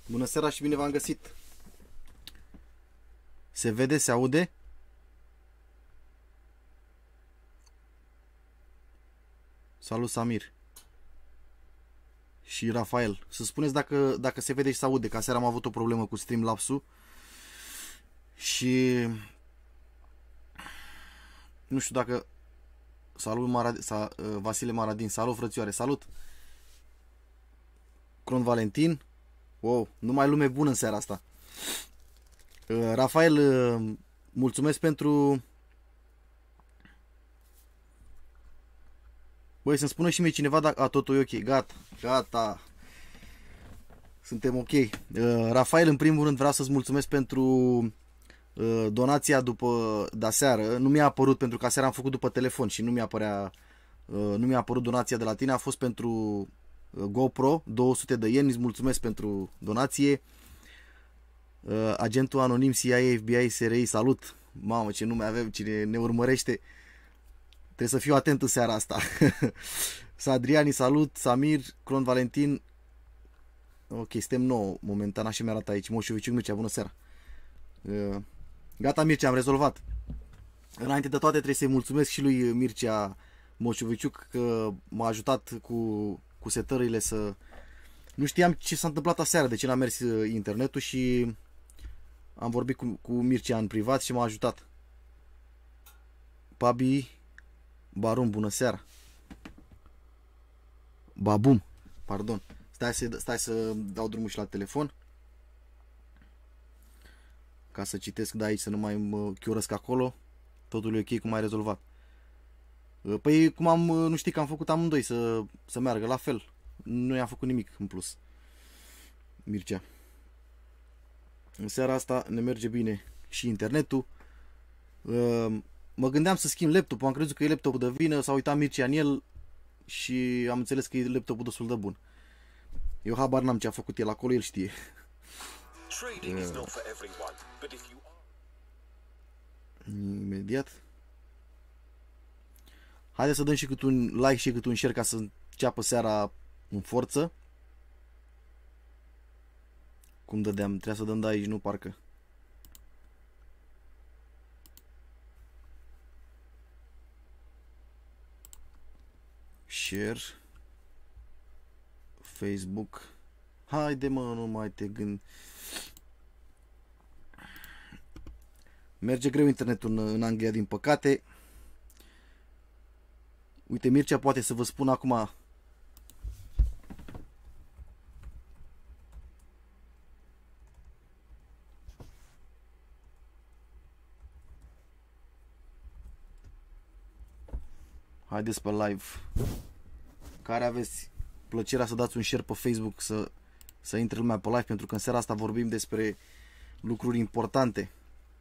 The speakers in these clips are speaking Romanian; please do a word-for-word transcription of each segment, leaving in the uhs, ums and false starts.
Bună seara și bine v-am găsit. Se vede, se aude? Salut, Samir. Și Rafael. Să spuneți dacă, dacă se vede și se aude, că aseară am avut o problemă cu Streamlabs-ul. Și nu știu dacă... Salut, Marad... Sa... Vasile Maradin. Salut, frățioare. Salut. Cron Valentin. Wow, numai lume bună în seara asta. Rafael, mulțumesc pentru... Băi, să-mi spună și mie cineva dacă... A, totul e ok. Gata, gata. Suntem ok. Rafael, în primul rând vreau să-ți mulțumesc pentru donația după de-aseară. Nu mi-a apărut, pentru că aseară am făcut după telefon și nu mi-a apărea... Nu mi-a apărut donația de la tine. A fost pentru GoPro, două sute de ieni. Îți mulțumesc pentru donație. Agentul anonim C I A, F B I, S R I, salut. Mamă, ce nume avem, cine ne urmărește. Trebuie să fiu atent în seara asta. Sadriani, salut. Samir, Cron Valentin. Ok, suntem nouă momentan, așa mi arată aici. Moșu Viciuc Mircea, bună seara. Gata, Mircea, am rezolvat. Înainte de toate trebuie să-i mulțumesc și lui Mircea Moșu Viciuc că m-a ajutat cu, cu setările să... Nu știam ce s-a întâmplat aseară, de ce n-a mers internetul și am vorbit cu, cu Mircea în privat și m-a ajutat. Pabi Barum, bună seara. Babum, pardon. Stai să, stai să dau drumul și la telefon. Ca să citesc de aici, să nu mai mă chiorăsc acolo. Totul e ok, cum ai rezolvat. Păi cum am, nu știi că am făcut amândoi să, să meargă la fel. Nu i-am făcut nimic în plus. Mircea. În seara asta ne merge bine și internetul. Mă gândeam să schimb laptopul, am crezut că e laptopul de vină, s-a uitat Mircea în el și am înțeles că e laptopul destul de bun. Eu habar n-am ce a făcut el acolo, el știe. Imediat. Haideți să dăm și cât un like și cât un share ca să înceapă seara în forță. Cum dădeam? Trebuia să dăm de aici, nu parcă. Share. Facebook. Haide mă, nu mai te gândi. Merge greu internetul în, în Anglia, din păcate. Uite, Mircea poate să vă spun acum. Haideți pe live. Care aveți plăcerea să dați un share pe Facebook, să, să intre lumea pe live, pentru că în seara asta vorbim despre lucruri importante.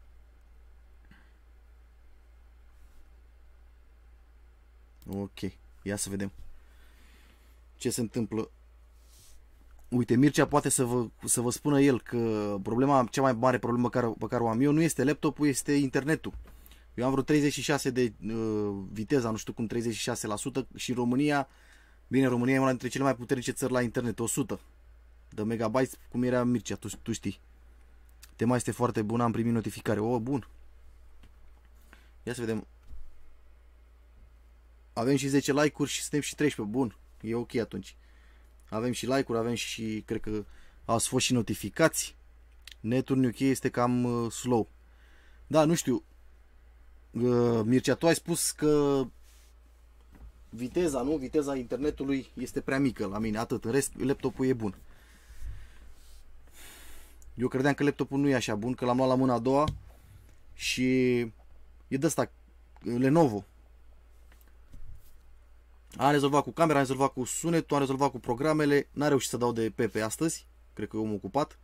Ok, ia să vedem ce se întâmplă. Uite, Mircea poate să vă, să vă spună el că problema, cea mai mare problemă care, pe care o am eu nu este laptopul, este internetul. Eu am vreo treizeci și șase de uh, viteza, nu știu cum, treizeci și șase la sută și în România, bine, România e una dintre cele mai puternice țări la internet, o sută de megabytes, cum era Mircea, tu, tu știi. Tema este foarte bună, am primit notificare. Oh, bun. Ia să vedem. Avem și zece like-uri și suntem și treisprezece. Bun, e ok atunci. Avem și like-uri, avem și, cred că ați fost și notificați. Netul în U K este cam uh, slow. Da, nu știu. Uh, Mircea, tu ai spus că viteza, nu? Viteza internetului este prea mică la mine, atât. În rest, laptopul e bun. Eu credeam că laptopul nu e așa bun, că l-am luat la mâna a doua și e de ăsta, Lenovo. Am rezolvat cu camera, am rezolvat cu sunetul, am rezolvat cu programele. N-am reușit să dau de P P astăzi. Cred că e omul ocupat.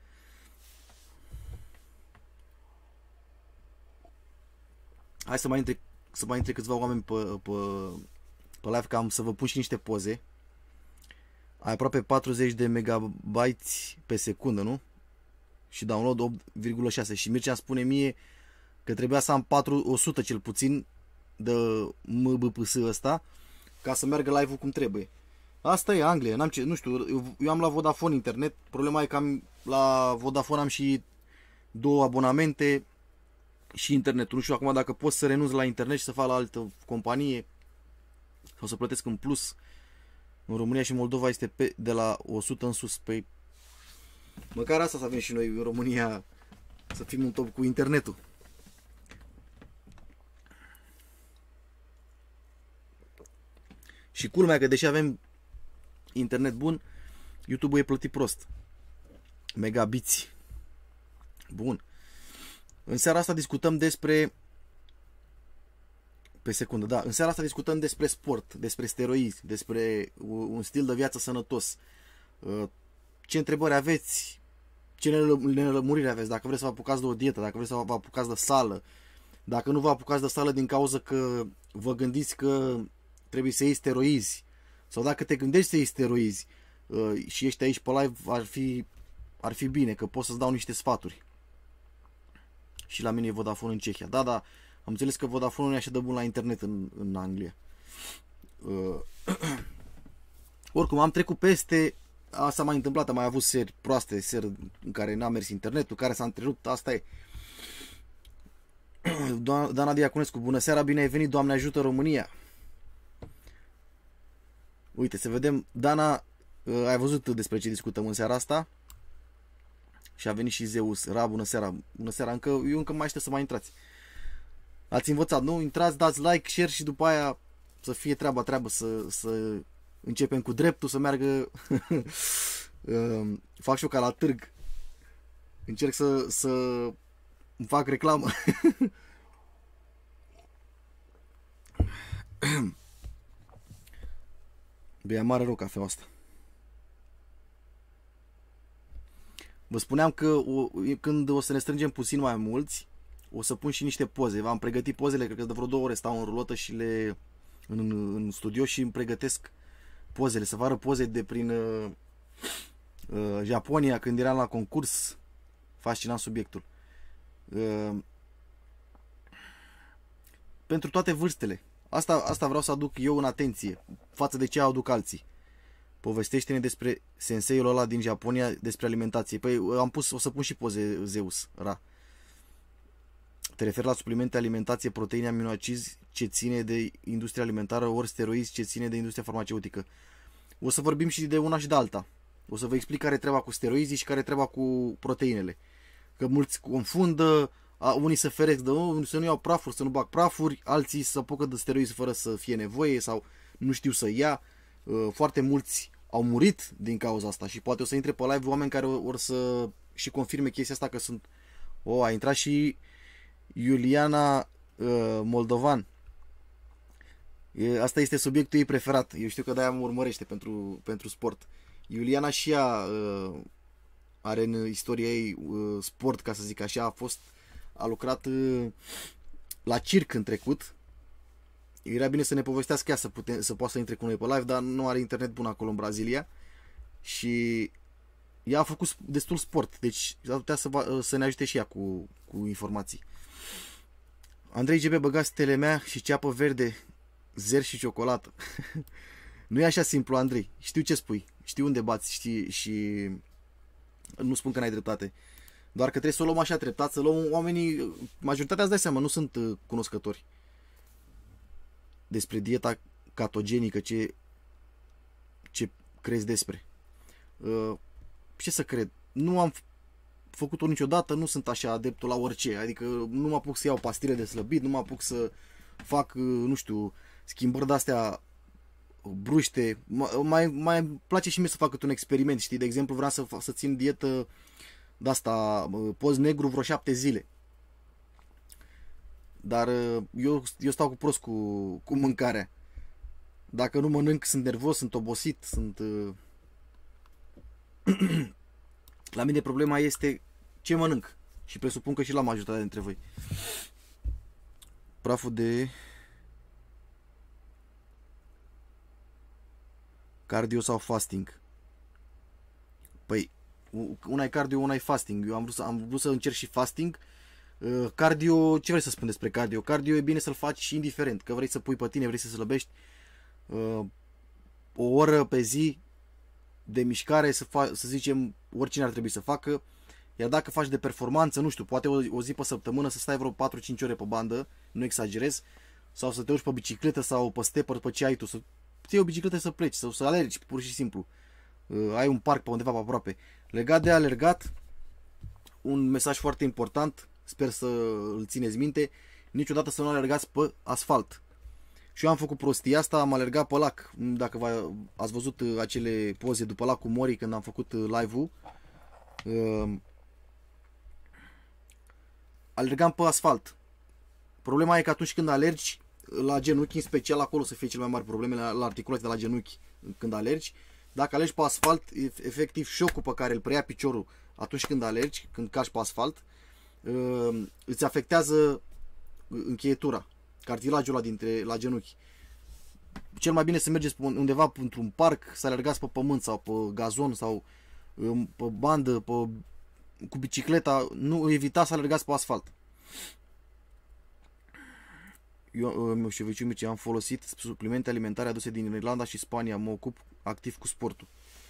Hai să mai intre, să mai intre câțiva oameni pe, pe, pe live, ca am să vă pun și niște poze. Ai aproape patruzeci de megabytes pe secundă, nu? Și download opt virgulă șase. Și Mircea spune mie că trebuia să am patru o sută cel puțin de M B P S ăsta, ca să meargă live-ul cum trebuie. Asta e Anglia, n-am ce, nu știu, eu, eu am la Vodafone internet, problema e că am la Vodafone am și două abonamente și internetul. Nu știu acum dacă pot să renunț la internet și să fac la altă companie sau să plătesc în plus. În România și Moldova este pe, de la o sută în sus. Pe... Măcar asta să avem și noi în România, să fim în top cu internetul. Și culmea că deși avem internet bun, YouTube-ul e plătit prost. Megabiți. Bun. În seara asta discutăm despre... Pe secundă, da. În seara asta discutăm despre sport, despre steroizi, despre un stil de viață sănătos. Ce întrebări aveți? Ce nelămuriri aveți? Dacă vreți să vă apucați de o dietă, dacă vreți să vă apucați de sală, dacă nu vă apucați de sală din cauza că vă gândiți că trebuie să iei steroizi, sau dacă te gândești să iei steroizi și ești aici pe live, ar fi, ar fi bine, că pot să-ți dau niște sfaturi. Și la mine e Vodafone în Cehia. Da, da, am înțeles că Vodafone nu e așa de bun la internet în, în Anglia. Uh, oricum, am trecut peste. Asta m-a întâmplat, am mai avut seri proaste, seri în care n-a mers internetul, care s-a întrerupt, asta e. Dana Diaconescu, bună seara, bine ai venit, Doamne ajută România. Uite, să vedem, Dana, ai văzut despre ce discutăm în seara asta? Și a venit și Zeus. Ra, bună seara, bună seara, încă, eu încă mai aștept să mai intrați. Ați învățat, nu? Intrați, dați like, share și după aia să fie treaba treabă, să, să începem cu dreptul, să meargă. Fac și eu ca la târg. Încerc să, să îmi fac reclamă. Bea mare rău cafeaua asta. Vă spuneam că o, când o să ne strângem puțin mai mulți, o să pun și niște poze. V-am pregătit pozele, cred că de vreo două ore stau în rulotă și le în, în studio și îmi pregătesc pozele, să vă arăt poze de prin uh, uh, Japonia când eram la concurs. Fascinant subiectul. Uh, pentru toate vârstele. Asta, asta vreau să aduc eu în atenție față de ce aduc alții. Povestește-ne despre senseiul ăla din Japonia, despre alimentație. Păi am pus, o să pun și poze, Zeus, Ra. Te referi la suplimente, alimentație, proteine, aminoacizi ce ține de industria alimentară, ori steroizi ce ține de industria farmaceutică. O să vorbim și de una și de alta. O să vă explic care treba cu steroizii și care treba cu proteinele. Că mulți confundă, unii se feresc de oh, să nu iau prafuri, să nu bag prafuri, alții să apucă de steroizi fără să fie nevoie sau nu știu să ia. Foarte mulți au murit din cauza asta și poate o să intre pe live oameni care or să și confirme chestia asta că sunt... O, a intrat și Iuliana uh, Moldovan. E, asta este subiectul ei preferat. Eu știu că de-aia mă urmărește pentru, pentru sport. Iuliana și ea uh, are în istoria ei uh, sport, ca să zic așa. A fost, a lucrat uh, la circ în trecut. Era bine să ne povestească ea să, putem, să poată să intre cu noi pe live, dar nu are internet bun acolo în Brazilia. Și ea a făcut destul sport, deci ar putea să, să ne ajute și ea cu, cu informații. Andrei G B, băgați telemea și ceapă verde, zer și ciocolată. Nu e așa simplu, Andrei. Știu ce spui, știu unde bați, știi, și nu spun că n-ai dreptate. Doar că trebuie să o luăm așa treptat, să luăm oamenii, majoritatea îți dai seama, nu sunt cunoscători despre dieta catogenică, ce, ce crezi despre. Uh, ce să cred? Nu am făcut-o niciodată, nu sunt așa adeptul la orice, adică nu mă apuc să iau pastile de slăbit, nu mă apuc să fac, nu știu, schimbări de-astea bruște. Mai, mai place și mie să fac un experiment, știi? De exemplu, vreau să, să țin dietă de-asta, post negru vreo șapte zile. Dar eu, eu stau cu prost cu, cu mâncarea. Dacă nu mănânc, sunt nervos, sunt obosit, sunt... La mine problema este ce mănânc. Și presupun că și la majoritatea dintre voi. Praful de cardio sau fasting? Păi, una e cardio, una e fasting. Eu am vrut să, am vrut să încerc și fasting. Cardio, ce vrei să spun despre cardio? Cardio e bine să-l faci indiferent. Că vrei să pui pe tine, vrei să slăbești o oră pe zi, de mișcare, să, fa- să zicem, oricine ar trebui să facă. Iar dacă faci de performanță, nu știu, poate o, o zi pe săptămână să stai vreo patru cinci ore pe bandă, nu exagerez, sau să te urci pe bicicletă sau pe stepper, pe ce ai tu, să ții o bicicletă să pleci, sau să alergi, pur și simplu. Uh, ai un parc pe undeva pe aproape. Legat de alergat, un mesaj foarte important, sper să îl țineți minte, niciodată să nu alergați pe asfalt. Și eu am făcut prostia asta, am alergat pe lac. Dacă ați văzut acele poze după lacul Mori când am făcut live-ul, uh, alergam pe asfalt. Problema e că atunci când alergi la genunchi, în special acolo să fie cel mai mari probleme la, la articulații de la genunchi când alergi. Dacă alergi pe asfalt, efectiv șocul pe care îl preia piciorul atunci când alergi, când cași pe asfalt, îți afectează încheietura, cartilajul ăla dintre la genunchi. Cel mai bine să mergeți undeva într-un parc, să alergați pe pământ sau pe gazon sau pe bandă, pe, cu bicicleta, nu evitați să alergați pe asfalt. Eu și vecini mici am folosit suplimente alimentare aduse din Irlanda și Spania, mă ocup activ cu sportul.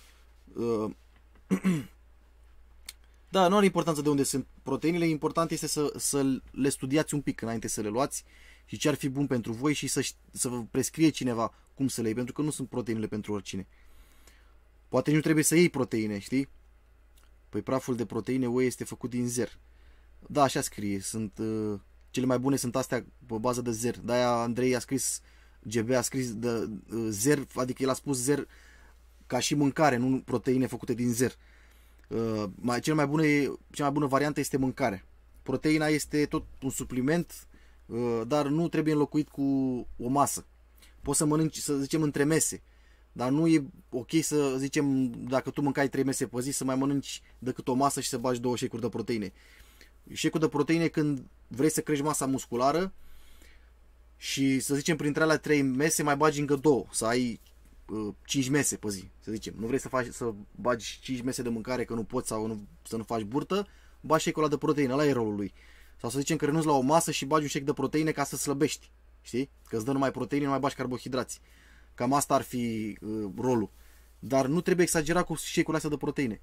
Da, nu are importanță de unde sunt proteinele, important este să, să le studiați un pic înainte să le luați și ce ar fi bun pentru voi și să, să vă prescrie cineva cum să le iei, pentru că nu sunt proteinele pentru oricine. Poate nu trebuie să iei proteine, știi? Păi praful de proteine whey este făcut din zer. Da, așa scrie, sunt... Uh, cele mai bune sunt astea pe bază de zer. De-aia Andrei a scris, G B a scris de uh, zer, adică el a spus zer ca și mâncare, nu proteine făcute din zer. Uh, mai, cel mai bună, cea mai bună variantă este mâncare. Proteina este tot un supliment, uh, dar nu trebuie înlocuit cu o masă. Poți să mănânci, să zicem, între mese, dar nu e ok să zicem, dacă tu mâncai trei mese pe zi, să mai mănânci decât o masă și să bagi două shake-uri de proteine. Shake-ul de proteine când vrei să crești masa musculară și să zicem printre alea trei mese mai bagi încă două, să ai uh, cinci mese pe zi, să zicem. Nu vrei să faci să bagi cinci mese de mâncare că nu poți sau nu, să nu faci burtă, bagi shake-ul ăla de proteine, ăla e rolul lui. Sau să zicem că renunți la o masă și bagi un shake de proteine ca să slăbești, știi? Că îți dă numai proteine, nu mai bagi carbohidrați. Cam asta ar fi uh, rolul. Dar nu trebuie exagerat cu shake-urile astea de proteine.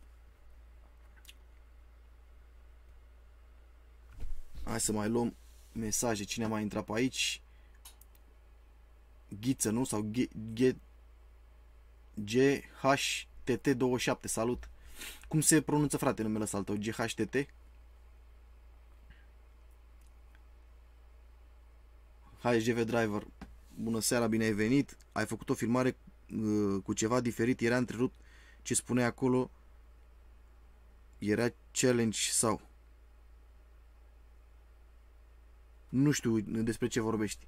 Hai să mai luăm mesaje. Cine a mai intrat pe aici? Ghiță, nu? Sau G H T T douăzeci și șapte. Salut! Cum se pronunță, frate, numele ăsta al tău? G H T T? Hai, G V Driver. Bună seara, bine ai venit. Ai făcut o filmare uh, cu ceva diferit. Era întrerupt. Ce spune acolo? Era challenge sau? Nu știu despre ce vorbești,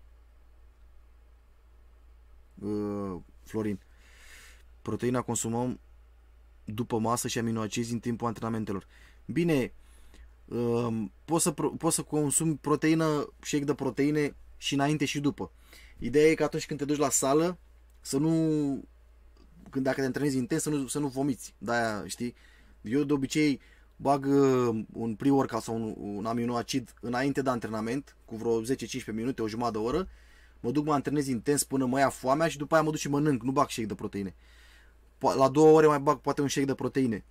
uh, Florin. Proteina consumăm după masă și aminoacizi în timpul antrenamentelor. Bine, uh, poți, să, poți să consumi proteină, shake de proteine și înainte și după. Ideea e că atunci când te duci la sală, să nu, când dacă te antrenezi intens, să nu, să nu vomiți. De-aia, știi, eu de obicei bag uh, un pre-workout sau un, un aminoacid înainte de antrenament, cu vreo zece cincisprezece minute, o jumătate de oră. Mă duc, mă antrenez intens până mă ia foamea și după aia mă duc și mănânc. Nu bag shake de proteine. La două ore mai bag poate un shake de proteine.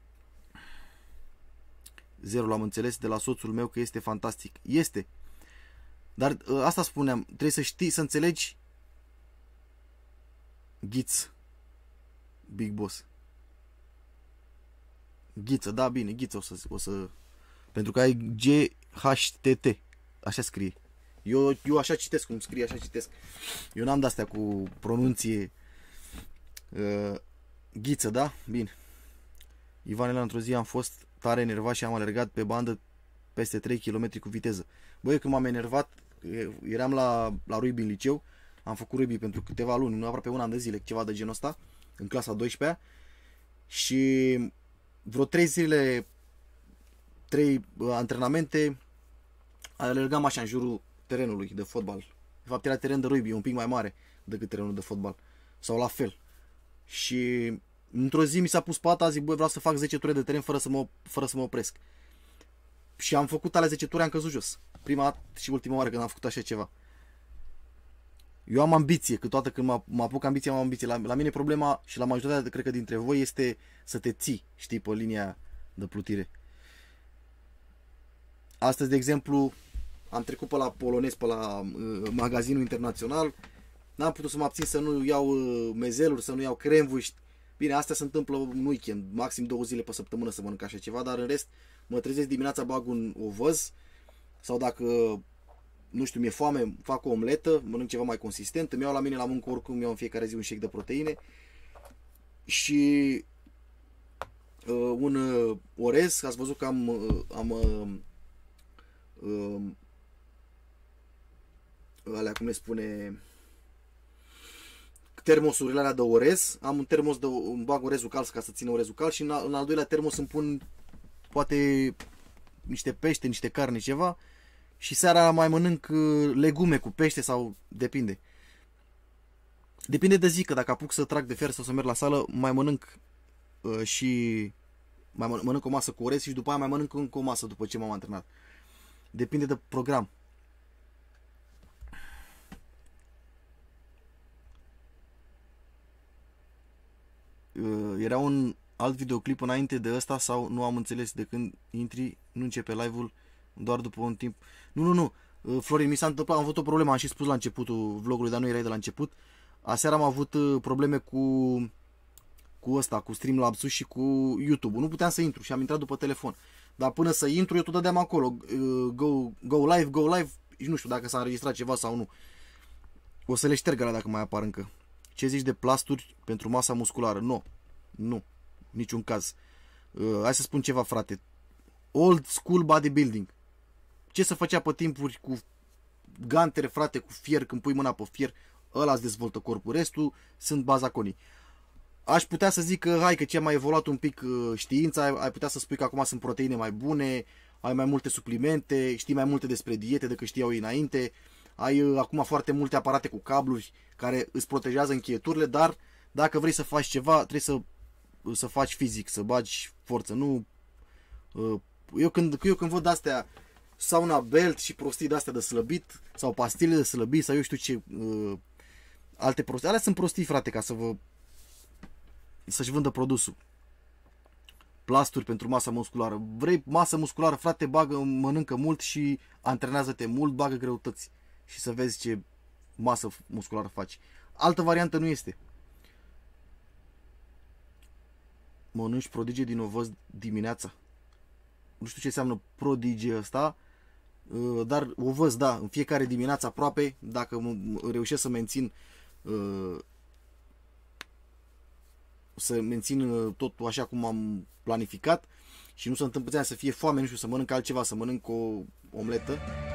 Zero, l-am înțeles de la soțul meu că este fantastic. Este. Dar uh, asta spuneam, trebuie să știi, să înțelegi. Ghiț. Big Boss. Ghiță, da, bine, Ghiță o să, o să... Pentru că ai G H T T. Așa scrie. Eu, eu așa citesc, cum scrie, așa citesc. Eu n-am de-astea cu pronunție. Uh, Ghiță, da? Bine. Ivanela, într-o zi am fost tare enervat și am alergat pe bandă peste trei kilometri cu viteză. Băi, când m-am enervat, eram la, la rugby în liceu. Am făcut rugby pentru câteva luni, nu aproape un an de zile, ceva de genul ăsta, în clasa a douăsprezecea. Și vreo trei zile, trei antrenamente, alergam așa în jurul terenului de fotbal. De fapt era teren de rugby, un pic mai mare decât terenul de fotbal. Sau la fel. Și într-o zi mi s-a pus pata, zic, băi, vreau să fac zece ture de teren fără să mă, fără să mă opresc. Și am făcut alea zece ture, am căzut jos. Prima și ultima oară când am făcut așa ceva. Eu am ambiție, câteodată când mă, mă apuc ambiție, am ambiție. La, la mine problema și la majoritatea, cred că dintre voi, este să te ții, știi, pe linia de plutire. Astăzi, de exemplu, am trecut pe la polonez, pe la uh, magazinul internațional. N-am putut să mă abțin să nu iau uh, mezeluri, să nu iau cremvuști. Bine, astea se întâmplă în weekend, maxim două zile pe săptămână să mănânc așa ceva, dar în rest mă trezesc dimineața, bag un ovăz sau dacă, nu știu, mi-e foame, fac o omletă, mănânc ceva mai consistent, îmi iau la mine la muncă oricum, iau în fiecare zi un shake de proteine și uh, un uh, orez. Ați văzut că am, uh, am uh, uh, alea, cum le spune, termosurile alea de orez. Am un termos, de, îmi bag orezul cald ca să țină orezul cald și în al, în al doilea termos îmi pun poate niște pește, niște carne, ceva, și seara mai mănânc legume cu pește sau depinde. Depinde de zi, că dacă apuc să trag de fier sau să merg la sală, mai mănânc uh, și mai mănânc o masă cu orez și după aia mai mănânc încă o masă după ce m-am antrenat. Depinde de program. Uh, era un alt videoclip înainte de ăsta sau nu am înțeles? De când intri, nu începe live-ul doar după un timp? Nu, nu, nu. Uh, Florin, mi s-a întâmplat, am avut o problemă, am și spus la începutul vlogului, dar nu erai de la început. Aseară am avut uh, probleme cu cu ăsta, cu Streamlabs-ul și cu YouTube-ul. Nu puteam să intru și am intrat după telefon. Dar până să intru, eu tot dădeam acolo uh, go, go live, go live, și nu știu dacă s-a înregistrat ceva sau nu. O să le șterg alea dacă mai apar încă. Ce zici de plasturi pentru masa musculară? Nu. Nu. Niciun caz. Uh, hai să spun ceva, frate. Old school bodybuilding. Ce se făcea pe timpuri cu gantere, frate, cu fier, când pui mâna pe fier, ăla îți dezvoltă corpul. Restul sunt bazaconii. Aș putea să zic că, hai, că ce a mai evoluat un pic știința, ai, ai putea să spui că acum sunt proteine mai bune, ai mai multe suplimente, știi mai multe despre diete decât știau ei înainte, ai acum foarte multe aparate cu cabluri care îți protejează încheieturile, dar dacă vrei să faci ceva, trebuie să, să faci fizic, să bagi forță. Nu, eu când, eu când văd astea, sauna belt și prostii de astea de slăbit, sau pastile de slăbit, sau eu știu ce uh, alte prostii, alea sunt prostii, frate, ca să vă să-și vândă produsul. Plasturi pentru masa musculară. Vrei masă musculară, frate, bagă, mănâncă mult și antrenează-te mult, bagă greutăți și să vezi ce masă musculară faci. Altă variantă nu este. Mănânci prodigie din ovăz dimineața. Nu știu ce înseamnă prodigie ăsta, dar ovăz, da, în fiecare dimineață aproape, dacă reușesc să mențin să mențin totul așa cum am planificat și nu se întâmplă să fie foame, nu știu, să mănânc altceva, să mănânc o omletă.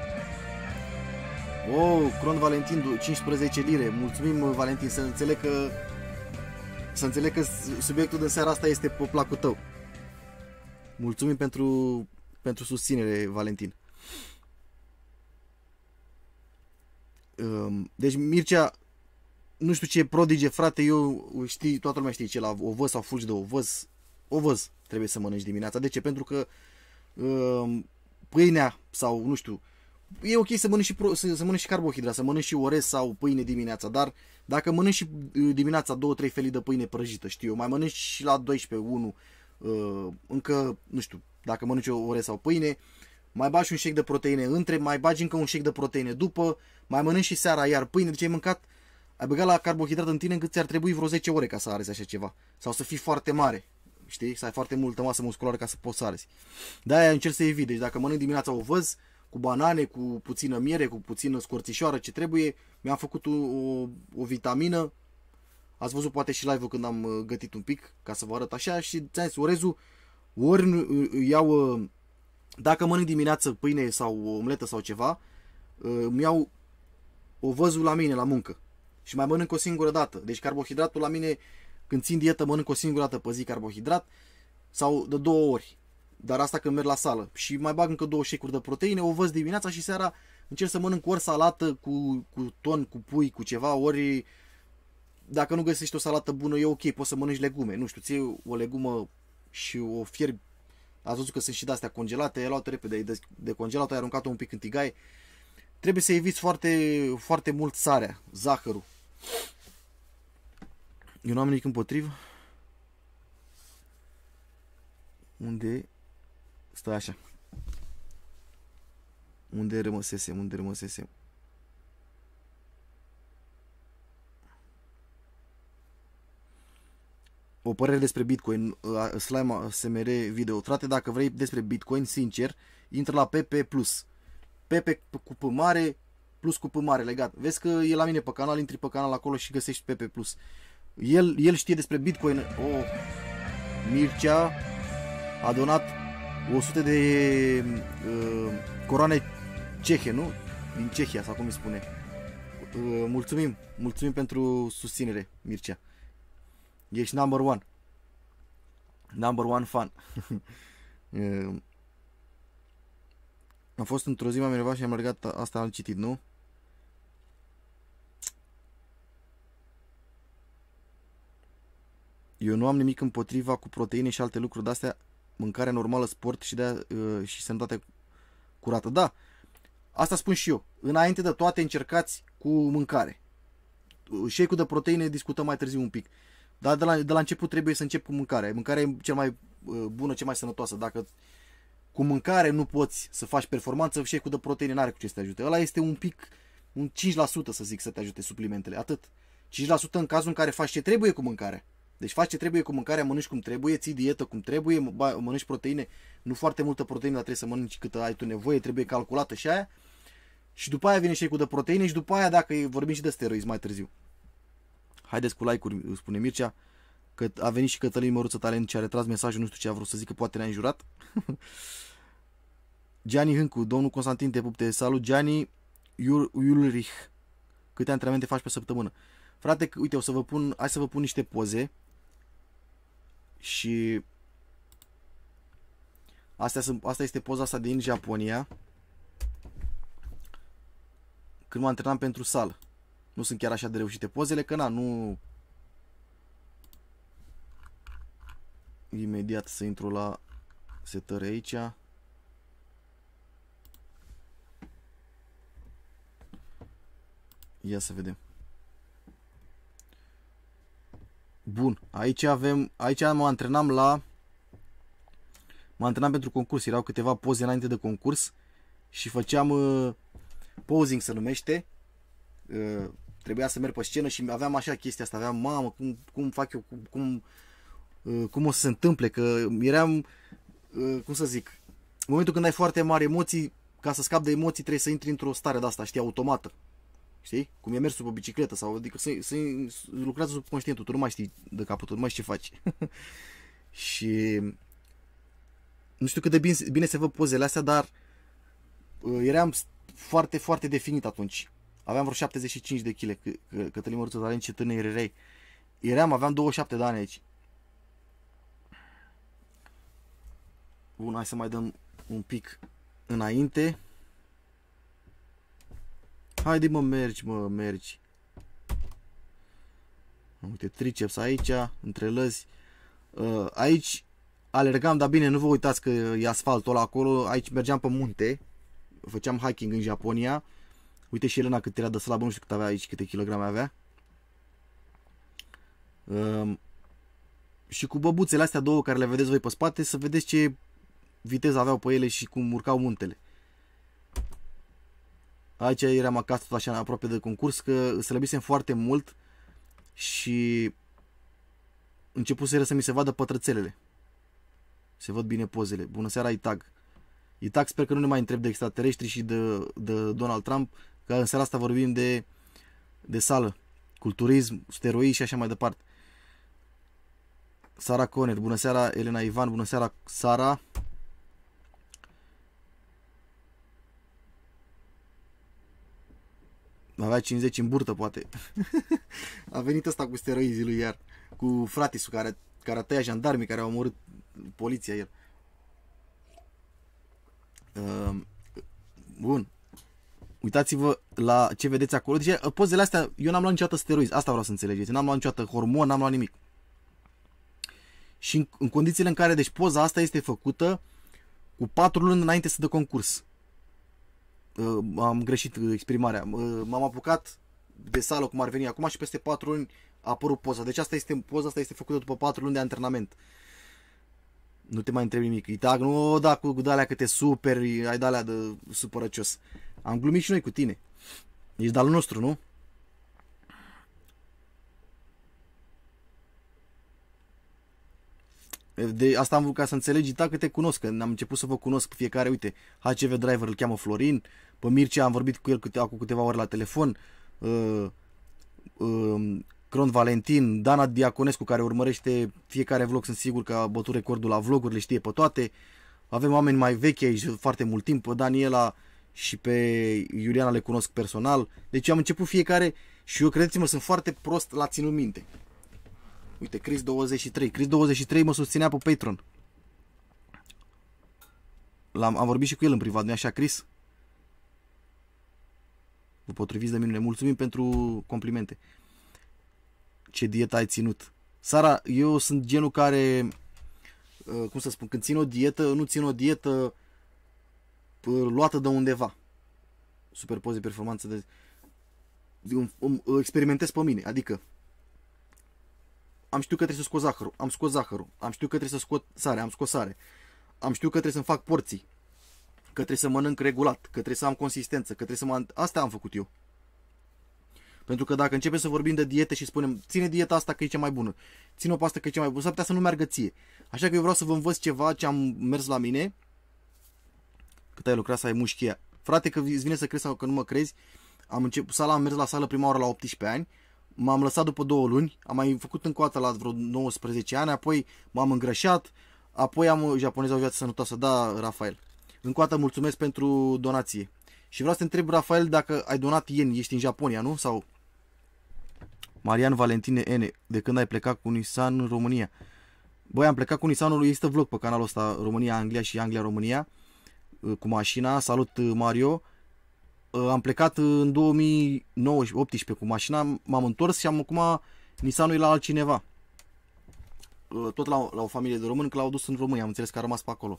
Oh, Cron Valentin, cincisprezece lire. Mulțumim, Valentin, să înțeleg că să înțeleg că subiectul de seara asta este pe placul tău. Mulțumim pentru pentru susținere, Valentin. Deci Mircea, nu știu ce prodigie, frate, eu știi, toată lumea știe ce, la ovăz sau fulgi de ovăz, ovăz trebuie să mănânci dimineața. De ce? Pentru că uh, pâinea sau, nu știu, e ok să mănânci și, pro, să, să mănânci și carbohidrat, să mănânci și orez sau pâine dimineața, dar dacă mănânci și dimineața două trei felii de pâine prăjită, știu eu, mai mănânci și la douăsprezece unu, uh, încă, nu știu, dacă mănânci orez sau pâine, mai bagi un shake de proteine între, mai bagi încă un shake de proteine după, mai mănânci și seara iar pâine, deci ai mâncat, ai băgat la carbohidrat în tine încât ți-ar trebui vreo zece ore ca să arăți așa ceva. Sau să fii foarte mare, știi? Să ai foarte multă masă musculară ca să poți să arăți. De-aia încerc să evit. Deci dacă mănânc dimineața ovăz, cu banane, cu puțină miere, cu puțină scorțișoară, ce trebuie, mi-am făcut o, o, o vitamină. Ați văzut poate și live-ul când am gătit un pic, ca să vă arăt așa. Și ți-am zis, orezul, ori iau, dacă mănânc dimineață pâine sau omletă sau ceva, îmi iau ovăzul la mine, la muncă. Și mai mănânc o singură dată. Deci carbohidratul la mine, când țin dietă, mănânc o singură dată pe zi carbohidrat sau de două ori. Dar asta când merg la sală. Și mai bag încă două shake-uri de proteine, ovăz dimineața și seara încerc să mănânc ori salată cu, cu ton, cu pui, cu ceva, ori dacă nu găsești o salată bună, e ok, poți să mănânci legume. Nu știu, ții o legumă și o fierbi. Ați văzut că sunt și de-astea congelate, ai luat repede, ai decongelat, ai aruncat-o un pic în tigaie. Trebuie să eviți foarte, foarte mult sarea, zahărul. Eu nu am nimic împotrivă. Unde? Stai așa. Unde rămăsesem? Unde rămăsesem? O părere despre Bitcoin, Slime S M R video. Frate, dacă vrei despre Bitcoin, sincer, intră la P P plus. P P cu P mare, plus cu P mare legat. Vezi că e la mine pe canal, intri pe canal acolo și găsești P P plus. El, el știe despre Bitcoin. Oh, Mircea a donat o sută de uh, coroane cehe, nu? Din Cehia, sau cum îi spune. Uh, mulțumim, mulțumim pentru susținere, Mircea. Ești number one. Number one fan. uh, am fost într-o zi, m-am enervat și am legat, asta am citit, nu? Eu nu am nimic împotriva cu proteine și alte lucruri de-astea, mâncare normală, sport și, de uh, și sănătate curată. Da, asta spun și eu. Înainte de toate încercați cu mâncare. Shake-ul de proteine discutăm mai târziu un pic. Dar de la, de la început trebuie să încep cu mâncarea. Mâncarea e cea mai uh, bună, cea mai sănătoasă. Dacă cu mâncare nu poți să faci performanță, shake-ul de proteine n-are cu ce să te ajute. Ăla este un pic, un cinci la sută să zic, să te ajute suplimentele. Atât. cinci la sută în cazul în care faci ce trebuie cu mâncarea. Deci faci ce trebuie cu mâncarea, mănânci cum trebuie, ții dietă cum trebuie, mănânci proteine, nu foarte multă proteină, dar trebuie să mănânci cât ai tu nevoie, trebuie calculată și aia. Și după aia vine shake-ul de proteine și după aia, dacă vorbim și de steroizi mai târziu. Haideți cu like-uri, spune Mircea, că a venit și Cătălin Măruță Talent și a retras mesajul, nu știu ce a vrut să zică, poate ne-a înjurat. Gianni Hâncu, domnul Constantin, te pup, te salut. Gianni Ulrich, câte antrenamente faci pe săptămână? Frate, uite, o să vă pun, hai să vă pun niște poze. Și astea sunt, asta este poza asta din Japonia, când mă antrenam pentru sală. Nu sunt chiar așa de reușite pozele, că na, nu... Imediat să intru la setări aici. Ia să vedem. Bun, aici avem, aici mă antrenam la, mă antrenam pentru concurs, erau câteva poze înainte de concurs și făceam uh, posing se numește, uh, trebuia să merg pe scenă și aveam așa chestia asta, aveam, mamă, cum, cum fac eu, cum, cum, uh, cum o să se întâmple, că eram, uh, cum să zic, în momentul când ai foarte mari emoții, ca să scapi de emoții trebuie să intri într-o stare de asta, știi, automată. Știi? Cum e mersul pe bicicletă sau adică să, să lucrează subconștientul, tu nu mai știi de capul, tu nu mai știi ce faci. Și nu știu cât de bine, bine se văd pozele astea, dar uh, eram foarte, foarte definit atunci. Aveam vreo șaptezeci și cinci de kilograme, că, că, Cătălin Măruță Talent și tânăr rei. Eram, aveam douăzeci și șapte de ani aici. Bun, hai să mai dăm un pic înainte. Haide mă, mergi, mă, mergi. Uite, triceps aici, între lăzi. Uh, aici alergam, dar bine, nu vă uitați că e asfaltul ăla acolo. Aici mergeam pe munte. Făceam hiking în Japonia. Uite și Elena cât era de slabă, nu știu cât avea aici, câte kilograme avea. Uh, și cu băbuțele astea două care le vedeți voi pe spate, să vedeți ce viteză aveau pe ele și cum urcau muntele. Aici eram acasă tot așa aproape de concurs, că slăbisem foarte mult și începuseră să mi se vadă pătrățelele. Se văd bine pozele. Bună seara, Itag. Itag, sper că nu ne mai întreb de extraterestri și de, de Donald Trump, că în seara asta vorbim de, de sală, culturism, steroizi și așa mai departe. Sara Conner, bună seara, Elena Ivan, bună seara, Sara. Avea cincizeci în burtă, poate. A venit ăsta cu steroizii lui iar. Cu fratisul care, care a tăiat jandarmii, care au omorât poliția el. Uh, bun. Uitați-vă la ce vedeți acolo. Deci, pozele astea, eu n-am luat niciodată steroizi. Asta vreau să înțelegeți. N-am luat niciodată hormon, n-am luat nimic. Și în, în condițiile în care, deci poza asta este făcută cu patru luni înainte să dă concurs. uh, am greșit exprimarea, uh, m-am apucat de sală cum ar veni acum și peste patru luni a apărut poza. Deci asta este, poza asta este făcută după patru luni de antrenament. Nu te mai întreb nimic. Itag, nu da cu de alea că te superi, ai de alea de supărăcios. Am glumit și noi cu tine. Ești de-al nostru, nu? De asta am vrut ca să înțelegi, da, că te cunosc, că am început să vă cunosc pe fiecare. Uite, H C V Driver îl cheamă Florin, pe Mircea am vorbit cu el câte, acum câteva ore la telefon, uh, uh, Cron Valentin, Dana Diaconescu, care urmărește fiecare vlog, sunt sigur că a bătut recordul la vloguri, le știe pe toate. Avem oameni mai vechi aici foarte mult timp, pe Daniela și pe Iuliana le cunosc personal. Deci am început fiecare și eu, credeți-mă, sunt foarte prost la ținut minte. Uite, Chris douăzeci și trei. Chris douăzeci și trei mă susținea pe Patreon. L-am, am vorbit și cu el în privat, nu-i așa, Chris? Vă potriviți de minune. Mulțumim pentru complimente. Ce dietă ai ținut? Sara, eu sunt genul care, cum să spun, când țin o dietă, nu țin o dietă luată de undeva. Superpoze, performanță de... experimentez pe mine, adică am știut că trebuie să scot zahărul, am scos zahărul, am știut că trebuie să scot sare, am scos sare, am știut că trebuie să-mi fac porții, că trebuie să mănânc regulat, că trebuie să am consistență, că trebuie să mă... Asta am făcut eu. Pentru că dacă începem să vorbim de diete și spunem, ține dieta asta că e cea mai bună, ține-o pe asta că e cea mai bună, s-ar putea să nu meargă ție. Așa că eu vreau să vă învăț ceva ce am mers la mine. Cât ai lucrat să ai mușchia. Frate, că îți vine să crezi sau că nu mă crezi, am început sala, am mers la sală prima oară la optsprezece ani, m-am lăsat după două luni, am mai făcut încă o dată la vreo nouăsprezece ani, apoi m-am îngrășat, apoi am japoneza o viață sănătoasă, da, Rafael. Încă o dată mulțumesc pentru donație. Și vreau să te întreb, Rafael, dacă ai donat ieni, ești în Japonia, nu? Sau Marian Valentine N, de când ai plecat cu Nissan în România? Băi, am plecat cu Nissanul, există vlog pe canalul ăsta, România-Anglia și Anglia-România, cu mașina. Salut, Mario. Am plecat în două mii optsprezece cu mașina, m-am întors și am acum Nissanul e la altcineva. Tot la, la o familie de români, că l-au dus în România, am înțeles că a rămas pe acolo.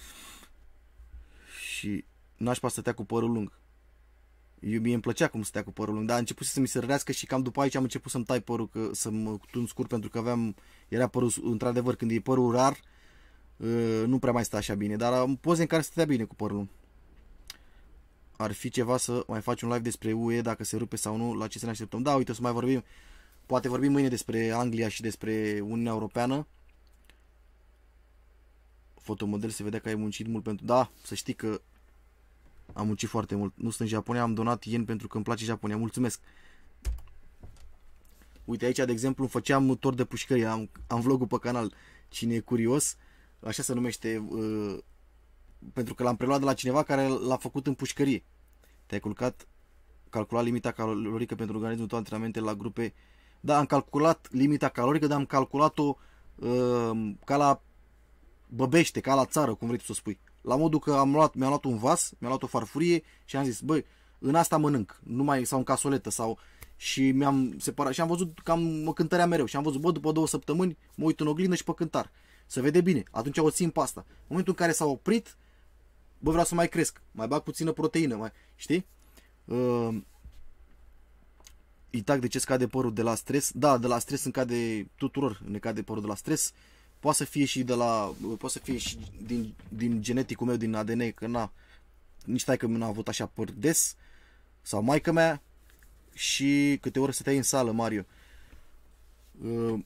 Și nașpa stătea cu părul lung. Eu, mie îmi plăcea cum stătea cu părul lung, dar a început să mi se rărească și cam după aici am început să-mi tai părul, că, să mă tun scurt, pentru că aveam, era părul, într-adevăr, când e părul rar, nu prea mai stă așa bine, dar am poze în care stătea bine cu părul lung. Ar fi ceva să mai faci un live despre U E, dacă se rupe sau nu, la ce să ne așteptăm. Da, uite, o să mai vorbim, poate vorbim mâine despre Anglia și despre Uniunea Europeană. Fotomodel, se vedea că ai muncit mult pentru... Da, să știi că am muncit foarte mult. Nu sunt în Japonia, am donat yen pentru că îmi place Japonia. Mulțumesc! Uite, aici, de exemplu, îmi făceam tor de pușcărie. Am, am vlogul pe canal. Cine e curios, așa se numește... Uh, pentru că l-am preluat de la cineva care l-a făcut în pușcărie. Te-ai culcat, calculat limita calorică pentru organismul tău, antrenamentele la grupe. Da, am calculat limita calorică, dar am calculat-o uh, ca la băbește, ca la țară, cum vrei tu să spui. La modul că am luat, mi-am luat un vas, mi-am luat o farfurie și am zis, băi, în asta mănânc, nu mai, sau în casoletă, sau... Și mi-am separat și am văzut că am, mă cântărea mereu și am văzut, bă, după două săptămâni mă uit în oglindă și pe cântar. Se vede bine, atunci o țin pe asta. În momentul în care s-a oprit, bă, vreau să mai cresc, mai bag puțină proteină, mai, știi? Uh, Itac, de ce scade părul de la stres? Da, de la stres îmi cade, tuturor ne cade părul de la stres. Poate să fie și de la, poate să fie și din, din geneticul meu, din A D N, că na, nici taică mi n-a avut așa păr des, sau maică mea, și câte ore stăteai în sală, Mario. Uh,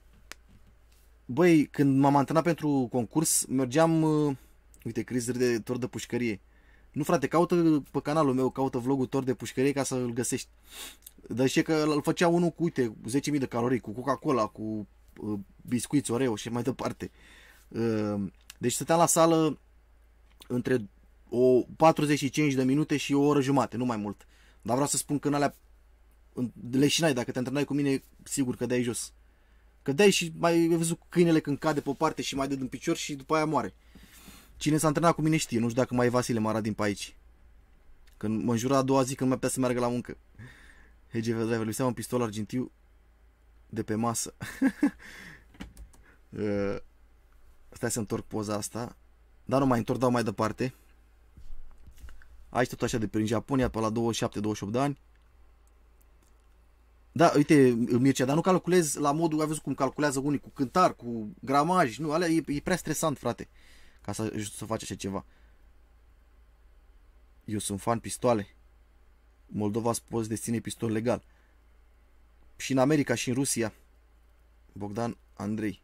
Băi, când m-am antrenat pentru concurs, mergeam, uh, uite, Chris de tor de pușcărie. Nu, frate, caută pe canalul meu, caută vlogul tor de pușcărie ca să-l găsești. Dar știi că îl făcea unul cu, uite, zece mii de calorii, cu Coca-Cola, cu uh, biscuiți, Oreo și mai departe. Uh, deci stăteam la sală între o patruzeci și cinci de minute și o oră jumate, nu mai mult. Dar vreau să spun că în alea leșinai, dacă te antrenai cu mine, sigur că dai jos. Că dai și mai ai văzut câinele când cade pe o parte și mai dă din picior și după aia moare. Cine s-a antrenat cu mine știe, nu știu dacă mai e Vasile Maradin pe aici. Când mă înjura a doua zi când mă putea să meargă la muncă. H G V Driver, lipsea un pistol argintiu de pe masă. uh, Stai să întorc poza asta. Dar nu mai întorc, dau mai departe. Aici tot așa de prin Japonia, pe la douăzeci și șapte douăzeci și opt de ani. Da, uite, Mircea, dar nu calculez la modul, ai văzut cum calculează unii, cu cântar, cu gramaj, nu, alea e, e prea stresant, frate, ca să, să faci așa ceva. Eu sunt fan pistoale. Moldova poți deține pistol legal. Și în America și în Rusia. Bogdan Andrei.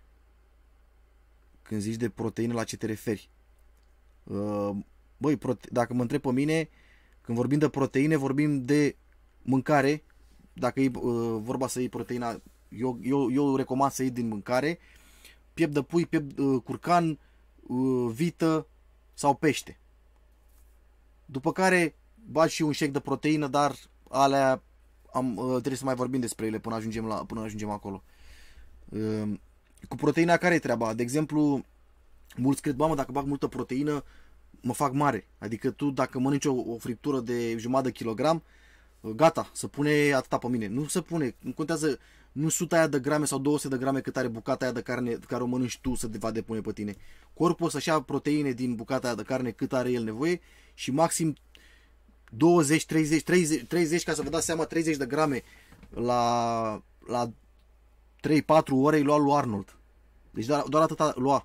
Când zici de proteine, la ce te referi? Uh, băi, prote- dacă mă întreb pe mine, când vorbim de proteine, vorbim de mâncare. Dacă e uh, vorba să iei proteina, eu, eu, eu recomand să iei din mâncare piept de pui, piept, uh, curcan, uh, vită sau pește. După care bagi și un shake de proteină, dar alea am, uh, trebuie să mai vorbim despre ele până ajungem, la, până ajungem acolo. Uh, cu proteina care e treaba? De exemplu, mulți cred, bă, dacă bag multă proteină, mă fac mare. Adică tu, dacă mănânci o, o friptură de jumătate de kilogram, gata, se pune atâta pe mine. Nu se pune, nu contează, nu suta aia de grame sau două sute de grame cât are bucata aia de carne care o mănânci tu să te va depune pe tine. Corpul o să-și ia proteine din bucata aia de carne cât are el nevoie și maxim douăzeci, treizeci, treizeci, treizeci ca să vă dați seama, treizeci de grame la, la trei patru ore îi lua lui Arnold. Deci doar, doar atâta lua.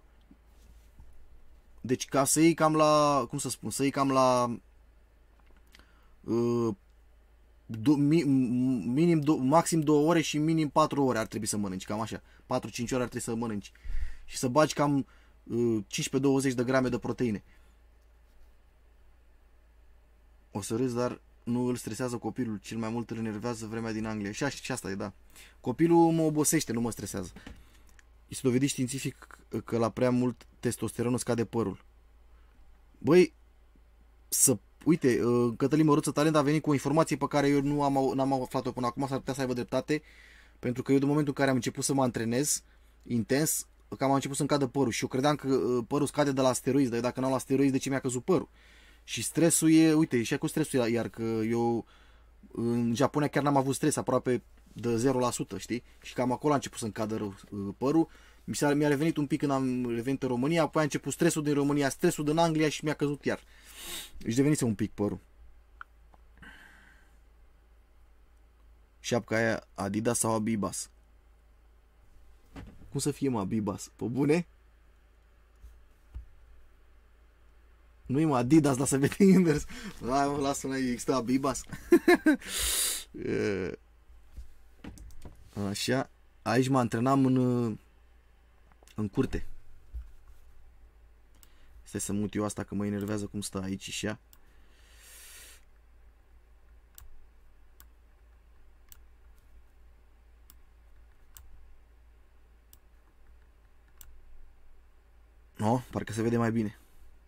Deci ca să iei cam la, cum să spun, să iei cam la uh, do, mi, minim, do, maxim două ore și minim patru ore ar trebui să mănânci, cam așa. patru cinci ore ar trebui să mănânci. Și să bagi cam uh, cincisprezece douăzeci de grame de proteine. O să râzi, dar nu îl stresează copilul, cel mai mult îl enervează vremea din Anglia. Și, și asta e, da. Copilul mă obosește, nu mă stresează. Este dovedit științific că la prea mult testosteron scade părul. Băi, să, uite, Cătălin Măruță Talent a venit cu o informație pe care eu nu am, n-am aflat-o până acum, s-ar putea să aibă dreptate, pentru că eu de momentul în care am început să mă antrenez intens, cam am început să-mi cadă părul și eu credeam că părul scade de la steroizi, dar dacă n-am la steroizi, de ce mi-a căzut părul? Și stresul e, uite, și cu stresul, iar că eu în Japonia chiar n-am avut stres, aproape de zero la sută, știi? Și cam acolo a început să-mi cadă rău părul. Mi, s-a, mi-a revenit un pic când am revenit în România, apoi a început stresul din România, stresul din Anglia și mi-a căzut iar. Deci devenise un pic părul. Șapca aia Adidas sau Abibas? Cum să fie, mă, Abibas? Pe bune? Nu-i, mă, Adidas, dar să vede invers. Hai, mă, lasă-mă, există Abibas. Așa. Aici mă antrenam în, în curte. Stai să mut eu asta că mă enervează cum stă aici și ea. No, parcă se vede mai bine.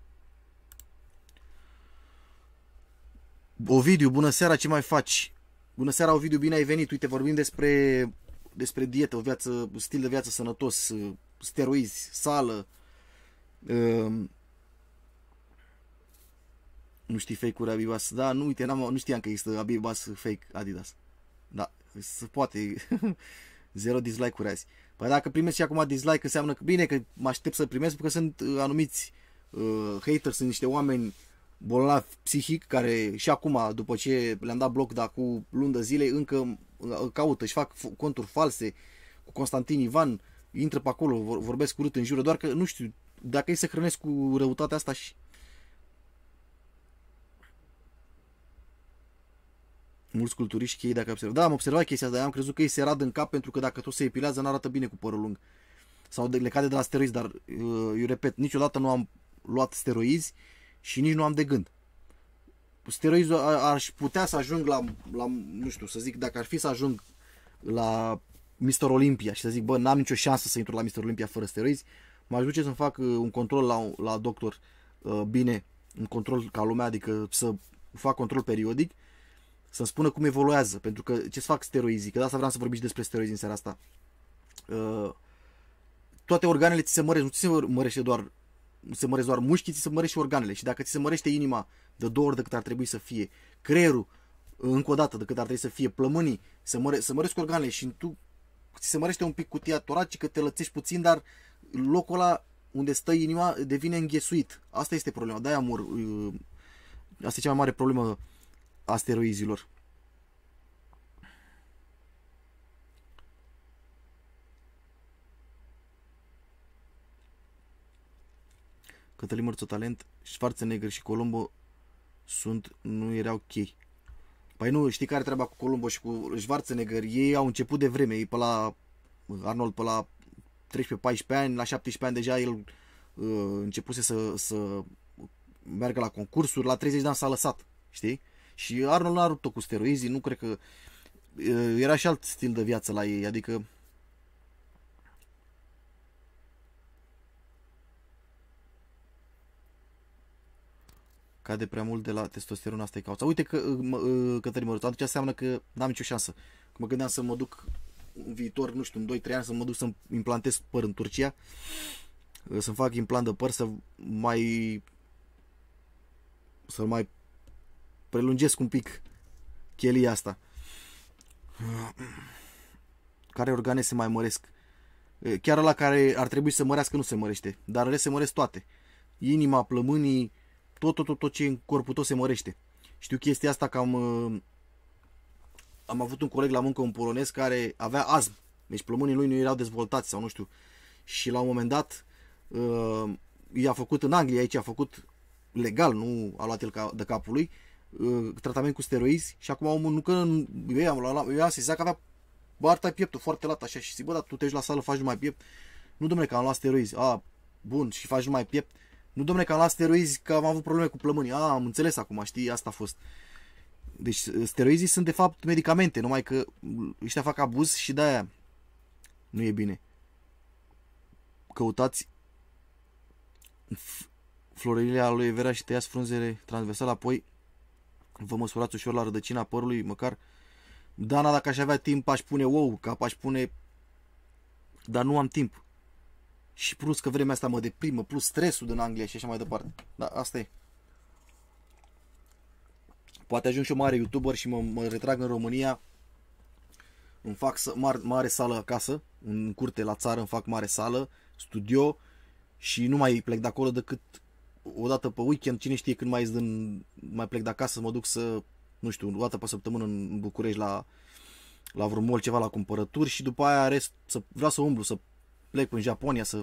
Ovidiu, bună seara, ce mai faci? Bună seara, Ovidiu, bine ai venit. Uite, vorbim despre, despre dietă, o viață, stil de viață sănătos, steroizi, sală. Uh, nu știi fake-uri Abibas? Da, nu, uite, n-am, nu știam că există Abibas fake Adidas. Da, se poate. Zero dislike-uri azi. Păi dacă primesc și acum dislike, înseamnă că bine, că mă aștept să primesc, pentru că sunt uh, anumiți uh, haters, sunt niște oameni bolnavi psihic, care și acum, după ce le-am dat bloc de acum luni de zile, încă caută, își fac conturi false cu Constantin Ivan, intră pe acolo, vorbesc urât în jură, doar că nu știu, dacă ei se hrănesc cu răutatea asta și... Mulți culturiști chei, dacă observ. Da, am observat chestia asta, am crezut că ei se rad în cap pentru că dacă tot se epilează, nu arată bine cu părul lung. Sau de, le cade de la steroizi, dar eu repet, niciodată nu am luat steroizi și nici nu am de gând. Steroizul aș putea să ajung la, la, nu știu, să zic, dacă ar fi să ajung la mister Olympia și să zic, bă, n-am nicio șansă să intru la mister Olympia fără steroizi, m-aș duce să-mi fac un control la, la doctor bine, un control ca lumea, adică să fac control periodic, să-mi spună cum evoluează, pentru că ce-ți fac steroizii, că de asta vreau să vorbim și despre steroizi în seara asta. Toate organele ți se măresc, nu ți se mărește doar nu se măresc doar mușchii, ți se mărește și organele. Și dacă ți se mărește inima de două ori de cât ar trebui să fie, creierul încă o dată de cât ar trebui să fie, plămânii, să, măre, să măresc organele și tu ți se mărește un pic cutia toracică, te lățești puțin, dar locul ăla unde stă inima devine înghesuit. Asta este problema. De-aia mor uh, Asta e cea mai mare problemă a steroizilor. Cătălin Mărțu Talent, Schwarzenegger și Columbo sunt, nu erau ok. Păi nu, știi care treaba cu Columbo și cu Schwarzenegger? Ei au început de vreme, ei pe la Arnold pe la treisprezece paisprezece ani, la șaptesprezece ani deja el uh, începuse să, să meargă la concursuri, la treizeci de ani s-a lăsat, știi? Și Arnold n-a rupt-o cu steroizii, nu cred că uh, era și alt stil de viață la ei, adică cade prea mult de la testosteron, asta e cauza. Uite că, Cătălin Măruț, atunci înseamnă că n-am nicio șansă. Că mă gândeam să mă duc în viitor, nu știu, în doi trei ani, să mă duc să-mi implantez păr în Turcia, să-mi fac implant de păr, să mai să mai prelungesc un pic chelia asta. Care organe se mai măresc? Chiar la care ar trebui să mărească nu se mărește, dar în rest se măresc toate. Inima, plămânii, tot, tot, tot, tot ce în corpul tău se mărește. Știu chestia asta că am, am avut un coleg la muncă, un polonez, care avea azm. Deci plămânii lui nu erau dezvoltați sau nu știu. Și la un moment dat uh, i-a făcut în Anglia, aici a făcut legal, nu a luat el de capul lui, uh, tratament cu steroizi și acum omul nu că eu am luat, eu am sesizat că avea barta pieptul foarte lat așa și zic, bă, dar tu te duci la sală, faci numai piept? Nu, domnule, că am luat steroizi. A, bun, și faci numai piept? Nu, domnule, că am luat steroizi, că am avut probleme cu plămânii. A, am înțeles acum, știi, asta a fost. Deci steroizii sunt de fapt medicamente, numai că ăștia fac abuz și de-aia nu e bine. Căutați florile aloe vera și tăiați frunzele transversal, apoi vă măsurați ușor la rădăcina părului, măcar. Dana, dacă aș avea timp, aș pune ou, cap aș pune, dar nu am timp. Și plus că vremea asta mă deprimă, plus stresul din Anglia și așa mai departe. Dar asta e. Poate ajung și eu mare YouTuber și mă, mă retrag în România. Îmi fac mare, mare sală acasă, în curte la țară îmi fac mare sală, studio și nu mai plec de acolo decât o dată pe weekend. Cine știe când mai, din, mai plec de acasă, mă duc să, nu știu, o dată pe săptămână în București la, la vreun mall, ceva la cumpărături și după aia rest, să, vreau să umblu, să plec în Japonia, să...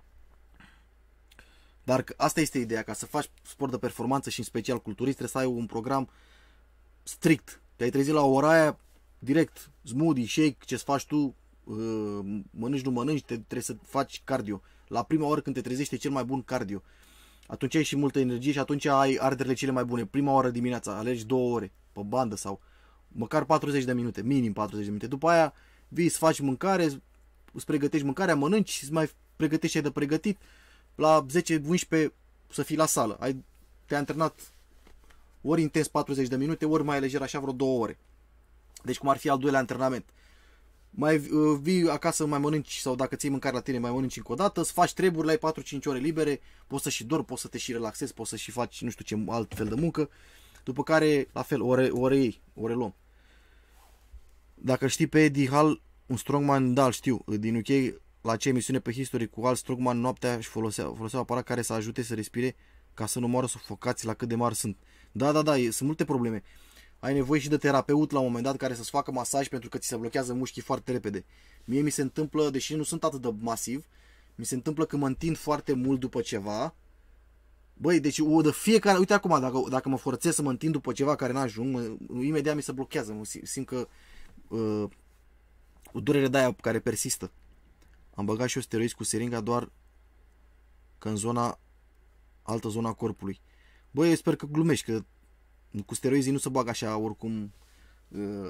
Dar asta este ideea, ca să faci sport de performanță și în special culturist, trebuie să ai un program strict. Te-ai trezit la ora aia, direct, smoothie, shake, ce-ți faci tu, mănânci, nu mănânci, te, trebuie să faci cardio. La prima oră când te trezești e cel mai bun cardio. Atunci ai și multă energie și atunci ai arderile cele mai bune. Prima oră dimineața, alegi două ore pe bandă sau măcar patruzeci de minute, minim patruzeci de minute. După aia vii să faci mâncare, îți pregătești mâncarea, mănânci, îți mai pregătești ce ai de pregătit. La zece unsprezece să fii la sală. Ai, te-ai antrenat ori intens patruzeci de minute, ori mai lejer așa vreo două ore. Deci cum ar fi al doilea antrenament. Mai uh, vii acasă, mai mănânci sau dacă ții mâncare la tine, mai mănânci încă o dată, îți faci treburile, ai patru cinci ore libere, poți să și dormi, poți să te și relaxezi, poți să și faci nu știu ce alt fel de muncă. După care, la fel, ore, ore ei, ore luăm. Dacă știi pe Eddie Hall, un strongman, da, știu, din U K, la ce emisiune pe History cu alt strongman noaptea își folosea, folosea aparat care să ajute să respire ca să nu moară sufocați la cât de mari sunt. Da, da, da, e, sunt multe probleme. Ai nevoie și de terapeut la un moment dat care să-ți facă masaj pentru că ți se blochează mușchii foarte repede. Mie mi se întâmplă, deși nu sunt atât de masiv, mi se întâmplă că mă întind foarte mult după ceva. Băi, deci o de fiecare, uite acum, dacă, dacă mă forțez să mă întind după ceva care n-ajung, mă, imediat mi se blochează, mă simt că uh, o durere de aia care persistă. Am băgat și eu steroizi cu seringa doar că în zona, altă zona corpului. Băi, eu sper că glumești, că cu steroizii nu se bagă așa oricum. Uh,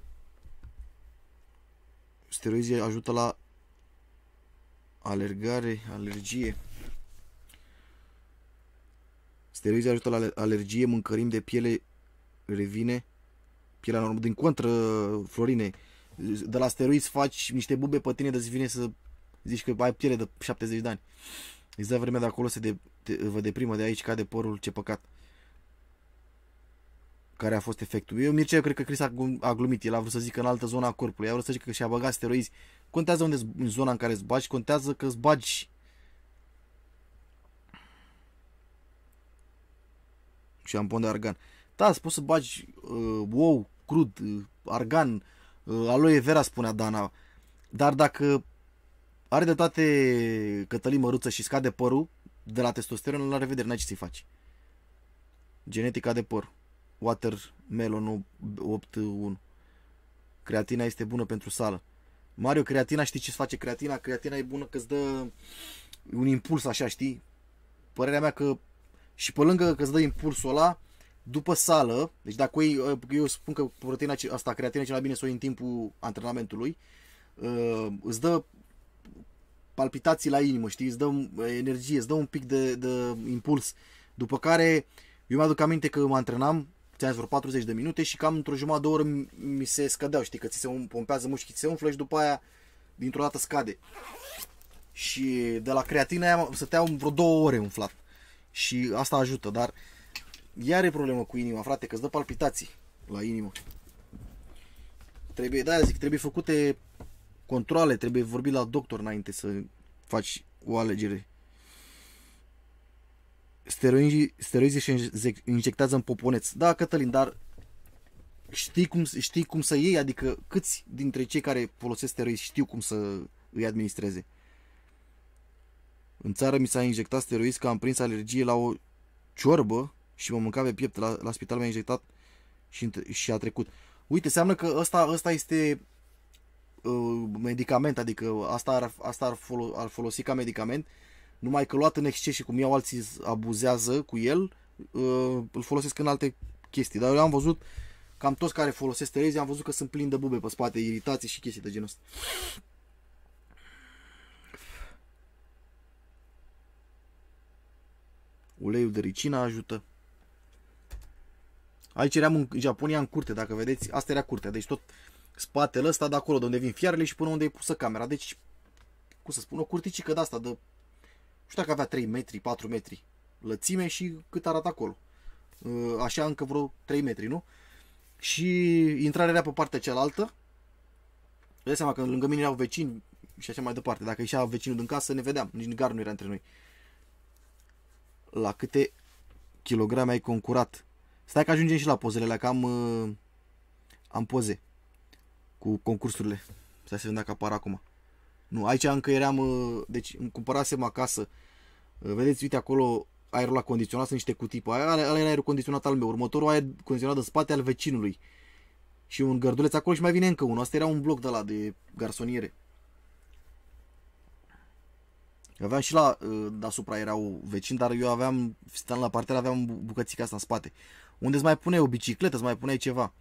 steroizii ajută la alergare, alergie. Steroizii ajută la alergie, mâncărim de piele revine. Pielea normală, din contră, Florine, de la steroizi faci niște bube pe tine de-ți vine să zici că ai piele de șaptezeci de ani. Îți dă vremea de acolo să de, te, vă deprimă, de aici cade părul, ce păcat. Care a fost efectul? Eu, Mircea, eu cred că Chris a, a glumit. El a vrut să zică în altă zona a corpului. A vrut să zică că și-a băgat steroizi. Contează unde în zona în care îți bagi, contează că îți bagi. șampon de argan. Da, poți să bagi uh, ou crud, uh, argan, uh, aloe vera, spunea Dana. Dar dacă are de toate Cătălin Măruță și scade părul de la testosteron, la revedere, n-ai ce să-i faci. Genetica de păr. Watermelon opt unu. Creatina este bună pentru sală. Mario, creatina, știi ce-ți face creatina? Creatina e bună că îți dă un impuls așa, știi? Părerea mea că și pe lângă că îți dă impulsul ăla, după sală, deci dacă eu, eu spun că proteina asta, creatina, e cel mai bine să o iei în timpul antrenamentului, îți dă palpitații la inimă, știi? Îți dă energie, îți dă un pic de, de impuls. După care, eu mi-aduc aminte că mă antrenam, ți-am vreo patruzeci de minute și cam într-o jumătate de oră mi se scădeau, știi? Că ți se pompează mușchii, ți se umflă și după aia, dintr-o dată scade. Și de la creatina aia stăteau vreo două ore umflat. Și asta ajută, dar ea are problemă cu inima, frate, că îți dă palpitații la inimă. Trebuie, da, zic, trebuie făcute controle, trebuie vorbit la doctor înainte să faci o alegere. Steroizii, steroizii se injectează în poponeț. Da, Cătălin, dar știi cum, știi cum să iei? Adică câți dintre cei care folosesc steroizi știu cum să îi administreze? În țară mi s-a injectat steroizi că am prins alergie la o ciorbă și mă mânca pe piept. La, la spital mi-a injectat și, și a trecut. Uite, înseamnă că ăsta, ăsta este uh, medicament, adică asta, ar, asta ar, folo, ar folosi ca medicament, numai că luat în exces și cum iau alții abuzează cu el, uh, îl folosesc în alte chestii. Dar eu am văzut, cam toți care folosesc steroizi, am văzut că sunt plini de bube pe spate, iritații și chestii de genul ăsta. Uleiul de ricină ajută. Aici eram în Japonia, în curte, dacă vedeți, asta era curtea, deci tot spatele ăsta de acolo de unde vin fiarele și până unde e pusă camera. Deci, cum să spun, o curticică de asta de, nu știu dacă avea trei metri, patru metri lățime și cât arată acolo. Așa încă vreo trei metri, nu? Și intrarea era pe partea cealaltă. Dă seama că lângă mine erau vecini și așa mai departe. Dacă ieșea vecinul din casă, ne vedeam, nici gar nu era între noi. La câte kilograme ai concurat? Stai că ajungem și la pozele alea, că am, uh, am poze cu concursurile. Stai să vedem dacă apar acum. Nu, aici încă eram, uh, deci îmi cumpărasem acasă. Uh, vedeți, uite acolo aerul la condiționat, sunt niște cutii pe aia. Ăla era aerul condiționat al meu. Următorul aer condiționat în spate al vecinului. Și un gărduleț acolo și mai vine încă unul. Asta era un bloc de la de garsoniere. Aveam și la deasupra erau vecini, dar eu aveam, stând la parter, aveam bucățica asta în spate. Unde îți mai puneai o bicicletă, îți mai puneai ceva.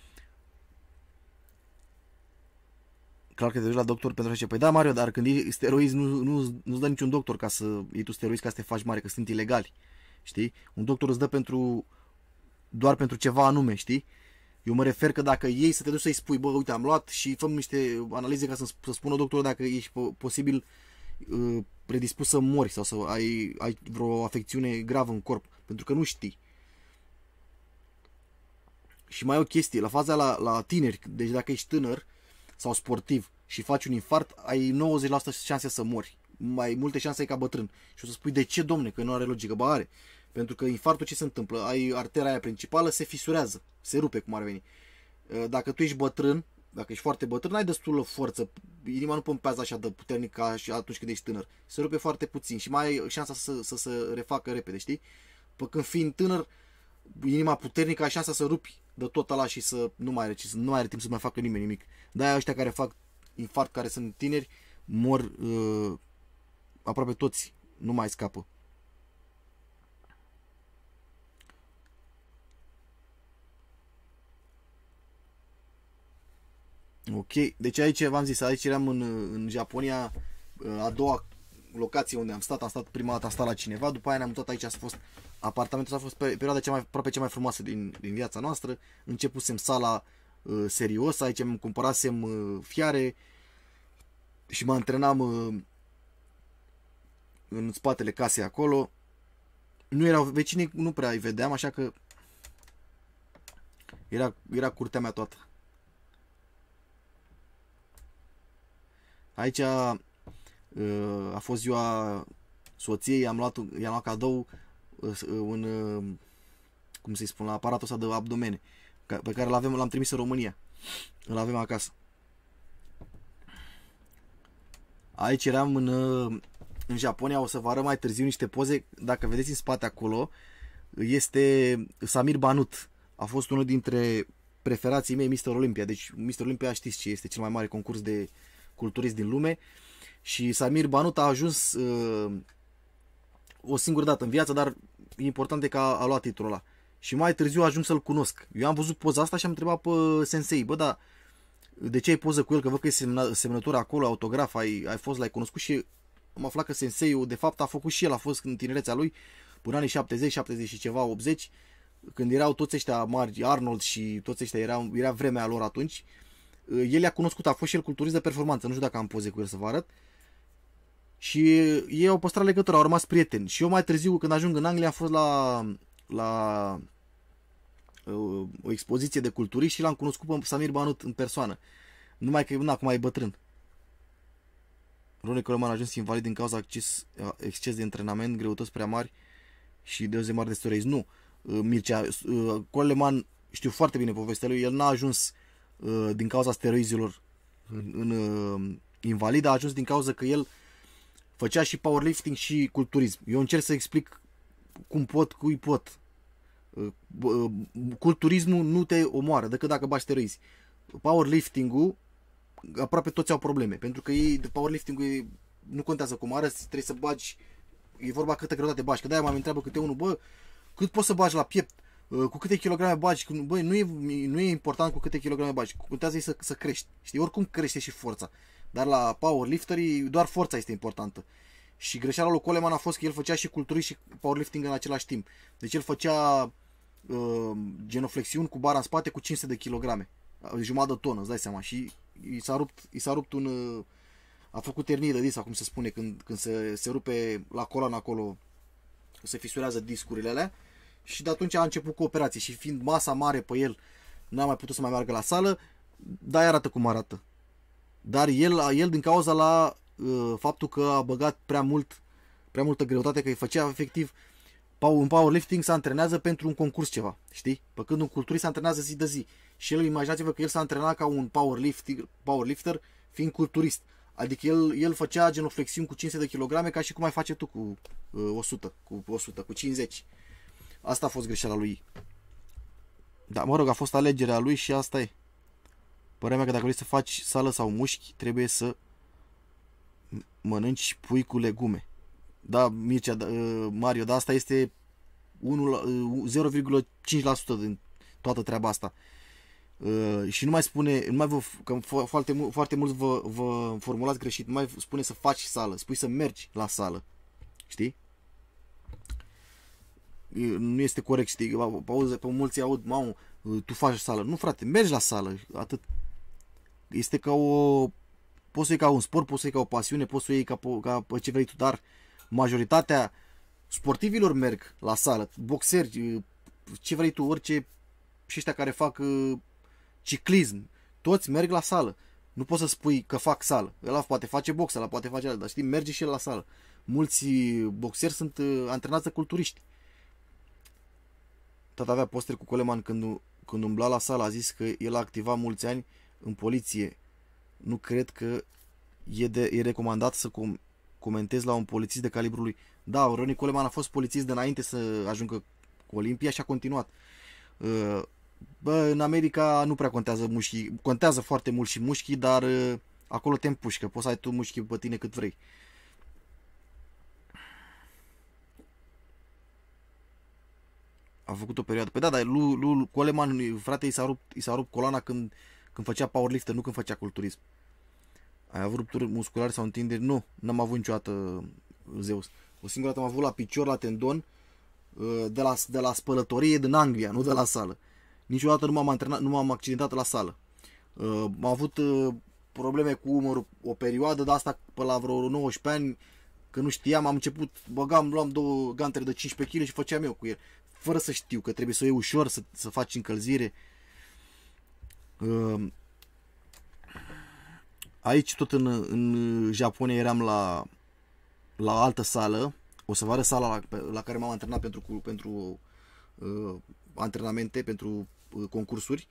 Clar că te duci la doctor pentru așa. Păi da, Mario, dar când iei steroizi nu, nu, nu-ți dă niciun doctor ca să iei tu steroizi ca să te faci mare, că sunt ilegali. Știi? Un doctor îți dă pentru doar pentru ceva anume, știi? Eu mă refer că dacă iei să te duci să-i spui, bă, uite, am luat și făm niște analize ca să, să spună doctorul dacă ești posibil predispus să mori sau să ai, ai vreo afecțiune gravă în corp, pentru că nu știi. Și mai e o chestie, la faza la, la tineri, deci dacă ești tânăr sau sportiv și faci un infart, ai nouăzeci la sută șanse să mori. Mai multe șanse ai ca bătrân. Și o să spui, de ce, domne, că nu are logică? Ba are. Pentru că infartul ce se întâmplă? Ai artera aia principală, se fisurează, se rupe, cum ar veni. Dacă tu ești bătrân, dacă ești foarte bătrân, ai destulă forță, inima nu pompează așa de puternic ca și atunci când ești tânăr. Se rupe foarte puțin și mai ai șansa să, să se refacă repede, știi? Păi când fiind tânăr, inima puternică ai șansa să rupi de tot ăla și să nu mai are, să nu mai are timp să mai facă nimeni nimic. De-aia ăștia care fac infart, care sunt tineri, mor uh, aproape toți, nu mai scapă. Ok, deci aici v-am zis, aici eram în, în Japonia, a doua locație unde am stat, am stat prima dată, am stat la cineva, după aia ne-am mutat aici, a fost apartamentul, a fost perioada cea mai, aproape cea mai frumoasă din, din viața noastră, începusem sala uh, serios, aici îmi cumpărasem uh, fiare și mă antrenam uh, în spatele casei acolo, nu erau vecinii, nu prea îi vedeam, așa că era, era curtea mea toată. Aici uh, a fost ziua soției, am luat, i-am luat cadou uh, un uh, cum să-i spun, la aparatul ăsta de abdomene, pe care l-avem, l-am trimis în România. Îl avem acasă. Aici eram în, în Japonia, o să vă arăt mai târziu niște poze. Dacă vedeți în spate acolo, este Samir Banut. A fost unul dintre preferații mei, mister Olympia. Deci mister Olympia știți ce este, cel mai mare concurs de culturist din lume. Și Samir Banut a ajuns uh, o singură dată în viață, dar important e că a, a luat titlul ăla. Și mai târziu ajung să-l cunosc. Eu am văzut poza asta și am întrebat pe sensei, bă, dar de ce ai poză cu el? Că văd că e semnă, semnătura acolo, autograf, ai, ai fost, l-ai cunoscut. Și am aflat că senseiul de fapt a făcut și el, a fost în tinerețea lui, până anii șaptezeci, șaptezeci și ceva, optzeci, când erau toți ăștia mari, Arnold și toți ăștia, era, era vremea lor atunci. El i-a cunoscut, a fost și el culturist de performanță, nu știu dacă am poze cu el să vă arăt. Și ei au păstrat legătura, au rămas prieteni. Și eu mai târziu, când ajung în Anglia, am fost la, la uh, o expoziție de culturiști și l-am cunoscut pe Samir Banut în persoană. Numai că, na, acum e bătrân. Ronnie Coleman a ajuns invalid din cauza exces, exces de antrenament, greutăți prea mari și doze mari de steroizi. Nu. Uh, Mircea, uh, Coleman, știu foarte bine povestea lui, el n-a ajuns uh, din cauza steroizilor în, în uh, invalid, a ajuns din cauza că el făcea și powerlifting și culturism. Eu încerc să explic cum pot, cui pot. Culturismul nu te omoară decât dacă bagi steroizi. Powerlifting-ul, aproape toți au probleme, pentru că ei, powerlifting-ul nu contează cum arăți, trebuie să bagi, e vorba câtă greutate bagi, că de-aia m-am întreabă câte unul, bă, cât poți să bagi la piept, cu câte kilograme bagi, bă, nu e, nu e important cu câte kilograme bagi, contează să, să crești, știi, oricum crește și forța. Dar la powerlifterii doar forța este importantă. Și greșeala lui Coleman a fost că el făcea și culturism și powerlifting în același timp. Deci el făcea uh, genoflexiuni cu bara în spate cu cinci sute de kilograme. Jumătate de tonă, îți dai seama. Și i s-a rupt, i s-a rupt un... Uh, a făcut hernie de disc, cum se spune, când, când se, se rupe la coloană acolo, se fisurează discurile alea. Și de atunci a început cu operații. Și fiind masa mare pe el, n-a mai putut să mai meargă la sală, dar arată cum arată. Dar el, el din cauza la uh, faptul că a băgat prea mult, prea multă greutate, că îi făcea efectiv, în powerlifting se antrenează pentru un concurs ceva, știi? Pe când un culturist se antrenează zi de zi. Și el, imaginați-vă că el s-a antrenat ca un powerlifter, powerlifter fiind culturist. Adică el, el făcea genoflexiuni cu cinci sute de kilograme ca și cum ai face tu cu uh, o sută, cu o sută, cu cincizeci. Asta a fost greșeala lui. Dar mă rog, a fost alegerea lui și asta e. Părerea mea că dacă vrei să faci sală sau mușchi, trebuie să mănânci pui cu legume. Da, Mircea, da, Mario, dar asta este zero virgulă cinci la sută din toată treaba asta. Și nu mai spune, nu mai vă, că foarte, foarte mulți vă, vă formulați greșit, nu mai spune să faci sală, spui să mergi la sală. Știi? Nu este corect, știi? Pe, pe mulți aud, mamă, tu faci sală. Nu, frate, mergi la sală, atât. Este ca o... Poți să iei ca un sport, poți să iei ca o pasiune, poți să iei ca, ca ce vrei tu, dar majoritatea sportivilor merg la sală, boxeri, ce vrei tu, orice, și ăștia care fac uh, ciclism, toți merg la sală. Nu poți să spui că fac sală. Ăla poate face box, ăla poate face altă, dar știi, merge și el la sală. Mulți boxeri sunt uh, antrenați de culturiști. Tata avea poster cu Coleman când, când umbla la sală, a zis că el a activat mulți ani în poliție. Nu cred că e, de, e recomandat să com, comentezi la un polițist de calibrul lui. Da, Ronnie Coleman a fost polițist de înainte să ajungă cu Olimpia și a continuat. Bă, în America nu prea contează mușchii. Contează foarte mult și mușchii, dar acolo te împușcă. Poți să ai tu mușchii pe tine cât vrei. A făcut o perioadă. Păi da, dar lui, lui Coleman, frate, i s-a rupt, i s-a rupt coloana când, când făcea powerlifter, nu când făcea culturism. Ai avut rupturi musculare sau întinderi? Nu, n-am avut niciodată, Zeus. O singură dată am avut la picior, la tendon, de la, de la spălătorie din Anglia, nu de la sală. Niciodată nu m-am antrenat, nu m-am accidentat la sală. Am avut probleme cu umărul o perioadă, dar asta pe la vreo nouăsprezece ani, că nu știam, am început, băgam, luam două gantere de cincisprezece kilograme și făceam eu cu el. Fără să știu că trebuie să o iei ușor, să, să faci încălzire. Aici tot în, în Japonia eram la, la altă sală. O să vă arăt sala la, la care m-am antrenat pentru, pentru uh, antrenamente, pentru uh, concursuri.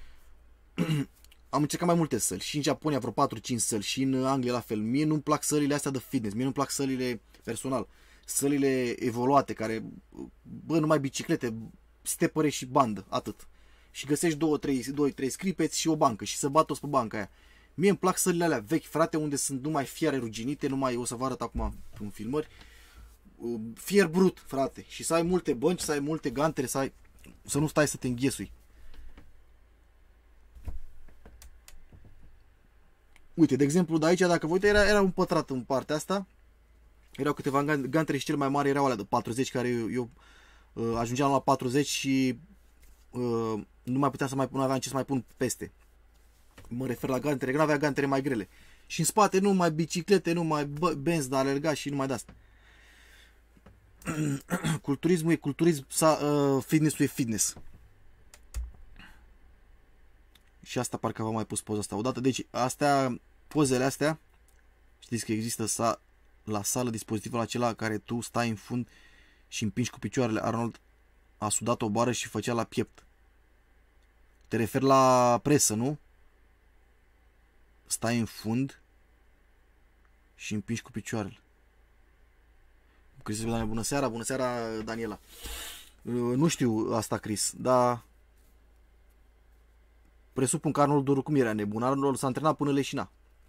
Am încercat mai multe săli, și în Japonia vreo patru cinci săli, și în Anglia la fel. Mie nu-mi plac sălile astea de fitness, mie nu-mi plac sălile personal, sălile evoluate, care, bă, numai biciclete, stepăre și bandă, atât. Și găsești două, trei, doi, trei scripeți și o bancă și să bat toți pe banca aia. Mie îmi plac sălile alea vechi, frate, unde sunt numai fiare ruginite, numai, o să vă arăt acum în filmări, fier brut, frate, și să ai multe bănci, să ai multe gantere, să ai, să nu stai să te înghesui. Uite, de exemplu, de aici, dacă vă uite, era, era un pătrat în partea asta. Erau câteva gantere și cel mai mare erau alea de patruzeci, care eu, eu uh, ajungeam la patruzeci și uh, nu mai puteam să mai pun, aveam ce să mai pun peste. Mă refer la gantere, că nu avea gantere mai grele. Și în spate nu mai biciclete, nu mai benzi de alergat și nu mai de-asta. Culturismul e culturism, uh, fitness-ul e fitness. Și asta parcă v-am mai pus poza asta odată. Deci astea, pozele astea, știți că există sa, la sală dispozitivul acela care tu stai în fund și împingi cu picioarele. Arnold a sudat o bară și făcea la piept. Te referi la presă, nu? Stai în fund și împingi cu picioarele. Cris, bună seara, bună seara, Daniela. Nu știu asta, Cris, dar presupun că Arnold Doru cum era nebun. Arnold s-a antrenat până leșina.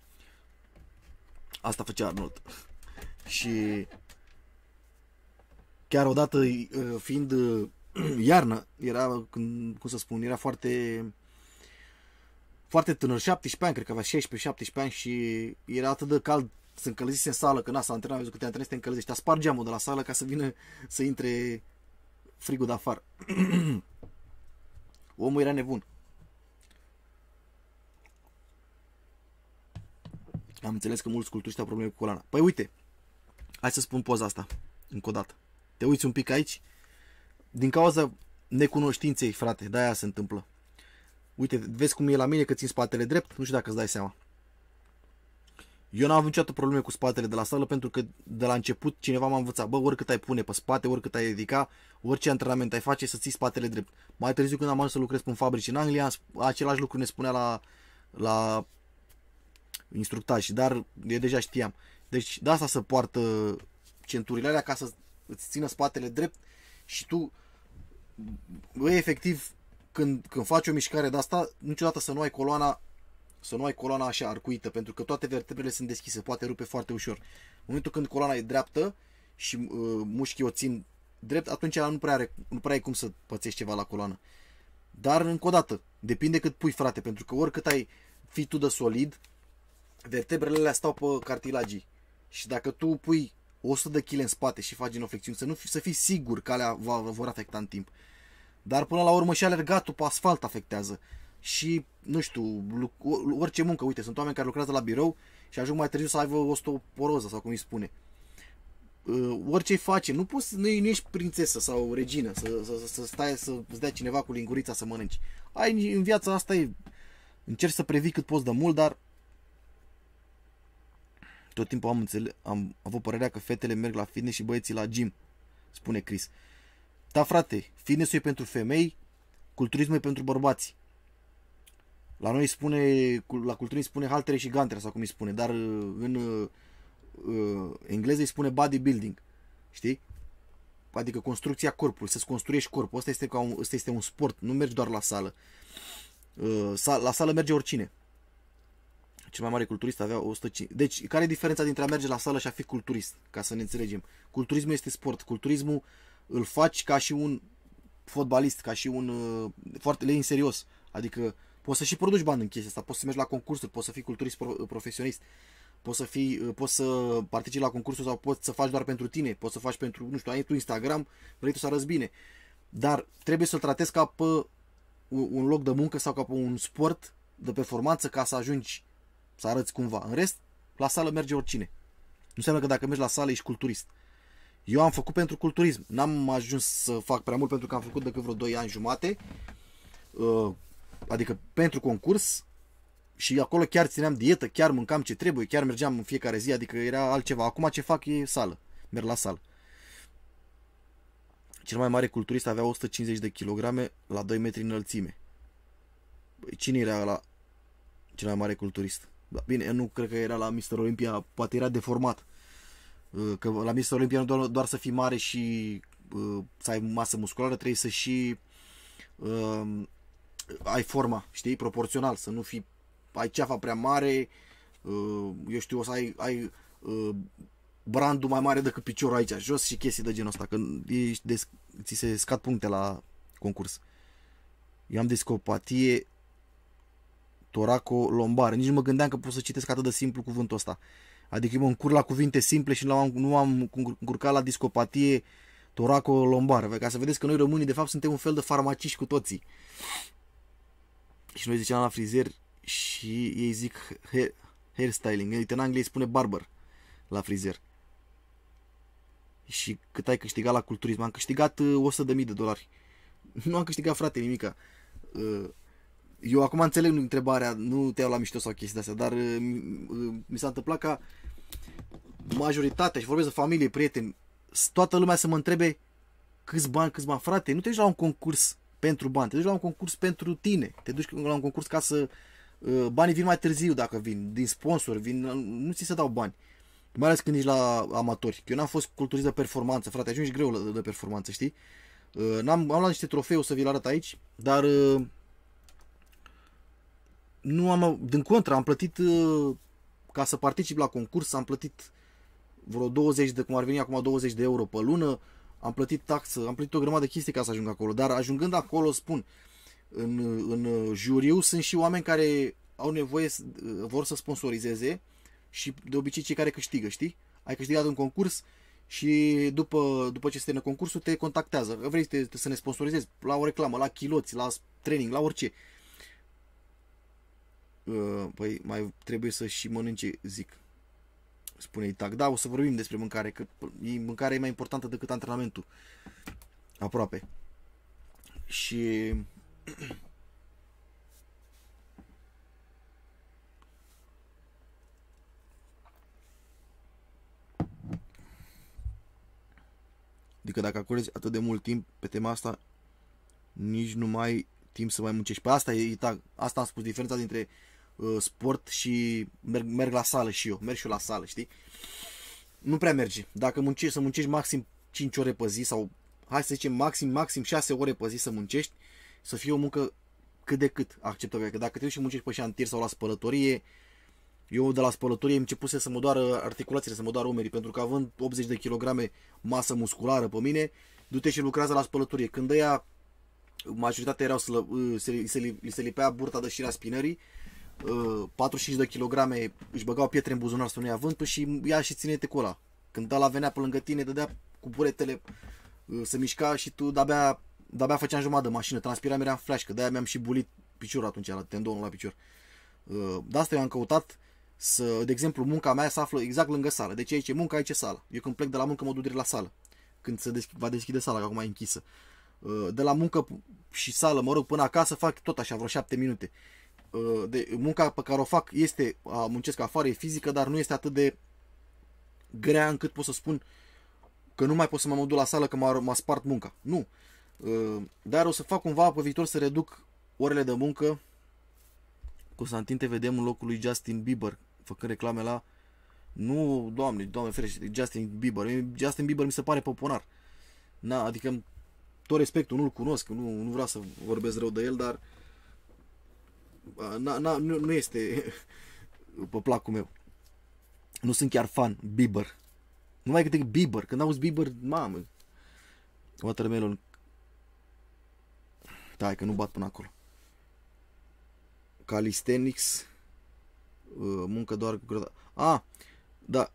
Asta făcea Arnold. Și chiar odată, fiind iarnă, era, cum să spun, era foarte foarte tânăr, șaptesprezece ani, cred că avea șaisprezece șaptesprezece ani, și era atât de cald, se încălzise în sală, că na, s-a antrenat, văzut că te antrenezi, te încălzești, a spart geamul de la sală ca să vină să intre frigul de afară. Omul era nebun. Am înțeles că mulți culturiști au probleme cu coloana. Păi uite, hai să spun poza asta încă o dată. Te uiți un pic aici, din cauza necunoștinței, frate, de-aia se întâmplă. Uite, vezi cum e la mine, că țin spatele drept? Nu știu dacă îți dai seama. Eu n-am avut niciodată probleme cu spatele de la sală, pentru că de la început cineva m-a învățat. Bă, oricât ai pune pe spate, oricât ai ridica, orice antrenament ai face, să ții spatele drept. Mai târziu, când am ajuns să lucrez pe fabrici în Anglia, același lucru ne spunea la, la instructaj, dar eu deja știam. Deci de asta se poartă centurile alea, ca să îți țină spatele drept și tu, bă, efectiv, când, când faci o mișcare de asta, niciodată să nu ai coloana să nu ai coloana așa arcuită, pentru că toate vertebrele sunt deschise, poate rupe foarte ușor. În momentul când coloana e dreaptă și uh, mușchii o țin drept, atunci nu prea, are, nu prea ai cum să pățești ceva la coloană. Dar, încă o dată, depinde cât pui, frate, pentru că oricât ai fi tu de solid, vertebrele alea stau pe cartilagii. Și dacă tu pui o sută de kilograme în spate și faci genoflexiuni, să, nu fi, să fii sigur că alea vor afecta în timp. Dar până la urmă și alergatul pe asfalt afectează. Și, nu știu, orice muncă, uite, sunt oameni care lucrează la birou și ajung mai târziu să aibă osteoporoză, sau cum îi spune. Uh, orice face, nu poți, nu, nu ești prințesă sau regină, să, să, să stai, să îți dea cineva cu lingurița să mănânci. Ai, în viața asta e, încerci să previi cât poți de mult, dar tot timpul am, înțeles, am avut părerea că fetele merg la fitness și băieții la gym, spune Chris. Da, frate, fitness-ul e pentru femei, culturismul e pentru bărbați. La noi spune, la culturism spune haltere și gantere, sau cum îi spune, dar în uh, engleză îi spune bodybuilding, știi? Adică construcția corpului, să-ți construiești corpul. Asta este, ca un, asta este un sport, nu mergi doar la sală. Uh, la sală merge oricine. Cel mai mare culturist avea o sută cincizeci. Deci, care e diferența dintre a merge la sală și a fi culturist? Ca să ne înțelegem. Culturismul este sport. Culturismul îl faci ca și un fotbalist, ca și un uh, foarte lei în serios. Adică poți să și produci bani în chestia asta, poți să mergi la concursuri, poți să fii culturist profesionist, poți să, fii, poți să participi la concursuri sau poți să faci doar pentru tine, poți să faci pentru, nu știu, ai tu Instagram, vrei tu să arăți bine. Dar trebuie să-l tratezi ca pe un loc de muncă sau ca pe un sport de performanță, ca să ajungi să arăți cumva. În rest, la sală merge oricine. Nu înseamnă că dacă mergi la sală ești culturist. Eu am făcut pentru culturism. N-am ajuns să fac prea mult pentru că am făcut decât vreo doi ani jumate. Adică pentru concurs. Și acolo chiar țineam dietă, chiar mâncam ce trebuie, chiar mergeam în fiecare zi, adică era altceva. Acum ce fac e sală. Merg la sală. Cel mai mare culturist avea o sută cincizeci de kilograme la doi metri înălțime. Băi, cine era la cel mai mare culturist? Da, bine, eu nu cred că era la mister Olympia, poate era deformat. Că la mister Olympia nu doar, doar să fii mare și uh, să ai masă musculară, trebuie să și uh, ai forma, știi, proporțional, să nu fii, ai ceafa prea mare, uh, eu știu, o să ai, ai uh, brandul mai mare decât piciorul aici, jos și chestii de genul ăsta, că ești des, ți se scad puncte la concurs. Eu am discopatie toraco-lombară, nici nu mă gândeam că pot să citesc atât de simplu cuvântul ăsta. Adică eu mă încurc la cuvinte simple și nu am încurcat la discopatie toraco-lombară. Ca să vedeți că noi românii de fapt suntem un fel de farmaciști cu toții. Și noi ziceam la frizer și ei zic hair, hairstyling. Uite, în Anglia îi spune barber la frizer. Și cât ai câștigat la culturism? Am câștigat o sută de mii de dolari. Nu am câștigat, frate, nimica. Eu acum înțeleg întrebarea, nu te iau la mișto sau chestii de astea, dar mi s-a întâmplat ca majoritatea, și vorbesc de familie, prieteni, toată lumea să mă întrebe câți bani, câți bani. Frate, nu te duci la un concurs pentru bani, te duci la un concurs pentru tine, te duci la un concurs ca să... Banii vin mai târziu dacă vin, din sponsor, vin, nu ți se dau bani. Mai ales când ești la amatori. Eu n-am fost culturist de performanță, frate, ajungi greu de performanță, știi? N-am, am luat niște trofee, o să vi le arăt aici, dar... Nu am, din contră, am plătit, ca să particip la concurs, am plătit vreo douăzeci de, cum ar veni acum, douăzeci de euro pe lună, am plătit taxă, am plătit o grămadă de chestii ca să ajung acolo, dar ajungând acolo, spun, în, în juriu sunt și oameni care au nevoie, vor să sponsorizeze și de obicei cei care câștigă, știi? Ai câștigat un concurs și după, după ce se termină concursul te contactează, vrei te, te, să ne sponsorizezi la o reclamă, la chiloți, la training, la orice. Păi mai trebuie să și mănânce, zic. Spune Itac. Da, o să vorbim despre mâncare, că mâncarea e mai importantă decât antrenamentul. Aproape. Și adică dacă acordezi atât de mult timp pe tema asta, nici nu mai ai timp să mai muncești. Pe asta e, Itac. Asta am spus, diferența dintre sport și merg, merg la sală și eu, merg și eu la sală, știi? Nu prea merge. Dacă muncești, să muncești maxim cinci ore pe zi sau hai să zicem maxim, maxim șase ore pe zi să muncești, să fie o muncă cât de cât acceptabilă. Că dacă te duci și muncești pe șantier sau la spălătorie, eu de la spălătorie începuse să mă doară articulațiile, să mă doară umerii, pentru că având optzeci de kilograme masă musculară pe mine, du-te și lucrează la spălătorie. Când ăia, majoritatea erau, să, se, se, se lipea burta de șirea spinării, patruzeci și cinci de kilograme își băgau pietre în buzunar să nu ia vântul și ia și ține-te cu ăla. Când ăla venea pe lângă tine, dădea cu buretele, se mișca și tu de-abia, de-abia făceam jumătate de mașină, transpiram, eram flash, că de-aia mi-am și bulit piciorul atunci, la tendonul la picior. De asta eu am căutat să, de exemplu, munca mea se află exact lângă sală. Deci aici e munca, aici e sala. Eu când plec de la muncă mă duc direct la sală, când se deschide, va deschide sala, că acum e închisă. De la muncă și sală, mă rog, până acasă fac tot așa, vreo șapte minute. De, munca pe care o fac este, a, muncesc afară, e fizică, dar nu este atât de grea încât pot să spun că nu mai pot să mă duc la sală că m-a, m-a spart munca. Nu. Dar o să fac cumva pe viitor să reduc orele de muncă. Constantin, te vedem în locul lui Justin Bieber, făcând reclame la... Nu, doamne, doamne ferește, Justin Bieber. Justin Bieber mi se pare popular. Na, adică tot respectul, nu-l cunosc, nu, nu vreau să vorbesc rău de el, dar na, na, nu, nu este pe placul meu. Nu sunt chiar fan Bieber. Nu mai câte Bieber. Când auzi Bieber, mamă. Watermelon. Da, că nu bat până acolo. Calisthenics. Muncă doar cu... Ah, da.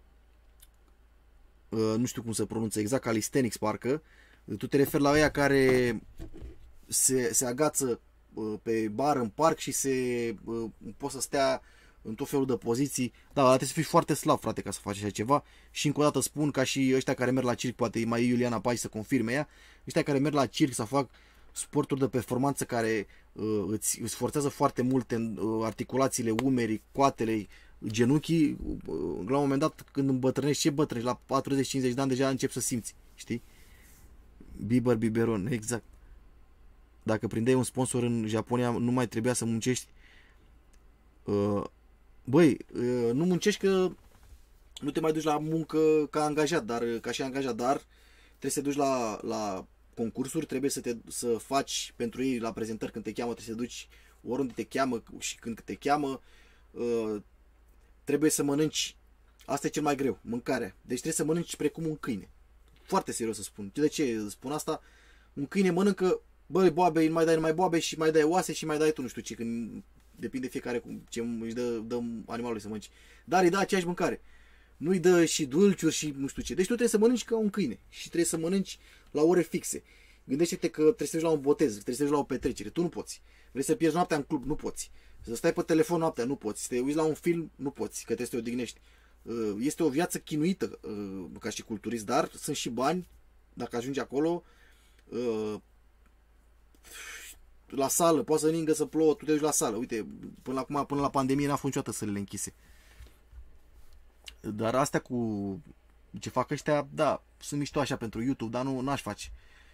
Nu știu cum se pronunță exact. Calisthenics, parcă. Tu te referi la aia care se, se agață pe bar în parc și se pot să stea în tot felul de poziții. Da, trebuie să fii foarte slab, frate, ca să faci așa ceva. Și încă o dată spun, ca și ăștia care merg la circ, poate mai Iuliana Paci să confirme ea, ăștia care merg la circ să fac sporturi de performanță care uh, îți, îți forțează foarte mult în uh, articulațiile, umerii, coatele, genunchii, uh, la un moment dat când îmbătrânești, ce bătrânești? La patruzeci cincizeci de ani deja începi să simți, știi? Bieber, biberon, exact. Dacă prindeai un sponsor în Japonia, nu mai trebuia să muncești. Uh, băi, uh, nu muncești că nu te mai duci la muncă ca angajat, dar ca și angajat, dar trebuie să te duci la, la concursuri, trebuie să, te, să faci pentru ei la prezentări când te cheamă, trebuie să te duci oriunde te cheamă și când te cheamă. Uh, trebuie să mănânci, asta e cel mai greu, mâncarea. Deci trebuie să mănânci precum un câine. Foarte serios să spun. De ce spun asta? Un câine mănâncă, băi, boabe, mai dai numai boabe și mai dai oase și mai dai tu nu știu ce, când depinde fiecare cum ce își dă, dă animalului să mănânci. Dar îi dă aceeași mâncare. Nu-i dă și dulciuri și nu știu ce. Deci tu trebuie să mănânci ca un câine și trebuie să mănânci la ore fixe. Gândește-te că trebuie să duci la un botez, trebuie să duci la o petrecere. Tu nu poți. Vrei să pierzi noaptea în club? Nu poți. Să stai pe telefon noaptea? Nu poți. Să te uiți la un film? Nu poți, că trebuie să te odihnești. Este o viață chinuită ca și culturist, dar sunt și bani dacă ajungi acolo. La sală, poate să ningă, să plouă, tu te duci la sală. Uite, până acum, până la pandemie n-a fost niciodată sălile închise. Dar astea cu ce fac ăștia, da, sunt mișto așa pentru YouTube, dar nu n-aș face.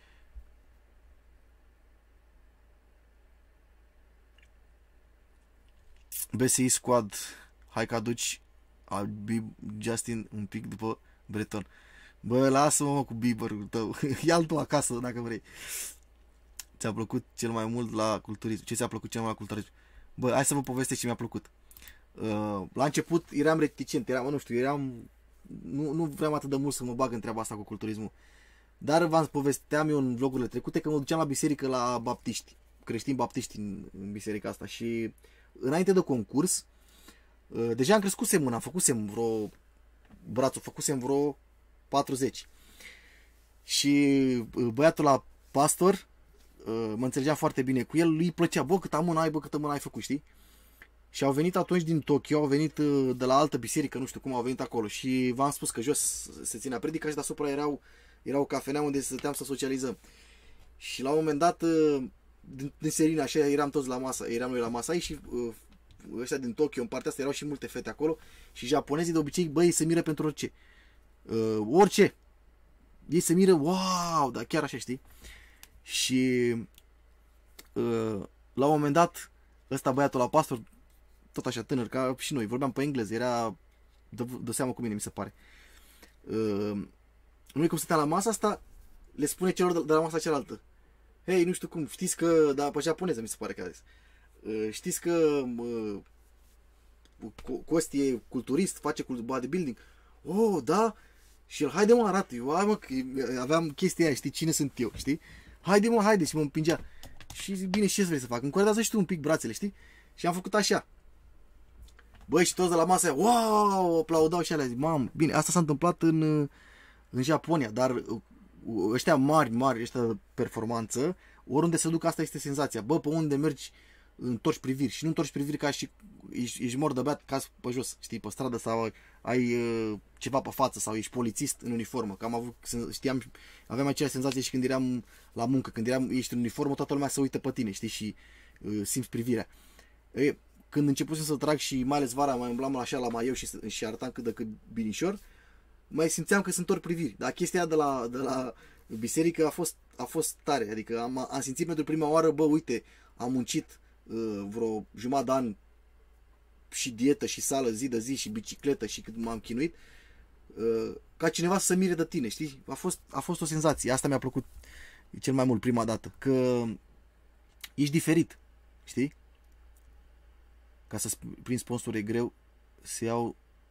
B S I Squad, hai că aduci al Justin un pic după Breton. Bă, lasă-mă mă, cu Bieberul tău. Ia-l tu acasă dacă vrei. Ți-a plăcut cel mai mult la culturism? Ce ți-a plăcut cel mai mult la culturism? Bă, hai să vă povestesc ce mi-a plăcut. Uh, la început eram reticent, eram, nu știu, eram nu, nu vreau atât de mult să mă bag în treaba asta cu culturismul. Dar v-am povesteam eu în vlogurile trecute că mă duceam la biserică la baptiști, creștini baptiști în, în biserica asta și înainte de concurs uh, deja am crescut mâna, am făcusem vreo brațul, făcusem vreo patruzeci. Și uh, băiatul la pastor mă înțelegeam foarte bine cu el, lui plăcea, bă, câtă mână ai, bă, câtă mână ai făcut, știi? Și au venit atunci din Tokyo, au venit de la altă biserică, nu știu cum au venit acolo și v-am spus că jos se ținea predica și deasupra erau, erau cafenea unde stăteam să socializăm. Și la un moment dat, din, din serin, așa, eram toți la masă, eram noi la masă aici și ăștia din Tokyo, în partea asta, erau și multe fete acolo și japonezii de obicei, băi, se miră pentru orice. Uh, orice. Ei se miră, wow, dar chiar așa, știi? Și uh, la un moment dat ăsta băiatul la pastor, tot așa tânăr ca și noi, vorbeam pe engleză, era de, de seamă cu mine, mi se pare. Uh, noi cum stăteam la masa asta, le spune celor de, de la masa cealaltă: hei, nu știu cum, știți că, da, pe japoneză mi se pare că a zis, uh, știți că uh, Costi e culturist, face bodybuilding. Oh, da? Și el, haide mă, arată. Eu, hai mă, că aveam chestia aia, știi, cine sunt eu, știi? Haide mă, haide, și mă împingea. Și zic, bine, și ce vrei să fac? Încordează și tu un pic brațele, știi? Și am făcut așa. Băi, și toți de la masă, wow, aplaudau și alea. Zic, mamă, bine, asta s-a întâmplat în, în Japonia, dar ăștia mari, mari, ăștia de performanță, oriunde se duc, asta este senzația. Bă, pe unde mergi, întorci priviri. Și nu întorci priviri ca și ești, ești mor de beat, cazi pe jos, știi, pe stradă sau ai uh, ceva pe față sau ești polițist în uniformă. Că am avut, știam, aveam aceeași senzație și când eram la muncă, când eram, ești în uniformă, toată lumea se uită pe tine, știi, și uh, simți privirea. E, când începusem să trag și mai ales vara mai umblam așa la maieu și, și arătam cât de cât binișor, mai simțeam că sunt ori priviri. Dar chestia de la, de la biserică a fost, a fost tare, adică am, am simțit pentru prima oară, bă, uite, am muncit uh, vreo jumătate de an și dietă și sală zi de zi și bicicletă și cât m-am chinuit, uh, ca cineva să se mire de tine, știi? A fost, a fost o senzație, asta mi-a plăcut cel mai mult prima dată, că ești diferit, știi? Ca să prin sponsor e greu, se iau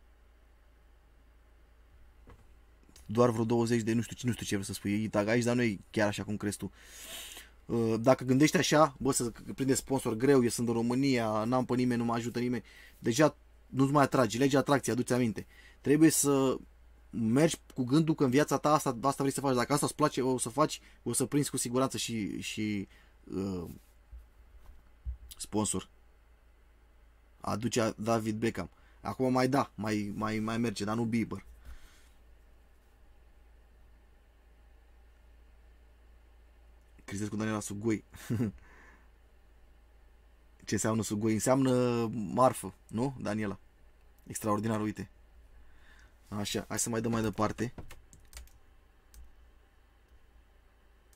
doar vreo douăzeci de, nu știu, nu știu ce vrei să spui, e aici, dar nu e chiar așa cum crezi tu. Dacă gândești așa, bă, să prinde sponsor greu, eu sunt în România, n-am pe nimeni, nu mă ajută nimeni, deja nu-ți mai atragi, legea atracției, adu-ți aminte. Trebuie să mergi cu gândul că în viața ta asta, asta vrei să faci, dacă asta îți place, o să faci, o să prinzi cu siguranță și, și uh, sponsor. Aduce David Beckham. Acum mai da, mai, mai, mai merge, dar nu Bieber. Crisescu Daniela Sugoi. Ce înseamnă Sugoi? Înseamnă marfă, nu, Daniela? Extraordinar, uite. Așa, hai să mai dăm mai departe.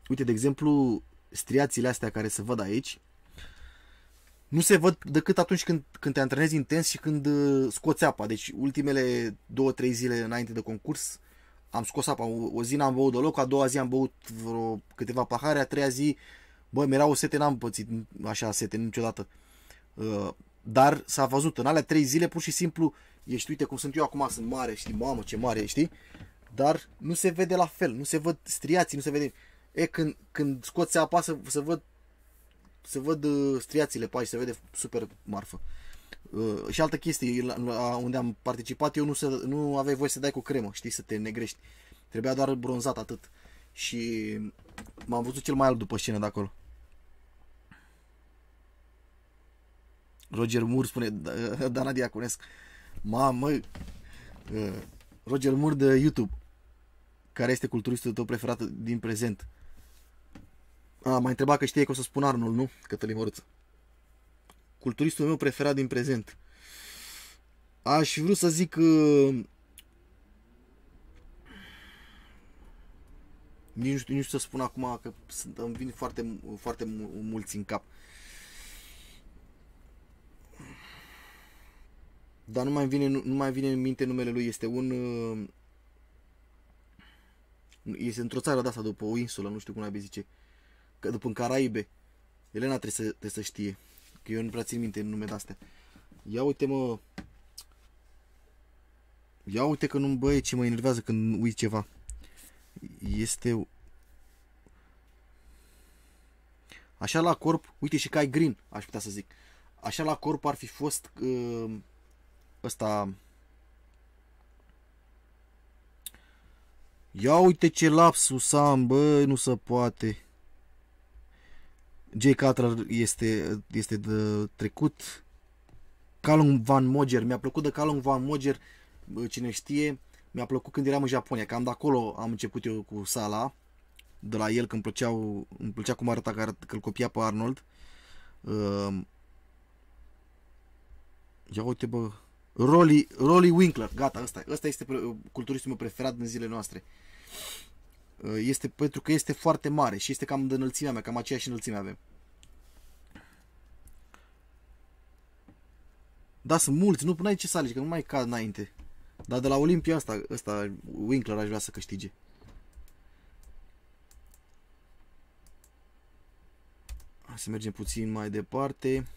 uite, de exemplu, striațiile astea care se văd aici, nu se văd decât atunci când, când te antrenezi intens și când uh, scoți apa. Deci ultimele două, trei zile înainte de concurs am scos apa. O, o zi n-am băut deloc, a doua zi am băut vreo câteva pahare, a treia zi, bă, mi-era o sete, n-am pățit așa sete niciodată. Uh, dar s-a văzut, în alea trei zile pur și simplu ești, uite cum sunt eu acum, sunt mare, știi, mamă ce mare, știi? Dar nu se vede la fel, nu se văd striații, nu se vede. E, când, când scoți apa să, să văd se văd uh, striațiile pe aici, se vede super marfă. Uh, și altă chestie, la, la, unde am participat eu, nu, se, nu aveai voie să dai cu cremă, știi, să te negrești. Trebuia doar bronzat, atât. Și m-am văzut cel mai alb după scenă de acolo. Roger Moore spune, Dana Diaconescu. Mamă, uh, Roger Moore de YouTube. Care este culturistul tău preferat din prezent? A, m-a întrebat că știe că o să spun Arnold, nu? Cătălin Măruță. Culturistul meu preferat din prezent. Aș vrea să zic că... Nici nu știu, nu știu să spun acum, că sunt, îmi vin foarte, foarte mulți în cap. Dar nu mai vine, nu mai vine în minte numele lui. Este un... Este într-o țară de asta, după o insulă, nu știu cum ai zice. Că după în Caraibe. Elena trebuie să, trebuie să știe. Că eu nu prea țin minte nume de-astea. Ia uite, mă. Ia uite că nu, băie, ce mă enervează când uit ceva. Este... Așa la corp, uite și Kai Green, aș putea să zic. Așa la corp ar fi fost uh, ăsta... Ia uite ce lapsus am, bă, nu se poate. Jay Cutler este, este de trecut. Callum Van Moger, mi-a plăcut de Callum Van Moger, cine știe, mi-a plăcut când eram în Japonia, cam de acolo am început eu cu sala, de la el, că îmi, plăceau, îmi plăcea cum arăta, că, arăta, că îl copia pe Arnold. Uh, ia uite, bă, Rolly, Rolly Winkler, gata, ăsta, ăsta este culturistul meu preferat din zilele noastre. Uh, este pentru că este foarte mare și este cam de înălțimea mea, cam aceeași înălțime avem. Da, sunt mulți, nu n-ai ce să alegi, că nu mai cad înainte. Dar de la Olimpia asta, ăsta, Winkler, aș vrea să câștige. Hai să mergem puțin mai departe.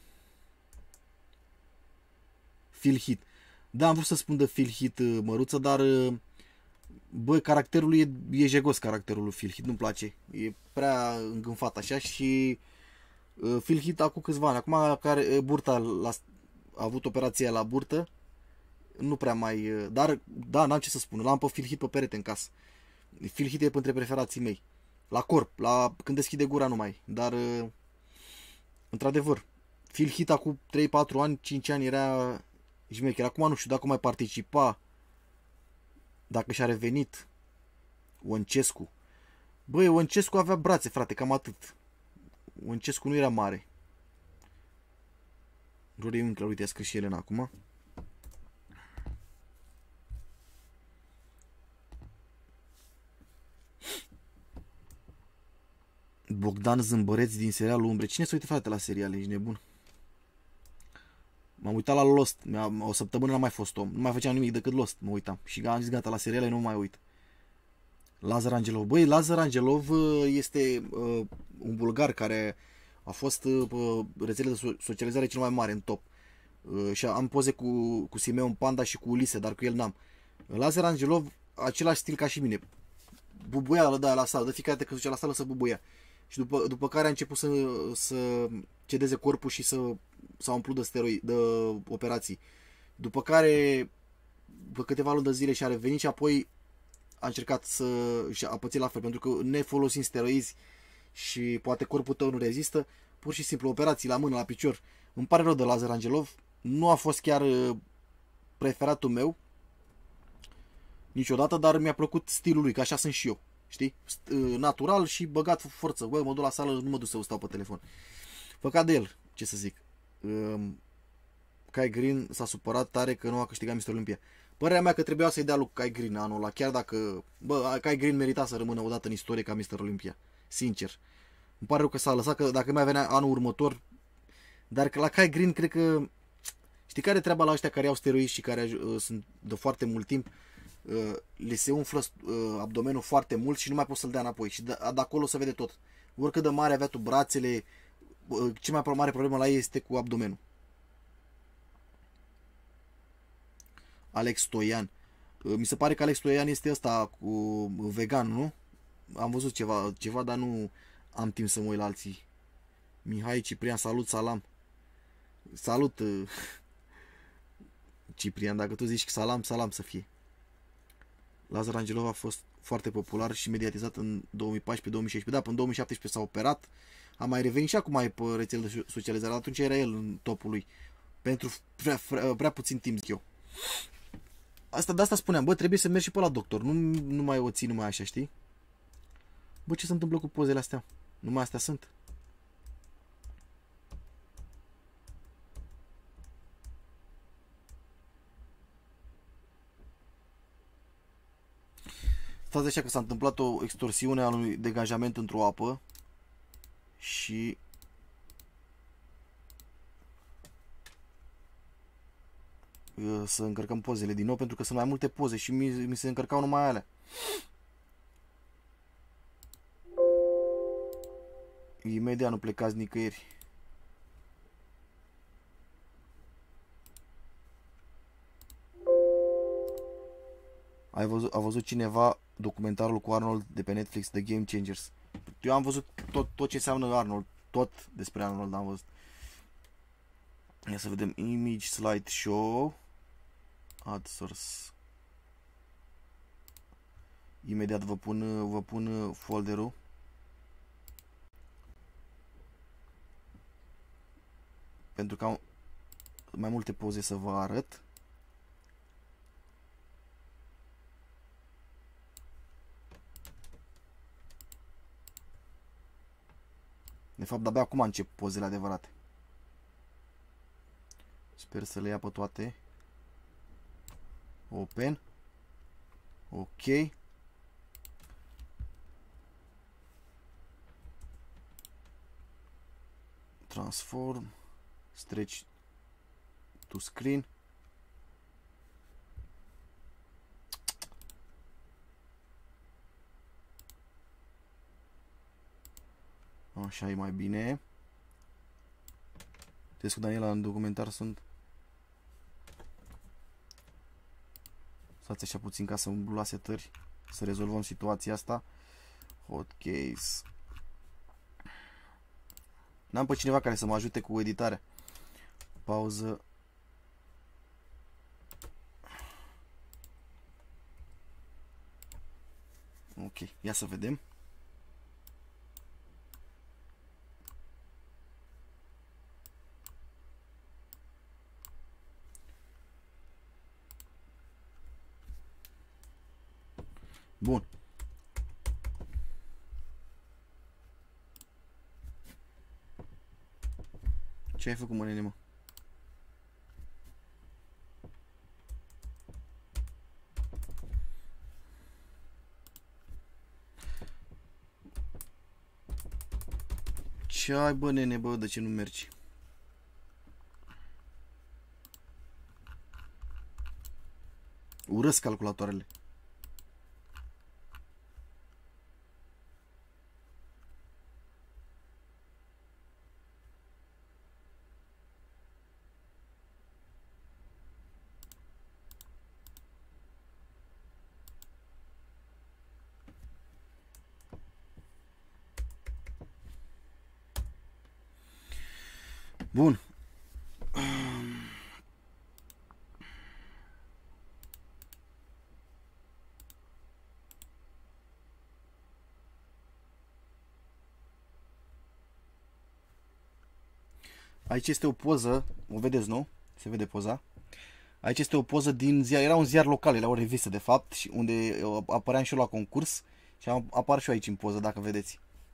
Phil Heath. Da, am vrut să spun de Phil Heath, Măruță, dar bă, caracterul lui e, e jegos, caracterul lui Phil Heath, nu-mi place. E prea îngânfat așa și uh, Phil Heath acum câțiva ani, acum care burta la, a avut operația la burtă, nu prea mai, dar da, n-am ce să spun, l-am pe Phil Heath pe perete în casă. Phil Heath e printre preferații mei. La corp, la când deschide gura numai, dar uh, într-adevăr, Phil Heath acum trei patru ani, cinci ani era șmecher. Acum nu știu dacă mai participa, dacă și-a revenit Oncescu. Băi, Oncescu avea brațe, frate, cam atât. Oncescu nu era mare. Rory Winkler, uite, a scris și Elena acum. Bogdan Zâmbăreț din serialul Umbre. Cine se uită, frate, la seriale? Ești nebun? M-am uitat la Lost. O săptămână n-am mai fost om. Nu mai făceam nimic decât Lost. Mă uitam. Și am zis, gata, la seriale nu mai uit. Lazar Angelov. Băi, Lazar Angelov este uh, un bulgar care a fost uh, rețele de socializare cel mai mare în top. Uh, și am poze cu, cu Simeon Panda și cu Ulise, dar cu el n-am. Lazar Angelov, același stil ca și mine. Bubuia la, la sală. De fiecare dată că se ducea la sală să bubuia. Și după, după care a început să, să cedeze corpul și să s-a umplut de steroidi, de operații. După care, după câteva luni de zile și-a revenit și apoi a încercat să și a pățit la fel, pentru că nefolosind steroizi și poate corpul tău nu rezistă, pur și simplu operații la mână, la picior. Îmi pare rău de Lazar Angelov, nu a fost chiar preferatul meu niciodată, dar mi-a plăcut stilul lui, că așa sunt și eu. Știi? Natural și băgat forță. Bă, mă duc la sală, nu mă duc să stau pe telefon. Păcat de el, ce să zic. Kai Green s-a supărat tare că nu a câștigat mister Olympia. Părerea mea că trebuia să-i dea lui Kai Green anul ăla, chiar dacă, bă, Kai Green merita să rămână odată în istorie ca mister Olympia. sincer. Îmi pare rău că s-a lăsat, că dacă mai venea anul următor, dar că la Kai Green cred că, știi care e treaba la ăștia care au steroizi și care uh, sunt de foarte mult timp, uh, le se umflă uh, abdomenul foarte mult și nu mai pot să-l dea înapoi și de, de acolo se vede tot. Oricât de mare avea tu brațele, uh, cea mai mare problemă la ei este cu abdomenul. Alex Stoian. Uh, mi se pare că Alex Stoian este ăsta cu vegan, nu? Am văzut ceva, ceva, dar nu am timp să mă uit la alții. Mihai Ciprian, salut, salam. Salut, uh, Ciprian, dacă tu zici salam, salam să fie. Lazar Angelov a fost foarte popular și mediatizat în două mii paisprezece două mii șaisprezece. Da, până în două mii șaptesprezece s-a operat. A mai revenit și acum mai pe rețele de socializare. Atunci era el în topul lui. Pentru prea, prea, prea puțin timp, zic eu. Asta, de asta spuneam, bă, trebuie să mergi și pe la doctor. Nu, nu mai o ții numai așa, știi? Bă, ce se întâmplă cu pozele astea? Numai astea sunt. Stați așa că s-a întâmplat o extorsiune a unui degajament într-o apă și să încărcăm pozele din nou pentru că sunt mai multe poze și mi, mi se încărcau numai alea. Imediat nu plecați nicăieri. Ai văzut, a văzut cineva documentarul cu Arnold de pe Netflix, The Game Changers? Eu am văzut tot, tot ce înseamnă Arnold, tot despre Arnold am văzut. Ia să vedem, Image Slideshow, Add Source. Imediat vă pun, vă pun folderul. Pentru că am mai multe poze să vă arăt. De fapt, de-abia acum încep pozele adevărate. Sper să le ia pe toate. Open. Ok. Transform. Stretch to screen. Așa e mai bine. Deci cu Daniela în documentar sunt. Stați așa puțin ca să umblu la setări, să rezolvăm situația asta. Hot case. N-am pe cineva care să mă ajute cu editarea. Pauză. Ok, ia să vedem. Bun. Ce ai făcut, mă, nene, mă? Ce ai, bă, nene, bă, de ce nu mergi? Urăsc calculatoarele. Bun. Aici este o poză, o vedeți, nu? Se vede poza. Aici este o poză din ziar, era un ziar local, era o revistă de fapt, și unde apăream și eu la concurs și apar și eu aici în poză, dacă vedeți.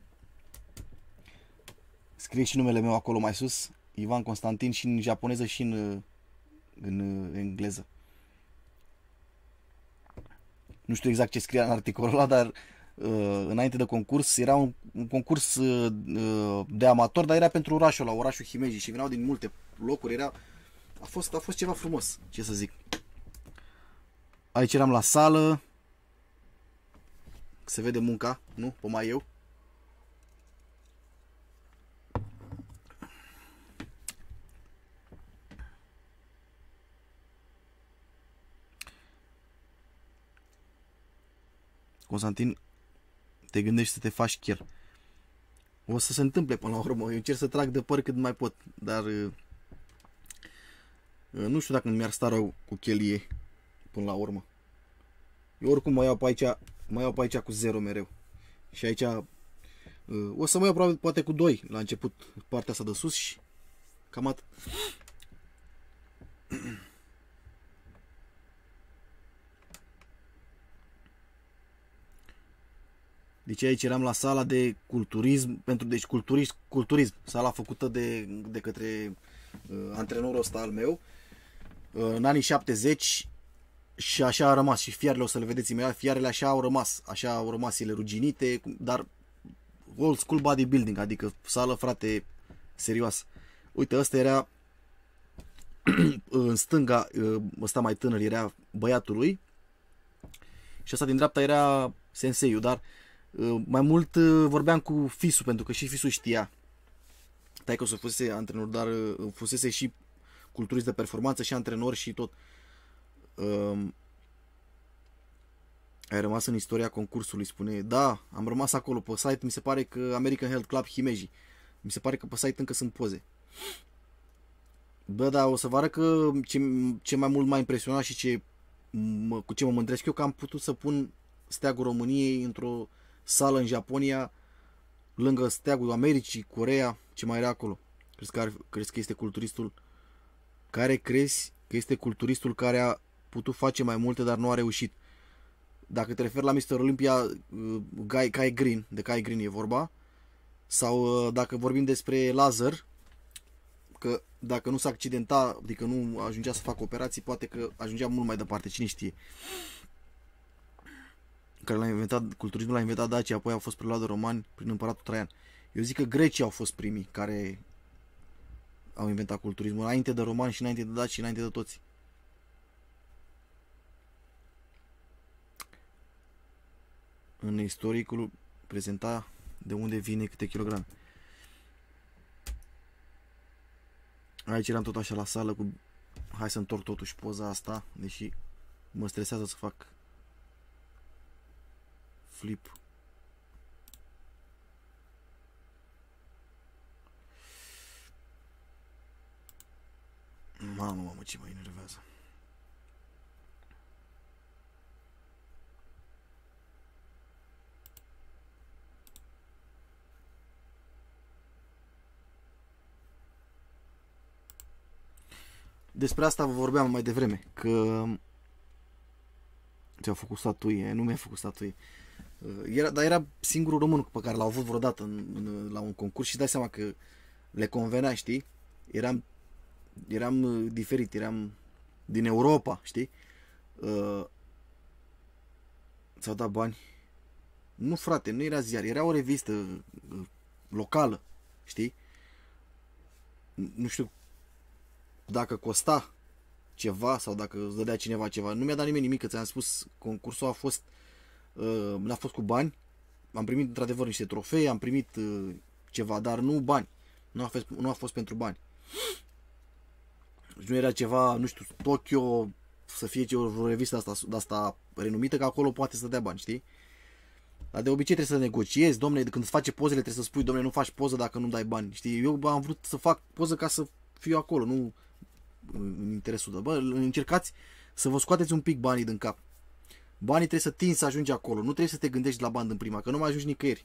Scrie și numele meu acolo mai sus, Ivan Constantin, și în japoneză și în, în engleză. Nu știu exact ce scria în articolul ăla, dar uh, înainte de concurs, era un, un concurs uh, de amator, dar era pentru orașul ăla, orașul Himeji, și veneau din multe locuri, era, a fost, a fost ceva frumos, ce să zic. Aici eram la sală, se vede munca, nu? Pe mai eu. Constantin, te gândești să te faci chel. O să se întâmple până la urmă. Eu încerc să trag de păr cât mai pot, dar uh, nu știu dacă mi-ar sta rău cu chelie până la urmă. Eu oricum mă iau pe aici, mă iau pe aici cu zero mereu. Și aici uh, o să mă iau probabil, poate cu doi la început, partea asta de sus, și cam atât. Deci aici eram la sala de culturism, pentru, deci culturism, culturism, sala făcută de, de către uh, antrenorul ăsta al meu, uh, în anii șaptezeci, și așa a rămas. Și fiarele, o să le vedeți imediat, fiarele așa au rămas, așa au rămas ele ruginite, dar old school bodybuilding, adică sală, frate, serioasă. Uite, ăsta era în stânga, ăsta mai tânăr era băiatul lui și ăsta din dreapta era senseiul, dar mai mult vorbeam cu Fisu, pentru că și Fisu știa. Tai că o să fusese antrenor, dar fusese și culturist de performanță și antrenor și tot. Um, ai rămas în istoria concursului, spune. Da, am rămas acolo pe site, mi se pare că American Health Club Himeji. Mi se pare că pe site încă sunt poze. Bă, da, o să vă arăt că ce, ce mai mult m-a impresionat și ce, mă, cu ce mă mândresc eu, că am putut să pun steagul României într-o sală în Japonia, lângă steagul Americii, Coreea, ce mai era acolo. Crezi că, ar, crezi că este culturistul care crezi că este culturistul care a putut face mai multe, dar nu a reușit? Dacă te referi la mister Olympia, Guy, Kai Green, de Kai Green e vorba, sau dacă vorbim despre Lazar, că dacă nu s-a accidenta, adică nu ajungea să facă operații, poate că ajungea mult mai departe, cine știe. Care l-a inventat, culturismul l-a inventat Dacia, apoi au fost preluat de romani prin împăratul Traian. Eu zic că grecii au fost primii care au inventat culturismul, înainte de romani și înainte de daci și înainte de toți. În istoricul prezenta de unde vine câte kilograme. Aici eram tot așa la sală cu... Hai să întorc totuși poza asta, deși mă stresează să fac flip. Mamă, mamă, ce mă enervează. Despre asta vă vorbeam mai devreme, că ți-au făcut statuie, nu mi-a făcut statuie. Era, dar era singurul român pe care l-au avut vreodată în, în, la un concurs și dai seama că le convenea, știi? Eram, eram diferit, eram din Europa, știi? Uh, ți-au dat bani? Nu, frate, nu era ziar, era o revistă uh, locală, știi? Nu știu dacă costa ceva sau dacă îți dădea cineva ceva. Nu mi-a dat nimeni nimic, că ți-am spus, concursul a fost uh, n-a fost cu bani. Am primit într-adevăr niște trofee, am primit uh, ceva, dar nu bani. Nu a fost, nu a fost pentru bani. Nu era ceva, nu știu, Tokyo, să fie o revistă asta, de asta renumită, că acolo poate să dea bani, știi? Dar de obicei trebuie să negociezi, domne, când îți face pozele trebuie să spui, domne, nu faci poză dacă nu dai bani, știi? Eu am vrut să fac poză ca să fiu acolo, nu în interesul de... Bă, încercați să vă scoateți un pic banii din cap. Banii trebuie să tinzi să ajungi acolo, nu trebuie să te gândești la bani în prima, că nu mai ajungi nicăieri.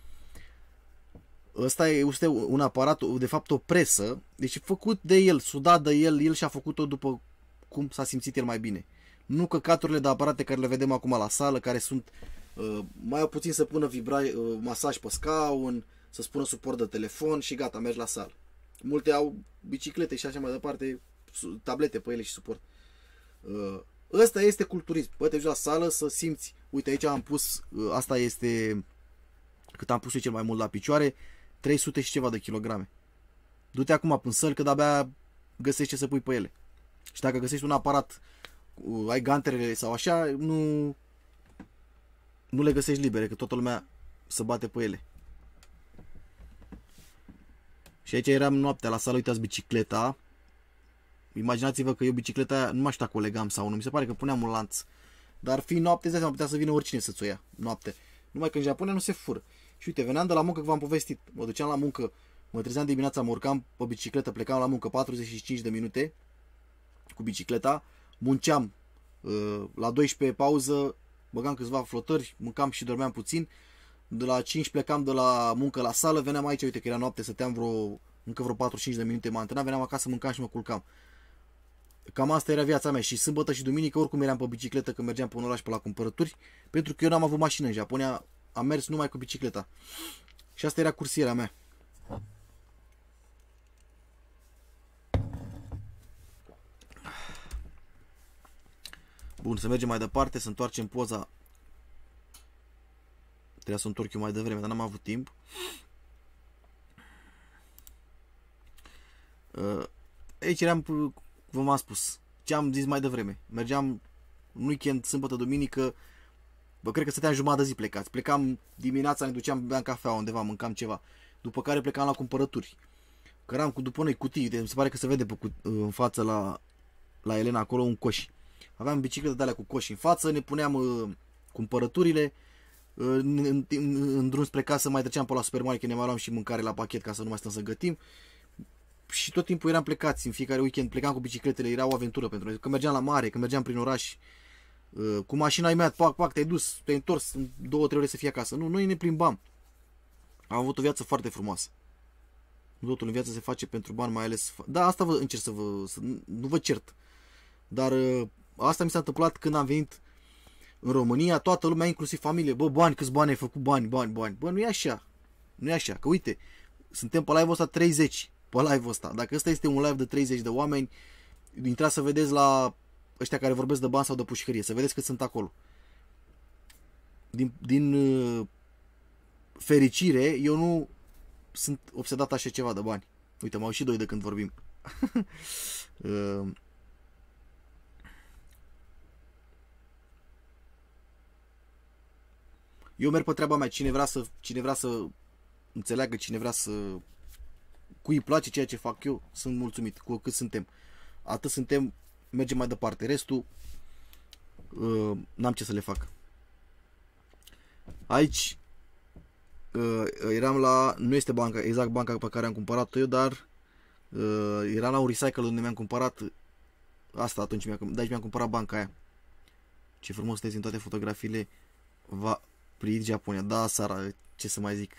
Ăsta este un aparat, de fapt o presă, deci făcut de el, sudat de el, el și-a făcut-o după cum s-a simțit el mai bine. Nu căcaturile de aparate care le vedem acum la sală, care sunt uh, mai puțin să pună vibra, uh, masaj pe scaun, să spună suport de telefon și gata, mergi la sală. Multe au biciclete și așa mai departe, tablete pe ele și suport. Uh, Ăsta este culturism. Bă, te duci la sală să simți. Uite, aici am pus, asta este, cât am pus eu cel mai mult la picioare, trei sute și ceva de kilograme. Du-te acum în săl, că de-abia găsești ce să pui pe ele. Și dacă găsești un aparat, ai ganterele sau așa, nu, nu le găsești libere, că toată lumea se bate pe ele. Și aici eram noaptea la sală, uitați bicicleta. Imaginați-vă că eu bicicleta aia, nu mai știu dacă o legam sau nu, mi se pare că puneam un lanț. Dar fiind noapte, îți putea să vină oricine să-ți o ia noapte. Numai că în Japonia nu se fură. Și uite, veneam de la muncă, că v-am povestit. Mă duceam la muncă, mă trezeam dimineața, mă urcam pe bicicletă, plecam la muncă patruzeci și cinci de minute cu bicicleta, munceam la doisprezece pauză, băgam câțiva flotări, mâncam și dormeam puțin. De la cinci plecam de la muncă la sală, veneam aici, uite că era noapte, stăteam vreo, încă vreo patruzeci și cinci de minute, mă antrenam, veneam acasă, mâncam și mă culcam. Cam asta era viața mea și sâmbătă și duminică oricum eram pe bicicletă când mergeam pe un oraș pe la cumpărături, pentru că eu n-am avut mașină în Japonia, am mers numai cu bicicleta. Și asta era cursiera mea. Bun, să mergem mai departe, să întoarcem poza. Trebuia să o întorc eu mai devreme, dar n-am avut timp. Aici eram, cum v-am spus, ce am zis mai devreme. Mergeam în weekend, sâmbătă, duminică, bă, cred că stăteam jumătate de zi plecați. Plecam dimineața, ne duceam, beam cafea undeva, mâncam ceva. După care plecam la cumpărături. Căram cu după noi cutii, mi se pare că se vede pe, în față la, la Elena acolo un coș. Aveam bicicletă de alea cu coși în față, ne puneam uh, cumpărăturile, uh, în, în, în drum spre casă mai treceam pe la supermarket, ne mai luam și mâncare la pachet ca să nu mai stăm să gătim. Și tot timpul eram plecați, în fiecare weekend plecam cu bicicletele, era o aventură pentru noi. Când mergeam la mare, când mergeam prin oraș, uh, cu mașina imediat, pac, pac, te-ai dus, te-ai întors în două, trei ore să fie acasă. Nu, noi ne plimbam. Am avut o viață foarte frumoasă. Nu totul în viață se face pentru bani, mai ales... Da, asta vă încerc să vă... Să, nu vă cert. Dar... Uh, Asta mi s-a întâmplat când am venit în România, toată lumea, inclusiv familie, bă, bani, câți bani ai făcut, bani, bani, bani. Bă, nu e așa. Nu e așa, că uite, suntem pe live-ul ăsta treizeci, pe live-ul ăsta. Dacă ăsta este un live de treizeci de oameni, intrați să vedeți la ăștia care vorbesc de bani sau de pușcărie, să vedeți că sunt acolo. Din, din uh, fericire, eu nu sunt obsedat așa ceva de bani. Uite, m-au și doi de când vorbim. uh, Eu merg pe treaba mea, cine vrea să, cine vrea să înțeleagă, cine vrea să... Cui îi place ceea ce fac eu, sunt mulțumit cu cât suntem. Atât suntem, mergem mai departe. Restul, uh, n-am ce să le fac. Aici, uh, eram la, nu este banca, exact banca pe care am cumpărat-o eu, dar uh, eram la un recycle unde mi-am cumpărat asta atunci, de aici mi-am cumpărat banca aia. Ce frumos sunteți în toate fotografiile. Va... Prit Japonia, da, Sara, ce să mai zic.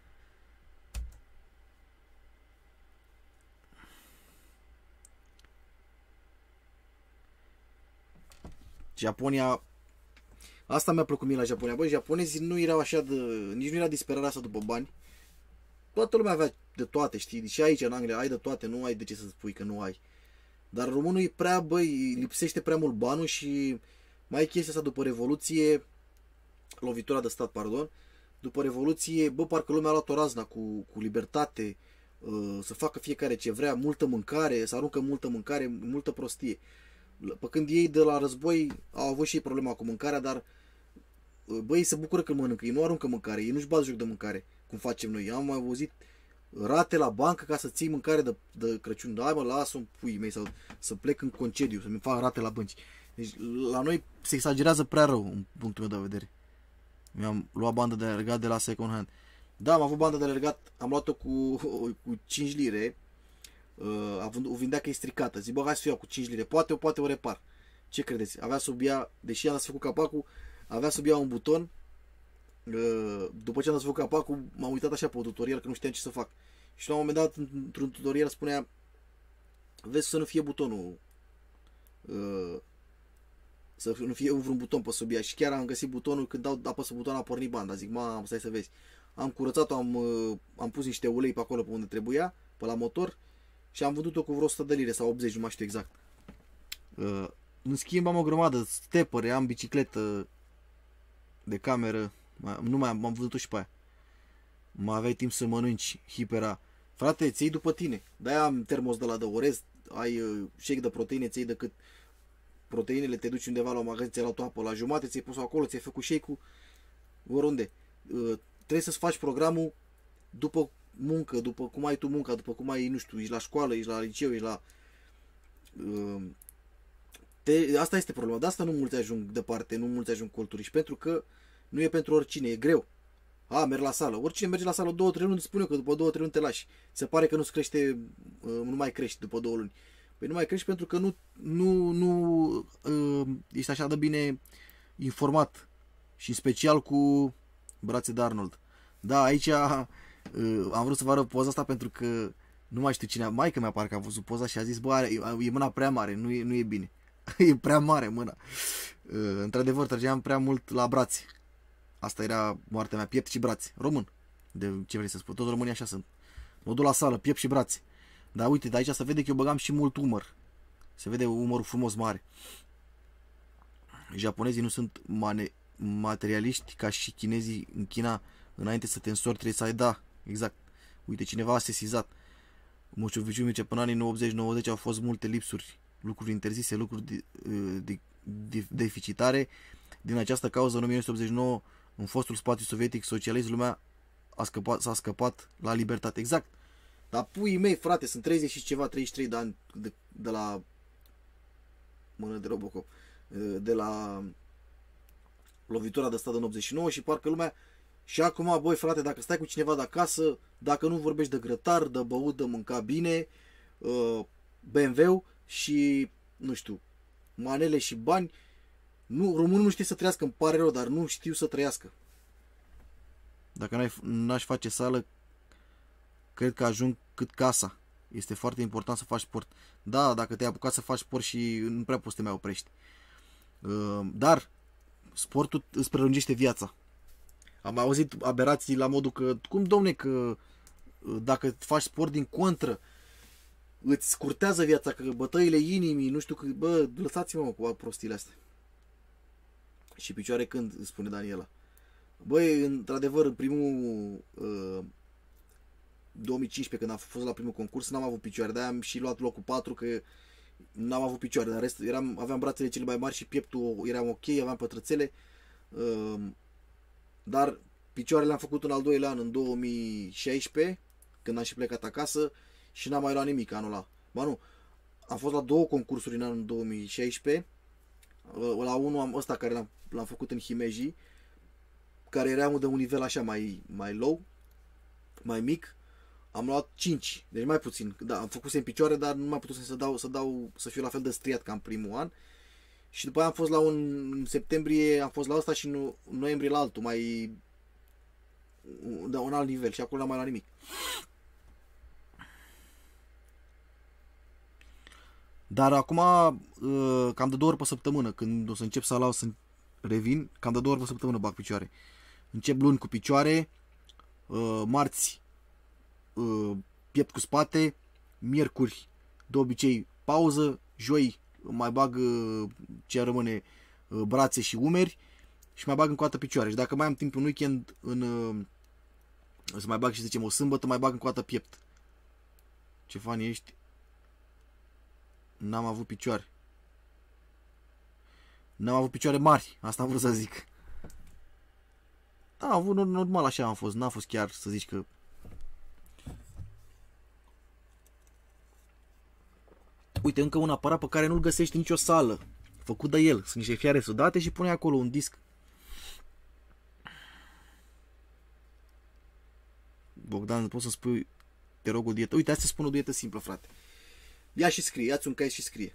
Japonia, asta mi-a plăcut mie la Japonia. Băi, japonezii nu erau așa de, nici nu era disperarea asta după bani. Toată lumea avea de toate, știi? Și aici în Anglia ai de toate, nu ai de ce să spui că nu ai. Dar românul e prea, băi, lipsește prea mult banul și mai e chestia asta după Revoluție, lovitura de stat, pardon, după Revoluție, bă, parcă lumea a luat o razna cu, cu libertate, uh, să facă fiecare ce vrea, multă mâncare, să aruncă multă mâncare, multă prostie. Pe când ei de la război au avut și ei problema cu mâncarea, dar uh, bă, ei se bucură când mănâncă, ei nu aruncă mâncare, ei nu-și bat joc de mâncare, cum facem noi. Am mai auzit rate la bancă ca să ții mâncare de, de Crăciun, da, mă, lasă-mi puii mei, sau să plec în concediu, să-mi fac rate la bănci. Deci la noi se exagerează prea rău, în punctul meu de vedere. Mi-am luat bandă de alergat de la second hand. Da, am avut bandă de alergat, am luat-o cu, cu cinci lire. Uh, o vindea că e stricată. Zic, bă, hai să o iau cu cinci lire. Poate o, poate o repar. Ce credeți? Avea sub ea, deși am făcut capacul, avea sub ea un buton. Uh, după ce am făcut capacul, m-am uitat așa pe un tutorial, că nu știam ce să fac. Și la un moment dat, într-un tutorial spunea, vezi să nu fie butonul, uh, să nu fie vreun buton pe sub ea. Și chiar am găsit butonul, când dau apăs pe buton a pornit banda. Zic, mă, stai să vezi. Am curățat-o, am, am pus niște ulei pe acolo pe unde trebuia, pe la motor, și am vândut-o cu vreo o sută de lire sau optzeci, nu mai știu exact. În schimb am o grămadă, stepere, am bicicletă de cameră, nu mai am, am văzut-o și pe aia. Mai aveai timp să mănânci, hipera. Frate, ți iei după tine. De-aia am termos de la de orez, ai uh, shake de proteine, ți iei decât proteinele, te duci undeva la un magazin, ți-ai luat o apă la jumate, ți-ai pus acolo, ți-ai făcut shake-ul, oriunde. Uh, trebuie să-ți faci programul după muncă, după cum ai tu munca, după cum ai, nu știu, ești la școală, ești la liceu, ești la... Uh, te, asta este problema, de asta nu mulți ajung departe, nu mulți ajung culturiști, pentru că nu e pentru oricine, e greu. A, merg la sală. Oricine merge la sală două, trei luni, spune că după două, trei luni te lași. Se pare că nu-ți crește, nu mai crești după două luni. Păi nu mai crești pentru că nu, nu, nu ești așa de bine informat. Și în special cu brațe de Arnold. Da, aici am vrut să vă arăt poza asta pentru că nu mai știu cine, maică mea parcă a văzut poza și a zis, bă, are, e mâna prea mare, nu e, nu e bine. E prea mare mâna. Într-adevăr, trăgeam prea mult la brațe. Asta era moartea mea, piept și brațe. Român. De ce vrei să spun? Toți românii așa sunt. Mă duc la sală, piept și brațe. Dar uite, de aici se vede că eu băgam și mult umăr. Se vede umărul frumos mare. Japonezii nu sunt materialiști ca și chinezii în China. Înainte să te însori trebuie să ai, da, exact. Uite, cineva a sesizat. Moșoviciu Mircea până anii optzeci nouăzeci au fost multe lipsuri, lucruri interzise, lucruri de, de, de, deficitare. Din această cauză, în o mie nouă sute optzeci și nouă, în fostul spațiu sovietic socialist, lumea a scăpat, s-a scăpat la libertate. Exact. Dar puii mei, frate, sunt treizeci și ceva, treizeci și trei de ani de, de la mână de Robocop, de la lovitura de stat în optzeci și nouă și parcă lumea și acum, băi, frate, dacă stai cu cineva de acasă, dacă nu vorbești de grătar, de băut, de mânca bine, B M W și, nu știu, manele și bani, nu, românul nu știe să trăiască, îmi pare rău, dar nu știu să trăiască. Dacă n-aș face sală, cred că ajung cât casa. Este foarte important să faci sport. Da, dacă te-ai apucat să faci sport și nu prea poți să te mai oprești. Dar sportul îți prelungește viața. Am auzit aberații la modul că, cum domne, că dacă faci sport din contră, îți scurtează viața, că bătăile inimii, nu știu, că, bă, lăsați-mă mă, cu prostiile astea. Și picioare când, spune Daniela. Băi, într-adevăr, în primul uh, două mii cincisprezece, când am fost la primul concurs, n-am avut picioare, de-aia am și luat locul patru, că n-am avut picioare, dar rest, eram, aveam brațele cele mai mari și pieptul eram ok, aveam pătrățele, uh, dar picioarele am făcut în al doilea an, în două mii șaisprezece, când am și plecat acasă și n-am mai luat nimic anul ăla. Ba nu, am fost la două concursuri în anul două mii șaisprezece, la unul am ăsta care l-am, l-am făcut în Himeji, care era de un nivel așa mai, mai low, mai mic, am luat cinci, deci mai puțin. Da, am făcut în picioare, dar nu mai putut să dau, să dau, să fiu la fel de striat ca în primul an. Și după aia am fost la un, în septembrie, am fost la ăsta și în noiembrie la altul, mai, de un alt nivel și acolo n-am mai luat nimic. Dar acum, cam de două ori pe săptămână, când o să încep sala, o să revin, cam de două ori pe săptămână bag picioare. Încep luni cu picioare, marți piept cu spate, miercuri de obicei pauză, joi mai bag ce rămâne brațe și umeri și mai bag încă o dată picioare. Și dacă mai am timp un weekend, în, să mai bag și zicem o sâmbătă, mai bag încă o dată piept. Ce fan ești? N-am avut picioare. N-am avut picioare mari, asta am vrut să zic. Da, am avut normal, așa am fost, n-a fost chiar să zici că... Uite, încă un aparat pe care nu-l găsești în nicio sală. Făcut de el, sunt niște fiare sudate și pune acolo un disc. Bogdan, poți să spui, te rog, o dietă? Uite, hai să spun o dietă simplă, frate. Ia și scrie, ia-ți un caiet și scrie.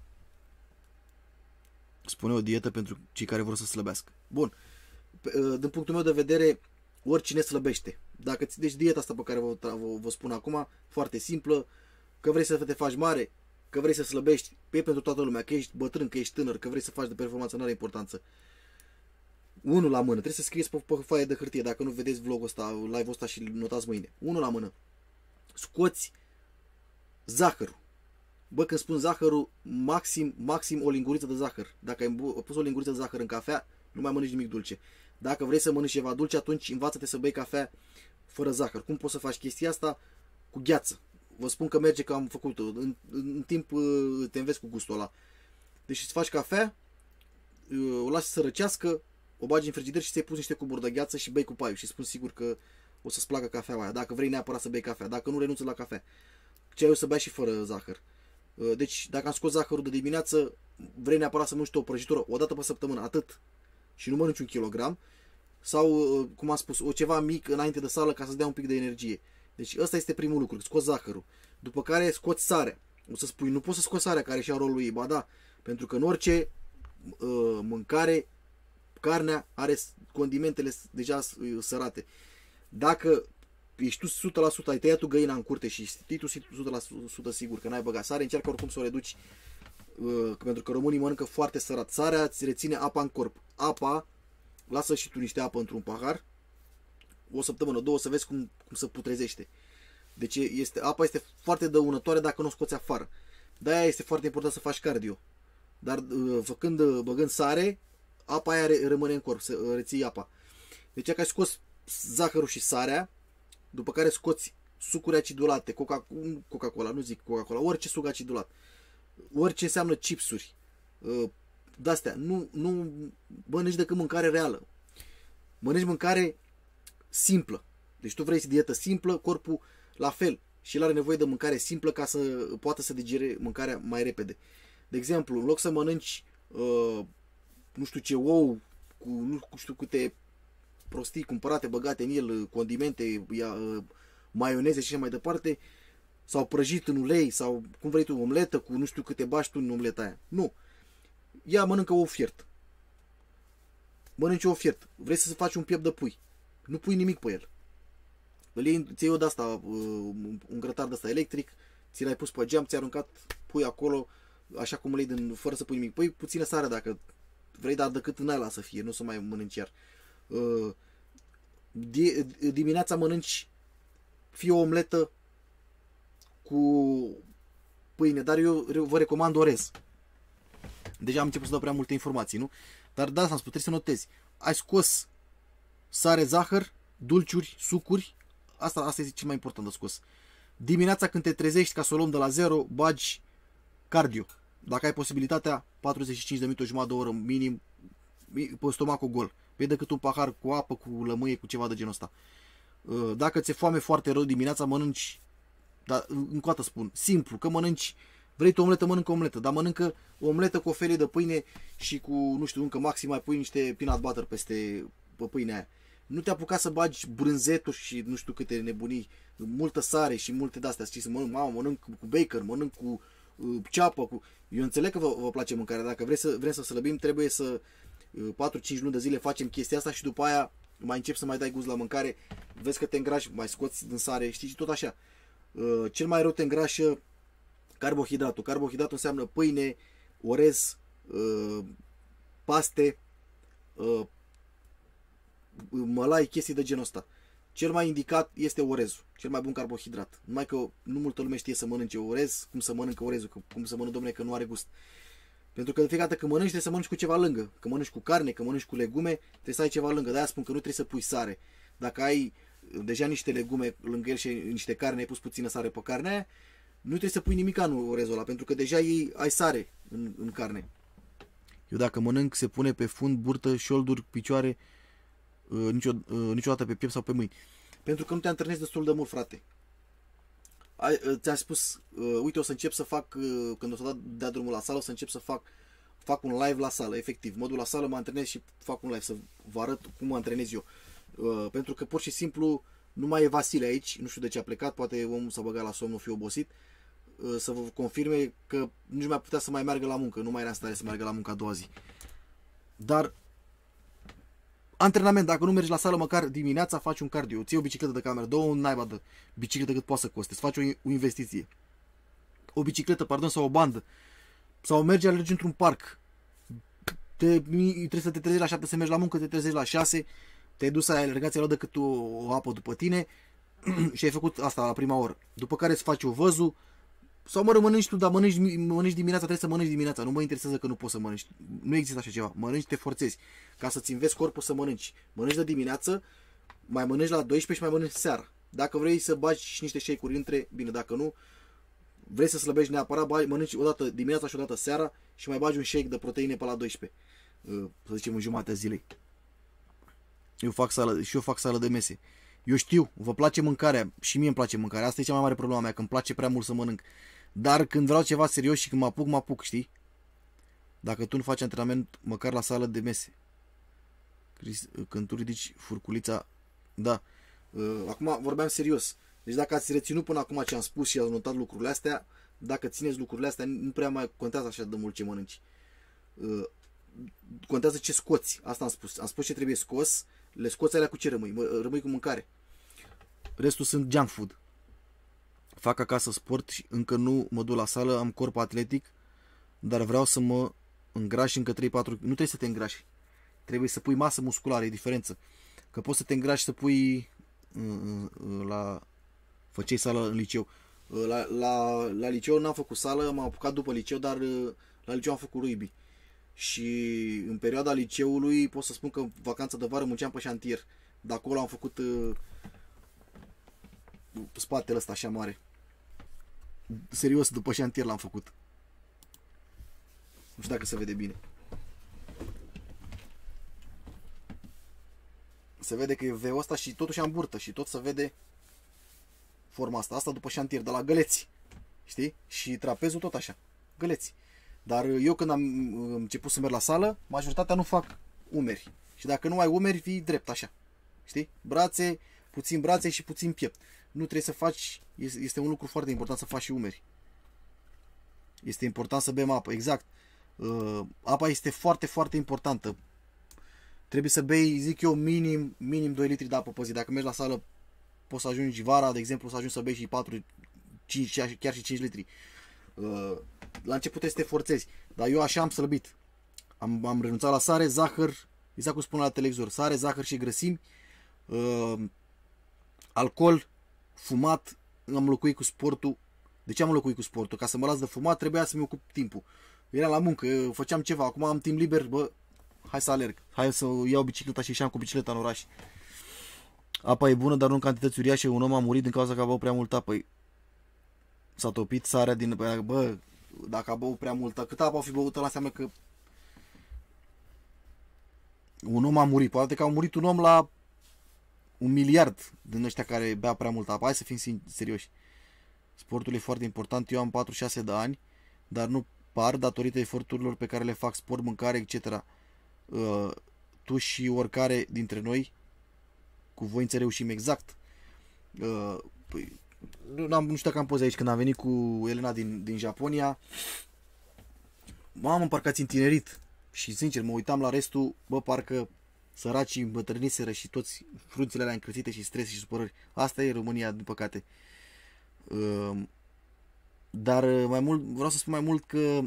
Spune o dietă pentru cei care vor să slăbească. Bun. Din punctul meu de vedere, oricine slăbește. Dacă ți deci dieta asta pe care vă, vă, vă spun acum, foarte simplă, că vrei să te faci mare, că vrei să slăbești, e pentru toată lumea, că ești bătrân, că ești tânăr, că vrei să faci de performanță, nu are importanță. Unul la mână, trebuie să scrieți pe, pe foaie de hârtie, dacă nu vedeți vlogul ăsta, live-ul ăsta și notați mâine. Unul la mână. Scoți zahărul. Bă, când spun zahărul, maxim, maxim o linguriță de zahăr. Dacă ai pus o linguriță de zahăr în cafea, nu mai mănânci nimic dulce. Dacă vrei să mănânci ceva dulce, atunci învață-te să bei cafea fără zahăr. Cum poți să faci chestia asta? Cu gheață. Vă spun că merge, că am făcut-o. În, în timp te înveți cu gustul ăla. Deci îți faci cafea, o lași să răcească, o bagi în frigider și ți-ai pus niște cuburi de gheață și bei cu paiul. Și spun sigur că o să-ți placă cafeaua aia. Dacă vrei neapărat să bei cafea. Dacă nu, renunță la cafea. Ceaiul să bei și fără zahăr. Deci, dacă am scos zahărul de dimineață, vrei neapărat să mănânci o prăjitură o dată pe săptămână, atât. Și nu mănânci un kilogram. Sau, cum am spus, o ceva mic înainte de sală ca să-ți dea un pic de energie. Deci ăsta este primul lucru, scoți zahărul. După care scoți sarea. O să spui, nu poți să scoți sarea care și-a rolul ei. Ba da, pentru că în orice uh, mâncare, carnea are condimentele deja sărate. Dacă ești tu o sută la sută, ai tăiat tu găina în curte și știi tu o sută la sută sigur că n-ai băgat sare, încearcă oricum să o reduci, uh, pentru că românii mănâncă foarte sărat. Sarea îți reține apa în corp. Apa, lasă și tu niște apă într-un pahar, o săptămână, două, să vezi cum, cum se putrezește. Deci este, apa este foarte dăunătoare dacă nu o scoți afară. De-aia este foarte important să faci cardio. Dar uh, făcând, uh, băgând sare, apa aia rămâne în corp, să uh, reții apa. Deci dacă ai scos zahărul și sarea, după care scoți sucuri acidulate, Coca-Cola, nu zic Coca-Cola, orice suc acidulat, orice înseamnă chipsuri, de-astea, nu, nu mănânci decât mâncare reală. Mănânci mâncare simplă. Deci tu vrei dietă simplă, corpul la fel. Și el are nevoie de mâncare simplă ca să poată să digere mâncarea mai repede. De exemplu, în loc să mănânci uh, nu știu ce ou cu nu știu câte prostii cumpărate, băgate în el, condimente, maioneze și așa mai departe, sau prăjit în ulei, sau cum vrei tu, omletă cu nu știu câte bași tu în omleta aia. Nu. Ia, mănâncă ou fiert. Mănânci ou fiert. Vrei să faci un piept de pui. Nu pui nimic pe el. Îl iei, ți-ai eu de asta, un grătar de asta electric, ți l-ai pus pe geam, ți-ai aruncat, pui acolo, așa cum îl iei, din, fără să pui nimic. Pui puțină sare dacă vrei, dar decât în ala să fie, nu să mai mănânci iar. Uh, dimineața mănânci fie o omletă cu pâine, dar eu vă recomand orez. Deja am început să dau prea multe informații, nu? Dar da, s-am spus, trebuie să notezi. Ai scos sare, zahăr, dulciuri, sucuri, asta, asta este cel mai important de scos. Dimineața când te trezești, ca să o luăm de la zero, bagi cardio. Dacă ai posibilitatea, patruzeci și cinci de minute, o jumătate de oră minim, pe stomacul gol. Bei decât un pahar cu apă, cu lămâie, cu ceva de genul ăsta. Dacă ți-e foame foarte rău dimineața, mănânci, dar încă o dată spun, simplu, că mănânci, vrei tu omletă, mănâncă omletă, dar mănâncă o omletă cu o felie de pâine și cu, nu știu, încă maxim mai pui niște peanut butter peste pe pâinea aia. Nu te apuca să bagi brânzetul și nu știu câte nebunii, multă sare și multe de-astea, știi, să mănânc, mamă, mănânc cu bacon, mănânc cu uh, ceapă, cu... Eu înțeleg că vă, vă place mâncarea, dacă vrei să, vrem să slăbim, trebuie să patru cinci luni de zile facem chestia asta și după aia mai începi să mai dai gust la mâncare, vezi că te îngrași, mai scoți din sare, știi, și tot așa. Cel mai rău te îngrașă carbohidratul. Carbohidratul înseamnă pâine, orez, paste, mălai, chestii de genul ăsta. Cel mai indicat este orezul, cel mai bun carbohidrat. Numai că nu multă lume știe să mănânce orez, cum să mănâncă orezul, cum să mănâncă, domnule, că nu are gust. Pentru că de fiecare dată când mănânci, trebuie să mănânci cu ceva lângă. Că mănânci cu carne, că mănânci cu legume, trebuie să ai ceva lângă. De-aia spun că nu trebuie să pui sare. Dacă ai deja niște legume lângă el și niște carne, ai pus puțină sare pe carnea aia, nu trebuie să pui nimic în orezul ăla, pentru că deja ei, ai sare în, în carne. Eu dacă mănânc, se pune pe fund, burtă, șolduri, picioare, uh, nicio, uh, niciodată pe piept sau pe mâini. Pentru că nu te antrenezi destul de mult, frate. Ți-am spus, uh, uite, o să încep să fac, uh, când o să dea drumul la sală, o să încep să fac, fac un live la sală, efectiv. Mă duc la sală, mă antrenez și fac un live, să vă arăt cum mă antrenez eu. Uh, pentru că pur și simplu nu mai e Vasile aici, nu știu de ce a plecat, poate omul s-a băgat la somn, nu fi obosit, uh, să vă confirme că nici mai putea să mai meargă la muncă, nu mai era în stare să meargă la muncă a doua zi. Dar antrenament, dacă nu mergi la sală, măcar dimineața faci un cardio, ții o bicicletă de cameră, dă-o un naiba de bicicletă cât poate să coste, să faci o, o investiție. O bicicletă, pardon, sau o bandă. Sau mergi, alergi într-un parc. Te, trebuie să te trezești la șapte să mergi la muncă, te trezești la șase, te-ai dus, ai alergat, ți-ai luat decât o, o apă după tine și ai făcut asta la prima oră. După care îți faci o văzu, Sau mă mănânci tu, dar mănânci, mănânci dimineața, trebuie să mănânci dimineața. Nu mă interesează că nu poți să mănânci. Nu există așa ceva. Mănânci, te forțezi. Ca să-ți înveți corpul să mănânci. Mănânci de dimineață, mai mănânci la douăsprezece și mai mănânci seara. Dacă vrei să bagi și niște shake-uri între, bine, dacă nu, vrei să slăbești neapărat, bagi, mănânci o dată dimineața și o dată seara și mai bagi un shake de proteine pe la douăsprezece. Să zicem în jumatea zilei. Eu fac sală, și eu fac sală de mese. Eu știu, vă place mâncarea, și mie îmi place mâncarea. Asta e cea mai mare problema mea, că îmi place prea mult să mănânc. Dar când vreau ceva serios și când mă apuc, mă apuc, știi? Dacă tu nu faci antrenament, măcar la sală de mese. Când tu ridici furculița, da. Acum vorbeam serios. Deci dacă ați reținut până acum ce am spus și ați notat lucrurile astea, dacă țineți lucrurile astea, nu prea mai contează așa de mult ce mănânci. Contează ce scoți. Asta am spus. Am spus ce trebuie scos. Le scoți alea cu ce rămâi? Rămâi cu mâncare. Restul sunt junk food. Fac acasă sport și încă nu mă duc la sală, am corp atletic, dar vreau să mă îngraș încă trei patru. Nu trebuie să te îngrași. Trebuie să pui masă musculară, e diferență. Că poți să te îngrași să pui la făceai sală în liceu. La, la, la liceu n-am făcut sală, m-am apucat după liceu, dar la liceu am făcut rugby. Și în perioada liceului pot să spun că vacanța de vară munceam pe șantier. De acolo am făcut uh, spatele ăsta așa mare. Serios, după șantier l-am făcut. Nu știu dacă se vede bine. Se vede că e V-ul ăsta și totuși am burtă și tot se vede forma asta. Asta după șantier, de la găleți. Știi? Și trapezul tot așa. Găleți. Dar eu când am început să merg la sală, majoritatea nu fac umeri. Și dacă nu ai umeri, fii drept așa. Știi? Brațe, puțin brațe și puțin piept. Nu trebuie să faci, este un lucru foarte important să faci și umeri. Este important să bem apă, exact. Uh, apa este foarte, foarte importantă. Trebuie să bei, zic eu, minim, minim doi litri de apă pe zi. Dacă mergi la sală, poți să ajungi vara, de exemplu, să ajungi să bei și patru, cinci, chiar și cinci litri. Uh, la început trebuie să te forțezi. Dar eu așa am slăbit. Am, am renunțat la sare, zahăr, exact cum spun la televizor, sare, zahăr și grăsimi, uh, alcool, fumat, am locuit cu sportul. De ce am locuit cu sportul? Ca să mă las de fumat, trebuia să-mi ocup timpul. Eram la muncă, făceam ceva, acum am timp liber, bă, hai să alerg, hai să iau bicicleta și ieșeam cu bicicleta în oraș. Apa e bună, dar nu în cantități uriașe. Un om a murit din cauza că a băut prea mult apă. S-a topit sarea din... Bă, dacă a băut prea multă, cât apă a fi băută, înseamnă că un om a murit. Poate că a murit un om la un miliard din ăștia care bea prea multă apă. Hai să fim serioși. Sportul e foarte important. Eu am patruzeci și șase de ani, dar nu par datorită eforturilor pe care le fac, sport, mâncare, et cetera. Uh, tu și oricare dintre noi cu voință reușim exact. Uh, păi, nu, am, nu știu dacă am poze aici când am venit cu Elena din, din Japonia. M-am parcă ați întinerit. Și sincer, mă uitam la restul, bă, parcă săracii îmbătrâniseră și toți frunțile alea încrățite și stres și supărări. Asta e România, din păcate. Uh, dar mai mult, vreau să spun mai mult că...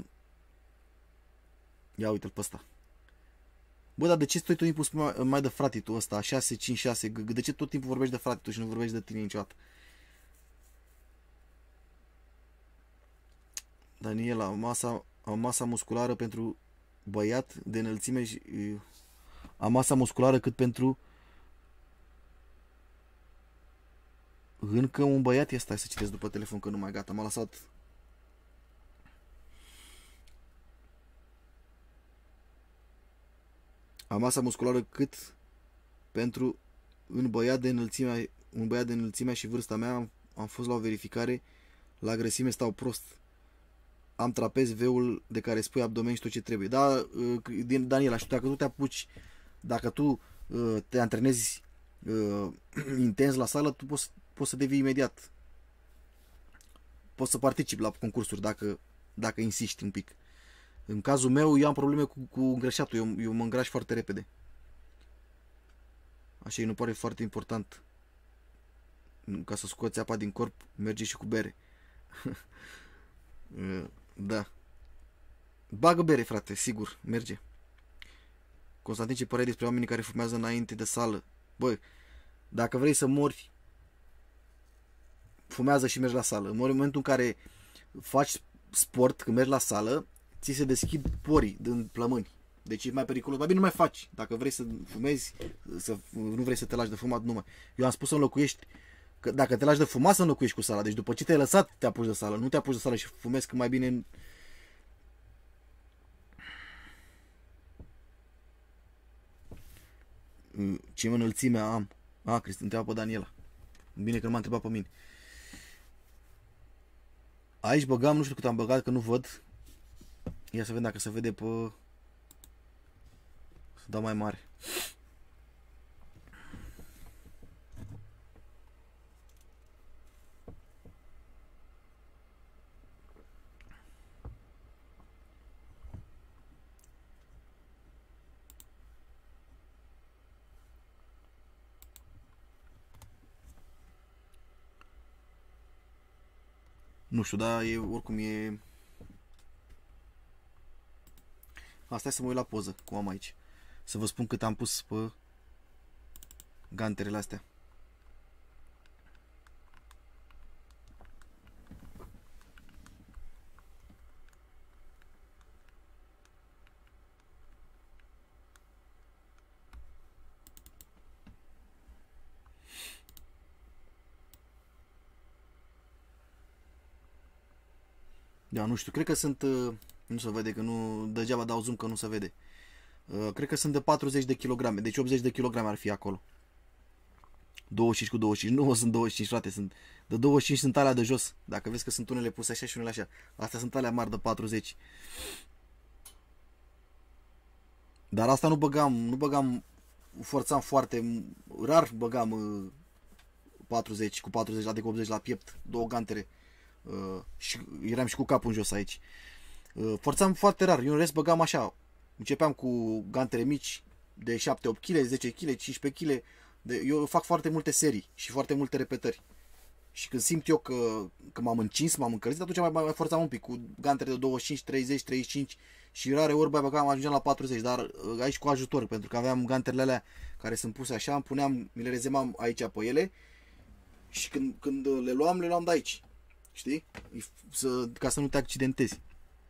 Ia uite-l pe ăsta. Bă, dar de ce tot timpul spui mai, mai de frate tu ăsta, șase cinci șase, de ce tot timpul vorbești de frate tu și nu vorbești de tine niciodată? Daniela, masa, masa musculară pentru băiat de înălțime și... A masa musculară cât pentru... Încă un băiat, ia stai să citesc după telefon că nu mai gata, m-a lăsat... A masa musculară cât pentru un băiat de înălțimea, un băiat de înălțimea și vârsta mea. Am, am fost la o verificare, la grăsime stau prost. Am trapez, V-ul de care spui abdomen și tot ce trebuie. Da, Daniela, știu, dacă tu te apuci, dacă tu te antrenezi uh, intens la sală, tu poți, poți să devii imediat. Poți să participi la concursuri dacă, dacă insisti un pic. În cazul meu, eu am probleme cu, cu îngrășatul, eu, eu mă îngraș foarte repede. Așa, nu pare foarte important. Ca să scoți apa din corp, merge și cu bere. Da. Bagă bere, frate, sigur, merge. Constantin, ce părere despre oamenii care fumează înainte de sală? Bă, dacă vrei să mori, fumează și mergi la sală. În momentul în care faci sport, când mergi la sală, ți se deschid porii din plămâni. Deci e mai periculos. Mai bine nu mai faci. Dacă vrei să fumezi, să, nu vrei să te lași de fumat, nu mai. Eu am spus să înlocuiești, că dacă te lași de fumat, să înlocuiești cu sala. Deci după ce te-ai lăsat, te apuci de sală. Nu te apuci de sală și fumezi, că mai bine... Ce înălțime am? A, Cristi, întreabă pe Daniela. Bine că nu m-a întrebat pe mine. Aici băgam, nu știu cât am băgat, că nu văd. Ia să vedem dacă se vede pe... Să dau mai mare. Nu știu, dar e, oricum e... Asta e să mă uit la poză, cum am aici. Să vă spun cât am pus pe ganterele astea. Da, nu știu, cred că sunt... Nu se vede, că nu... Degeaba dau zoom că nu se vede. Cred că sunt de patruzeci de kilograme, deci optzeci de kilograme ar fi acolo. douăzeci și cinci cu douăzeci și cinci, nu sunt douăzeci și cinci, frate, sunt de douăzeci și cinci, sunt alea de jos. Dacă vezi că sunt unele puse așa și unele așa. Astea sunt alea mari de patruzeci. Dar asta nu băgam, nu băgam, forțam foarte rar, băgam patruzeci cu patruzeci, adică optzeci la piept, două gantere. Și eram și cu capul în jos aici. Forțam foarte rar, eu în rest băgam așa. Începeam cu gantere mici de șapte opt kilograme, zece kilograme, cincisprezece kilograme. De, eu fac foarte multe serii și foarte multe repetări. Și când simt eu că, că m-am încins, m-am încălzit, atunci mai, mai forțam un pic cu gantere de douăzeci și cinci, treizeci, treizeci și cinci și rare ori bai băgam, ajungeam la patruzeci, dar aici cu ajutor, pentru că aveam ganterele alea care sunt puse așa, îmi puneam, mi le rezemam aici pe ele și când, când le luam, le luam de aici. Știi? Să, ca să nu te accidentezi.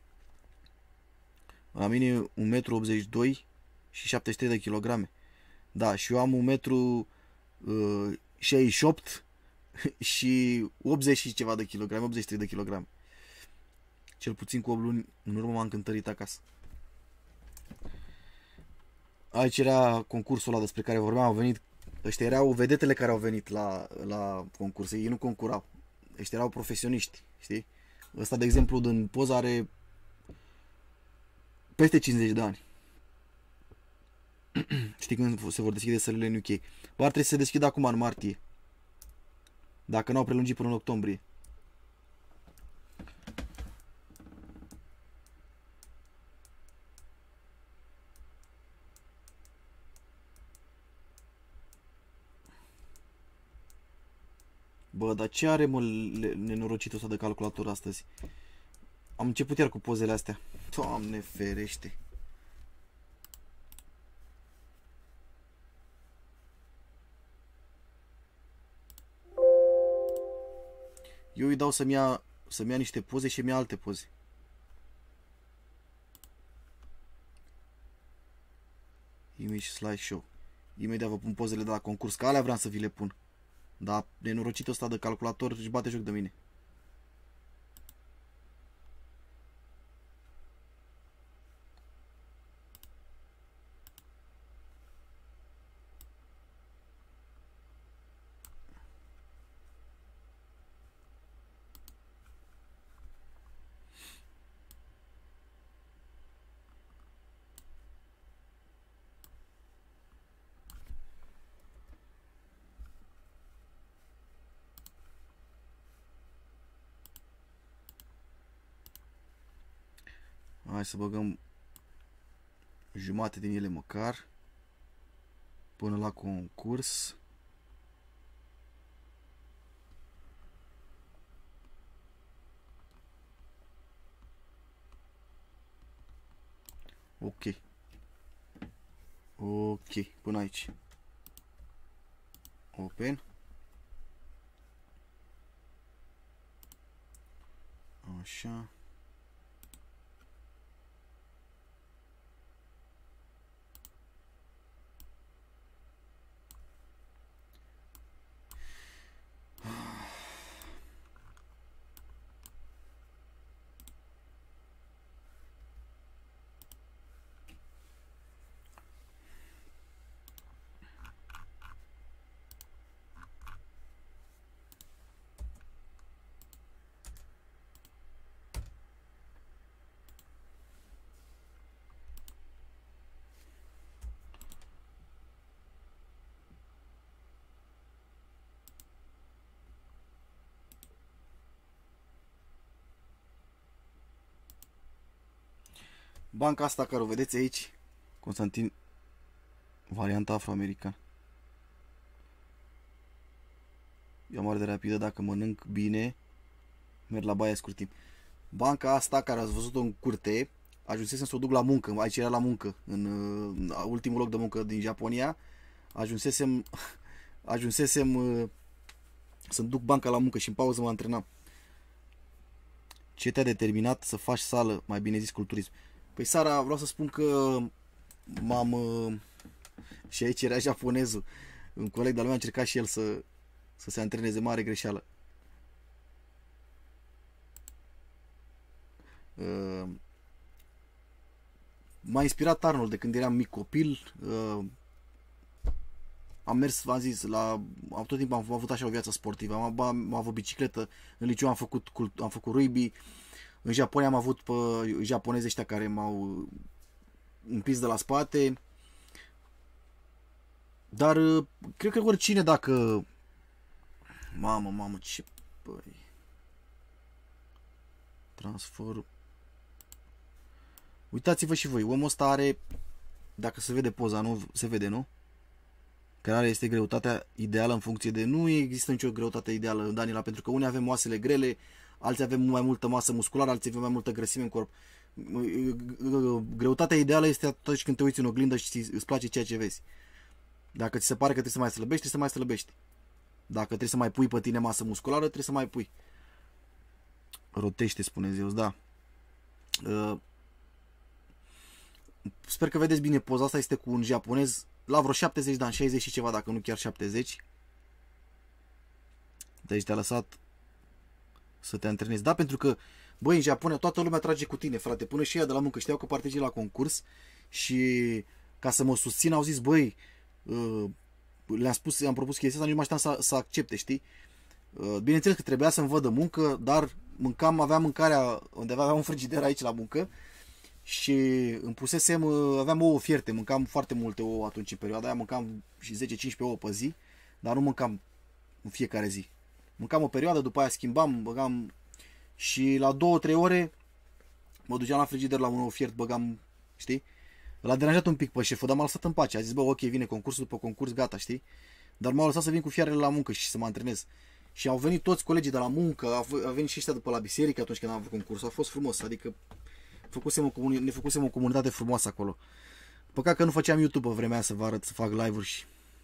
La mine un metru optzeci și doi și șaptezeci și trei de kilograme. Da, și eu am un metru șaizeci și opt și optzeci și ceva de kilograme, optzeci și trei de kilograme. Cel puțin cu opt luni în urmă m-am cântărit acasă. Aici era concursul ăla despre care vorbeam, au venit, ăștia erau vedetele care au venit la, la concurs, ei nu concurau. Ăștia erau profesioniști, știi? Ăsta, de exemplu, din poza are peste cincizeci de ani. Știi când se vor deschide sălile în U K? Bă, ar trebui să se deschidă acum în martie. Dacă n-au prelungit până în octombrie. Bă, dar ce are, mă, nenorocitul ăsta de calculator astăzi? Am început iar cu pozele astea. Doamne ferește. Eu îi dau să-mi ia, să-mi ia niște poze și mi-ia alte poze. Image slideshow. Imediat vă pun pozele de la concurs, că alea vreau să vi le pun. Dar nenorocitul ăsta de calculator își bate joc de mine. Hai să băgăm jumate din ele măcar până la concurs. Ok. Ok, până aici. Open. Așa. Banca asta care o vedeți aici, Constantin, varianta afroamericană. Eu mare de rapidă, dacă mănânc bine, merg la baie scurt timp. Banca asta care ați văzut-o în curte, ajunsesem să o duc la muncă, aici era la muncă, în, în ultimul loc de muncă din Japonia, ajunsesem, ajunsesem să-mi duc banca la muncă și în pauză mă antrenam. Ce te-a determinat să faci sală, mai bine zis culturism? Păi, Sara, vreau să spun că m-am... Și aici era japonezul. Un coleg de-al meu a încercat și el să, să se antreneze, mare greșeală. Uh, m-a inspirat Arnold de când eram mic copil. Uh, am mers, v-am zis, la, am, tot timpul am avut așa o viață sportivă. Am, am avut bicicletă, în liceu am făcut, am făcut rugby. În Japonia am avut pe japonezi ăștia care m-au împins de la spate. Dar cred că oricine, dacă... Mamă, mamă, ce... Băi... Transform... Uitați-vă și voi, omul ăsta are... Dacă se vede poza, nu se vede, nu? Care este greutatea ideală în funcție de... Nu există nicio greutate ideală, Daniela, pentru că unii avem oasele grele, alții avem mai multă masă musculară, alții avem mai multă grăsime în corp. Greutatea ideală este atunci când te uiți în oglindă și îți place ceea ce vezi. Dacă ți se pare că trebuie să mai slăbești, trebuie să mai slăbești. Dacă trebuie să mai pui pe tine masă musculară, trebuie să mai pui. Rotește, spune Zeus, da. Uh, sper că vedeți bine poza asta, este cu un japonez la vreo șaptezeci de ani, șaizeci și ceva, dacă nu chiar șaptezeci. Deci te-a lăsat să te antrenezi. Da, pentru că, băi, în Japonia toată lumea trage cu tine, frate, până și ea de la muncă. Știau că particip la concurs și ca să mă susțin au zis, băi, uh, le-am spus, le-am propus chestia asta, nici nu mă așteptam să, să accepte, știi? Uh, bineînțeles că trebuia să-mi văd de muncă, dar mâncam, aveam mâncarea, undeva aveam un frigider aici la muncă și îmi pusesem, uh, aveam ouă fierte, mâncam foarte multe ouă atunci în perioada aia, mâncam și zece cincisprezece ouă pe zi, dar nu mâncam în fiecare zi. Mâncam o perioadă, după aia schimbam, băgam și la două trei ore mă duceam la frigider la un ou fiert, băgam, știi? L-a deranjat un pic pe șeful, dar m-a lăsat în pace. A zis, bă, ok, vine concursul, după concurs, gata, știi? Dar m-au lăsat să vin cu fiarele la muncă și să mă antrenez. Și au venit toți colegii de la muncă, au venit și ăștia după la biserică atunci când am avut concursul. A fost frumos, adică făcusem o comuni- ne făcusem o comunitate frumoasă acolo. Păcat că nu făceam YouTube pe vremea aia să vă arăt, să fac live-uri și...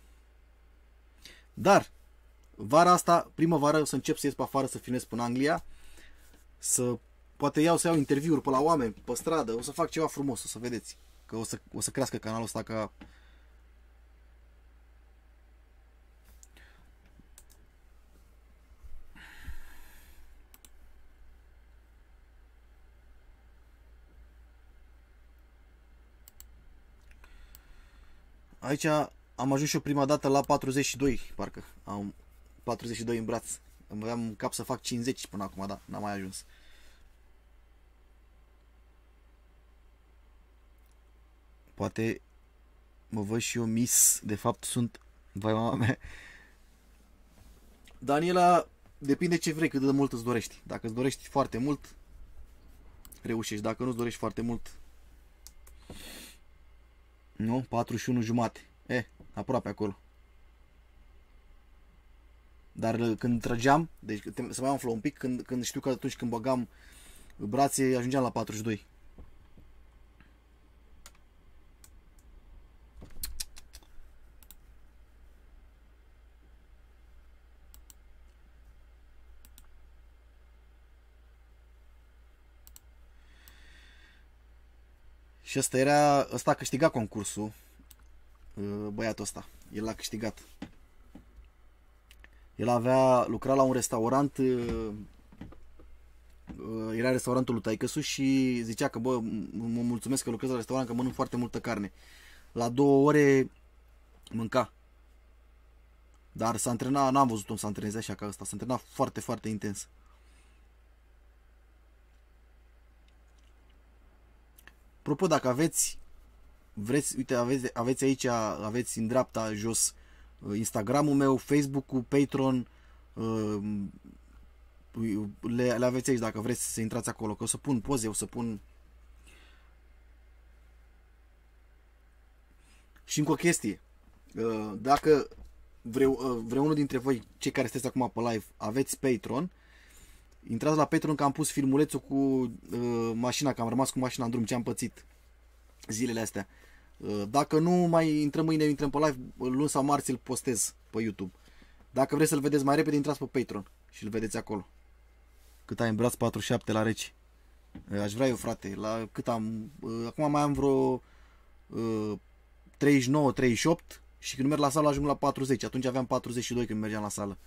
Dar, vara asta, primăvară, o să încep să ies pe afară, să filmez până în Anglia, să poate iau să iau interviuri pe la oameni, pe stradă, o să fac ceva frumos, o să vedeți. Că o să, o să crească canalul ăsta ca... Aici am ajuns și eu prima dată la patruzeci și doi, parcă. Am patruzeci și doi în braț. Îmi aveam în cap să fac cincizeci până acum, da, n-am mai ajuns. Poate mă văd și eu Miss, de fapt sunt... Vai, mama mea. Daniela, depinde ce vrei, cât de mult îți dorești. Dacă îți dorești foarte mult, reușești. Dacă nu îți dorești foarte mult, nu? patruzeci și unu jumate. E, aproape acolo. Dar când trăgeam, deci să mai umflă un pic, când, când știu că atunci când băgam brațe, ajungeam la patruzeci și doi. Și ăsta era, ăsta a câștigat concursul, băiatul ăsta, el l-a câștigat. El avea, lucra la un restaurant, era restaurantul lui taică-su și zicea că, bă, mă mulțumesc că lucrez la restaurant, că mănânc foarte multă carne. La două ore mânca. Dar s-a antrenat, n-am văzut cum s-a antrenat așa ca ăsta, s-a antrenat foarte, foarte intens. Apropo, dacă aveți, vreți, uite, aveți, aveți aici, aveți în dreapta jos Instagramul meu, Facebook-ul, Patreon, le, le aveți aici dacă vreți să intrați acolo, că o să pun poze, o să pun... Și încă o chestie, dacă vreu, vreunul dintre voi, cei care sunteți acum pe live, aveți Patreon, intrați la Patreon că am pus filmulețul cu uh, mașina, că am rămas cu mașina în drum, ce am pățit zilele astea. Uh, dacă nu mai intrăm mâine, intrăm pe live, luni sau marți îl postez pe YouTube. Dacă vreți să-l vedeți mai repede, intrați pe Patreon și îl vedeți acolo. Cât ai în braț? patruzeci și șapte la reci. Uh, aș vrea eu, frate, la cât am... Uh, acum mai am vreo uh, treizeci și nouă treizeci și opt și când merg la sală ajung la patruzeci. Atunci aveam patruzeci și doi când mergeam la sală.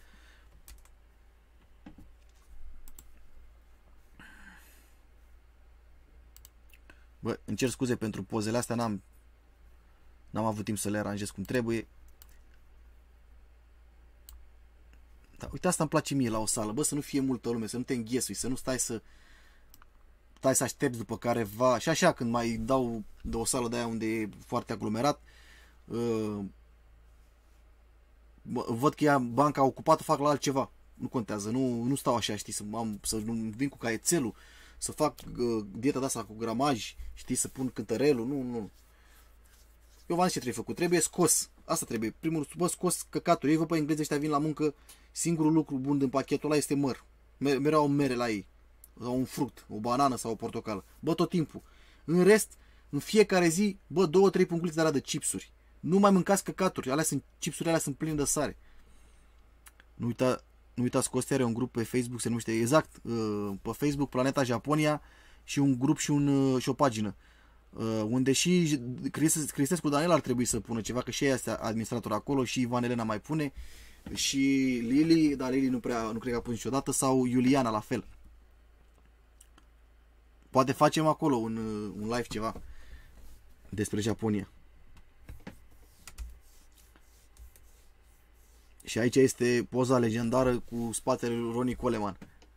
Bă, îmi cer scuze pentru pozele astea, n-am n-am avut timp să le aranjez cum trebuie. Da, uite, asta îmi place mie la o sală, bă, să nu fie multă lume, să nu te înghesui, să nu stai să stai să aștepți după careva. Și așa, când mai dau de o sală de aia unde e foarte aglomerat, uh, văd că ea banca ocupată, fac la altceva. Nu contează, nu, nu stau așa, știi, să, am, să nu vin cu caietelul, să fac uh, dieta de asta cu gramaj, știi, să pun cântărelul, nu, nu. Eu v-am zis ce trebuie făcut, trebuie scos, asta trebuie, primul, bă, scos căcatul. Ei vă pe englezii ăștia vin la muncă, singurul lucru bun din pachetul ăla este măr. Mereu au mere la ei, sau un fruct, o banană sau o portocală, bă, tot timpul. În rest, în fiecare zi, bă, două, trei pungulițe de alea de chipsuri. Nu mai mâncați căcaturi, alea sunt, chipsurile alea sunt pline de sare. Nu uita, nu uitați că ăsta are un grup pe Facebook, se numește exact, pe Facebook, Planeta Japonia, și un grup și, un, și o pagină. Unde și Cristescu Daniel ar trebui să pună ceva, că și ea este administrator acolo, și Ivan Elena mai pune, și Lili, dar Lili nu prea, nu cred că a pus niciodată, sau Iuliana la fel. Poate facem acolo un, un live ceva despre Japonia. Și aici este poza legendară cu spatele lui Ronnie Coleman.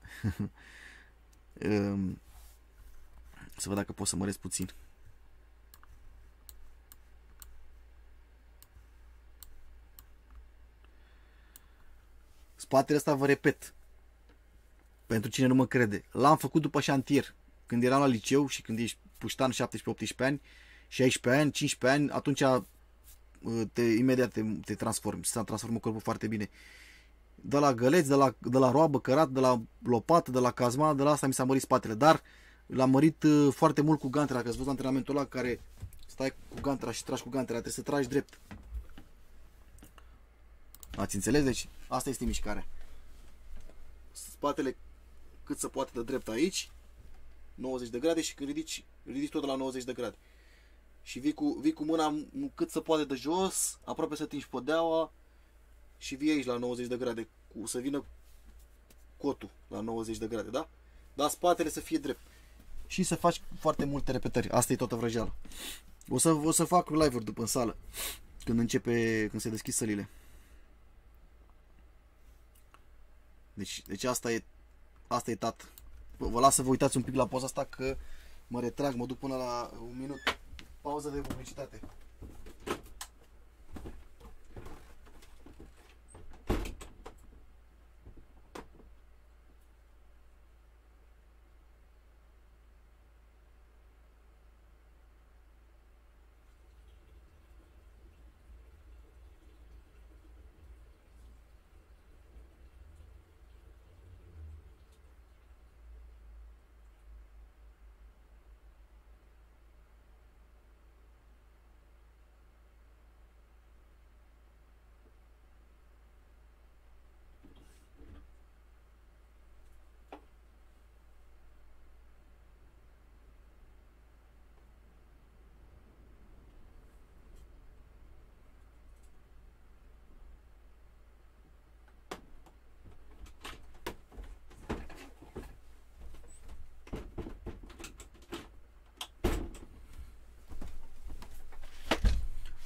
Să văd dacă pot să măresc puțin. Spatele ăsta, vă repet, pentru cine nu mă crede, l-am făcut după șantier. Când eram la liceu și când ești puștan, șaptesprezece optsprezece ani, șaisprezece ani, cincisprezece ani, atunci te, imediat te, te transformi. Se transformă corpul foarte bine. De la găleți, de la, de la roabă, cărat, de la lopată, de la cazma, de la asta mi s-a mărit spatele. Dar l-am mărit foarte mult cu gantera, că ați văzut antrenamentul ăla care stai cu gantera și tragi cu gantera, trebuie să tragi drept. Ați înțeles? Deci asta este mișcarea. Spatele cât se poate de drept aici, nouăzeci de grade, și când ridici, ridici tot de la nouăzeci de grade. Și vii cu, vii cu mâna cât se poate de jos, aproape să atingi podeaua, și vii aici la nouăzeci de grade, cu, să vină cotul la nouăzeci de grade, da? Dar spatele să fie drept. Și să faci foarte multe repetări. Asta e toată vrăjeala. O să, o să fac live-uri după în sală, când începe, când se deschid sălile. Deci, deci asta e, asta e tat. Vă las să vă uitați un pic la poza asta, că mă retrag, mă duc până la un minut. Pauză de publicitate.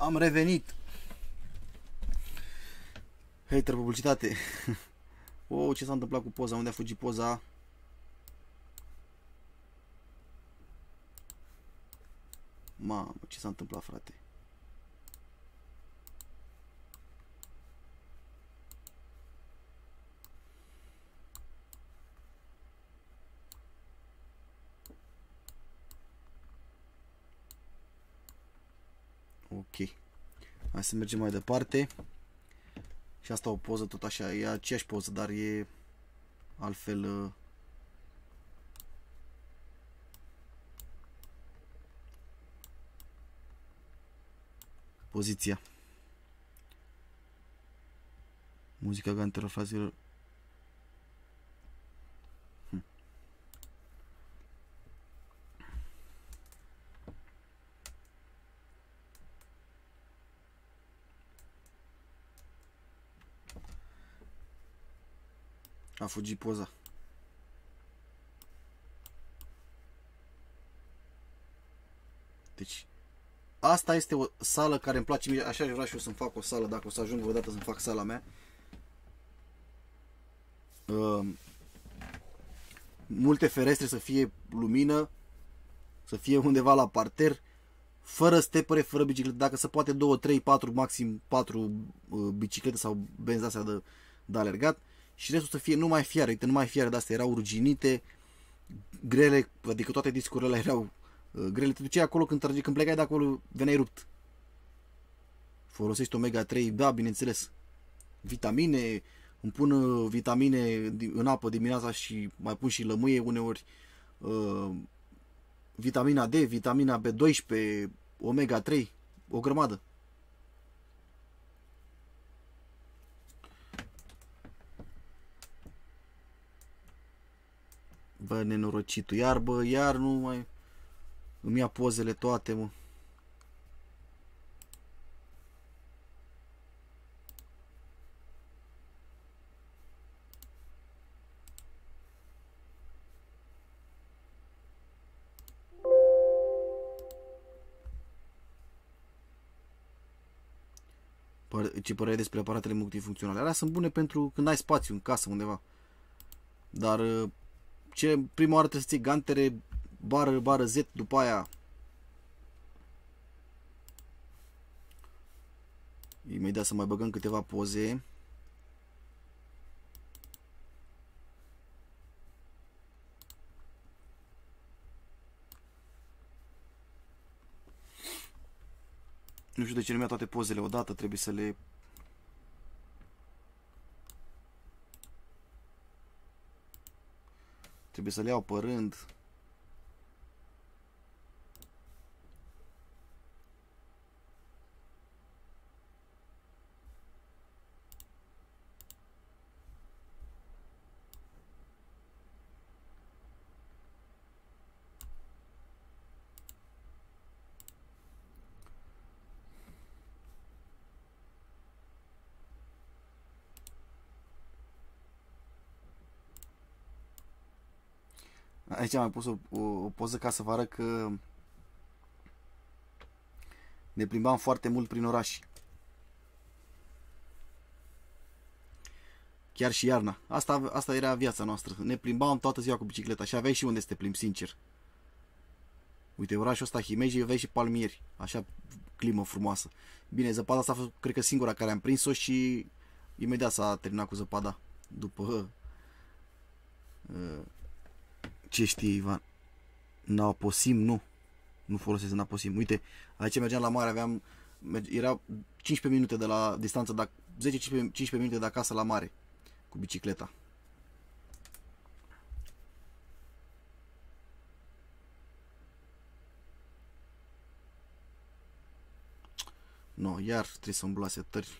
Am revenit. Hater publicitate. Oh, ce s-a întâmplat cu poza? Unde a fugit poza? Mamă, ce s-a întâmplat, frate? Ok. Hai să mergem mai departe. Și asta o poză tot așa, e aceeași poză, dar e altfel uh, poziția. Muzica gantelor frazelor. Hm. A fugit poza. Deci asta este o sală care îmi place mie, așa aș vrea și eu să-mi fac o sală, dacă o să ajung vreodată să-mi fac sala mea. Uh, multe ferestre, să fie lumină, să fie undeva la parter, fără stepere, fără biciclete, dacă se poate două, trei, patru, maxim patru uh, biciclete sau benzi astea de, de alergat, și restul să fie numai fiare. Uite, numai fiare de astea erau ruginite, grele, adică toate discurile alea erau grele, te duceai acolo când, trage, când plecai de acolo, veneai rupt. Folosești omega trei, da, bineînțeles. Vitamine, îmi pun vitamine în apă dimineața și mai pun și lămâie uneori. Uh, vitamina D, vitamina B doisprezece, omega trei, o grămadă. Bă, nenorocitul, iar bă, iar nu mai... Îmi ia pozele toate, mă. Ce părere despre aparatele multifuncționale? Alea sunt bune pentru când ai spațiu în casă undeva. Dar ce, prima oară trebuie să ții gantere, bară, bară Z, după aia imediat să mai băgăm câteva poze. Nu știu de ce nu mi-a toate pozele odată, trebuie să le... Trebuie să le iau pe rând. Aici am mai pus o, o, o poză ca să vă arăt că ne plimbam foarte mult prin oraș. Chiar și iarna. Asta, asta era viața noastră. Ne plimbam toată ziua cu bicicleta și aveai și unde să te plimbi, sincer. Uite, orașul ăsta Himeji, aveai și palmieri. Așa, climă frumoasă. Bine, zăpada asta a fost, cred că, singura care am prins-o și imediat s-a terminat cu zăpada. După... Uh, ce știe Ivan? Naposim, nu. Nu folosesc Naposim. Uite, aici mergeam la mare, aveam... Era cincisprezece minute de la distanță, de zece cincisprezece minute de acasă la mare. Cu bicicleta. No, iar trebuie să umblu la setări.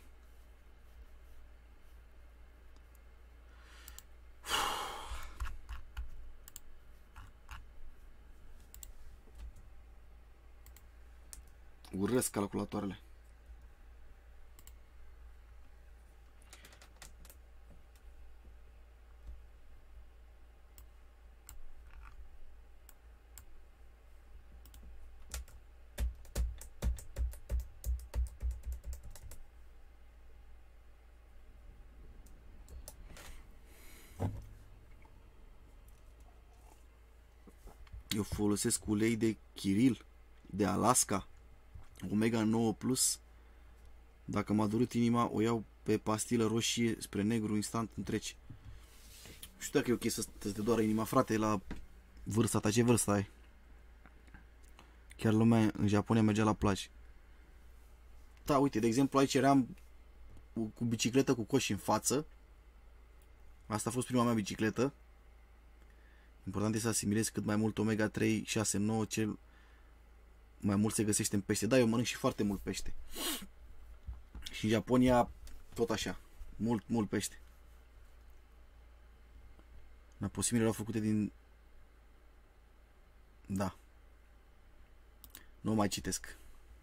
Urăsc calculatoarele. Eu folosesc ulei de chiril, de Alaska, Omega nouă plus. Dacă m-a durut inima, o iau pe pastilă roșie spre negru, instant întrece. Nu știu dacă e ok să te doară inima, frate, la vârsta ta. Ce vârstă ai? Chiar lumea în Japonia mergea la plajă. Da, uite, de exemplu, aici eram cu bicicletă cu coși în față. Asta a fost prima mea bicicletă. Important este să asimilezi cât mai mult omega trei, șase, nouă, cel mai mult se găsește în pește. Da, eu mănânc și foarte mult pește. Și în Japonia tot așa. Mult, mult pește. Naposimile erau făcute din... Da. Nu mai citesc.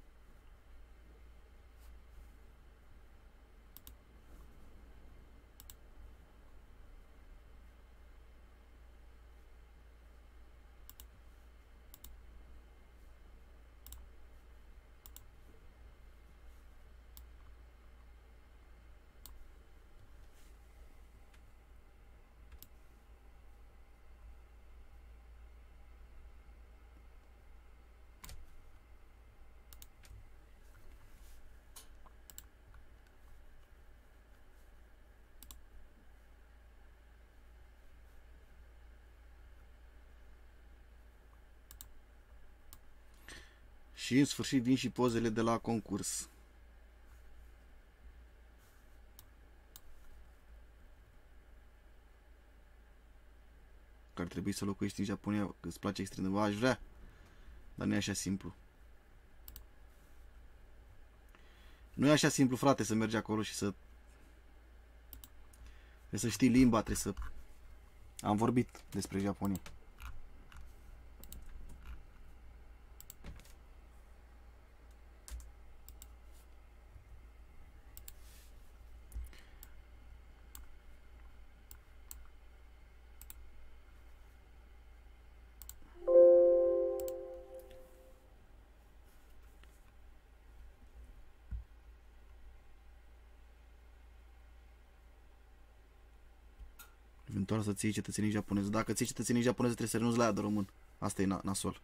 Și în sfârșit vin și pozele de la concurs. Că ar trebui să locuiești în Japonia, că îți place extrem de mult. Aș vrea, dar nu e așa simplu. Nu e așa simplu, frate, să mergi acolo și să... Trebuie să știi limba, trebuie să... Am vorbit despre Japonia. Eventual să ții cetățenii japonezi. Dacă ții cetățenii japonezi trebuie să renunți la ea de român. Asta e nasol.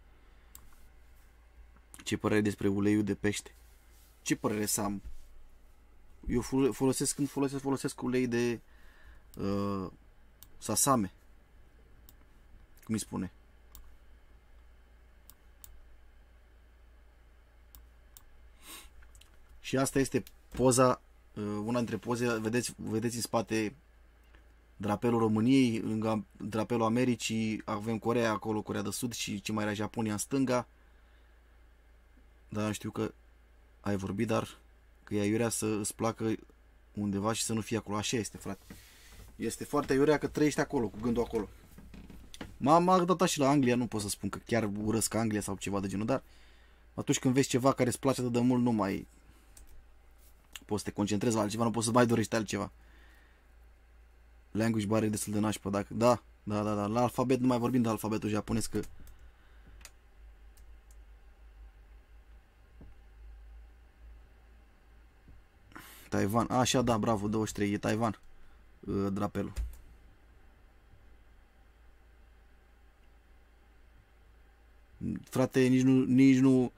Ce părere despre uleiul de pește? Ce părere să am? Eu folosesc, când folosesc, folosesc ulei de uh, sasame. Cum îi spune? Și asta este poza, uh, una dintre poze, vedeți, vedeți în spate drapelul României, lângă drapelul Americii, avem Coreea acolo, Coreea de Sud și ce mai era Japonia în stânga. Dar știu că ai vorbit, dar că e aiurea să îți placă undeva și să nu fie acolo. Așa este, frate. Este foarte aiurea că trăiești acolo, cu gândul acolo. M-am dat și la Anglia, nu pot să spun că chiar urăsc Anglia sau ceva de genul, dar atunci când vezi ceva care îți place atât de mult, nu mai poți să te concentrezi la altceva, nu poți să mai dorești altceva. Language bar e destul de nașpa, dacă... Da, da, da, da. La alfabet nu mai vorbim de alfabetul japonez, că... Taiwan. A, așa, da, bravo, douăzeci și trei, e Taiwan. Uh, drapelul. Frate, nici nu... Nici nu...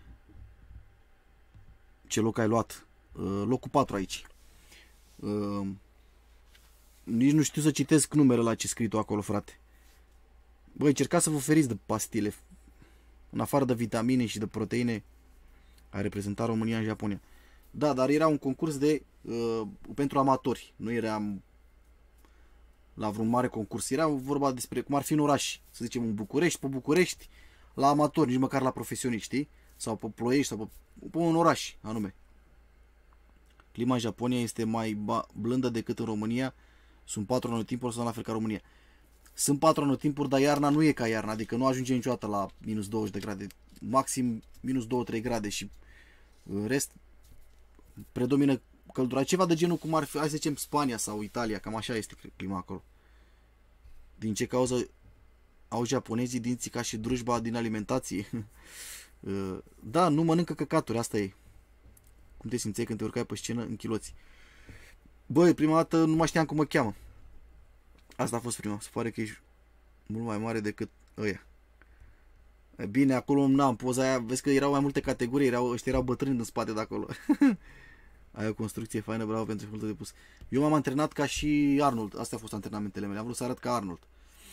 Ce loc ai luat? Uh, locul patru aici. Uh, nici nu știu să citesc numele la ce scris acolo, frate. Băi, încercați să vă feriți de pastile. În afară de vitamine și de proteine, a reprezentat România în Japonia. Da, dar era un concurs de uh, pentru amatori. Nu eram la vreun mare concurs. Era vorba despre cum ar fi în oraș. Să zicem în București, pe București, la amatori, nici măcar la profesioniști, știi? Sau pe Ploiești, sau pe, pe un oraș, anume. Clima în Japonia este mai blândă decât în România. Sunt patru anotimpuri, sunt la fel ca România. Sunt patru anotimpuri, dar iarna nu e ca iarna. Adică nu ajunge niciodată la minus douăzeci de grade. Maxim minus doi trei grade și în rest predomină căldura. Ceva de genul cum ar fi, hai să zicem, Spania sau Italia. Cam așa este clima acolo. Din ce cauză au japonezii dinții ca și drujba din alimentație? Da, nu mănâncă căcaturi, asta e. Cum te simțeai când te urcai pe scenă în chiloți? Băi, prima dată nu mai știam cum mă cheamă. Asta a fost prima. Se pare că ești mult mai mare decât ăia. Bine, acolo n-am poza aia, vezi că erau mai multe categorii, erau, ăștia erau bătrâni în spate de acolo. Ai o construcție faină, bravo pentru efortul depus. Eu m-am antrenat ca și Arnold, astea au fost antrenamentele mele, am vrut să arăt ca Arnold.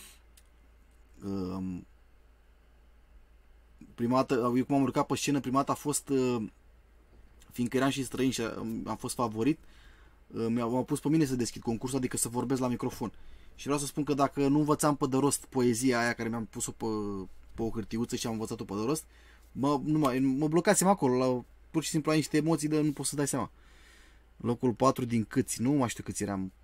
Um, prima dată, eu cum am urcat pe scenă, prima dată a fost, uh, fiindcă eram și străin și am fost favorit, uh, mi-au pus pe mine să deschid concursul, adică să vorbesc la microfon. Și vreau să spun că dacă nu învățam pe de rost poezia aia care mi-am pus-o pe, pe o hârtiuță și am învățat-o pe de rost, mă, nu mă, mă blocasem acolo, la, pur și simplu ai niște emoții de nu poți să dai seama. Locul patru din câți, nu mai știu câți eram,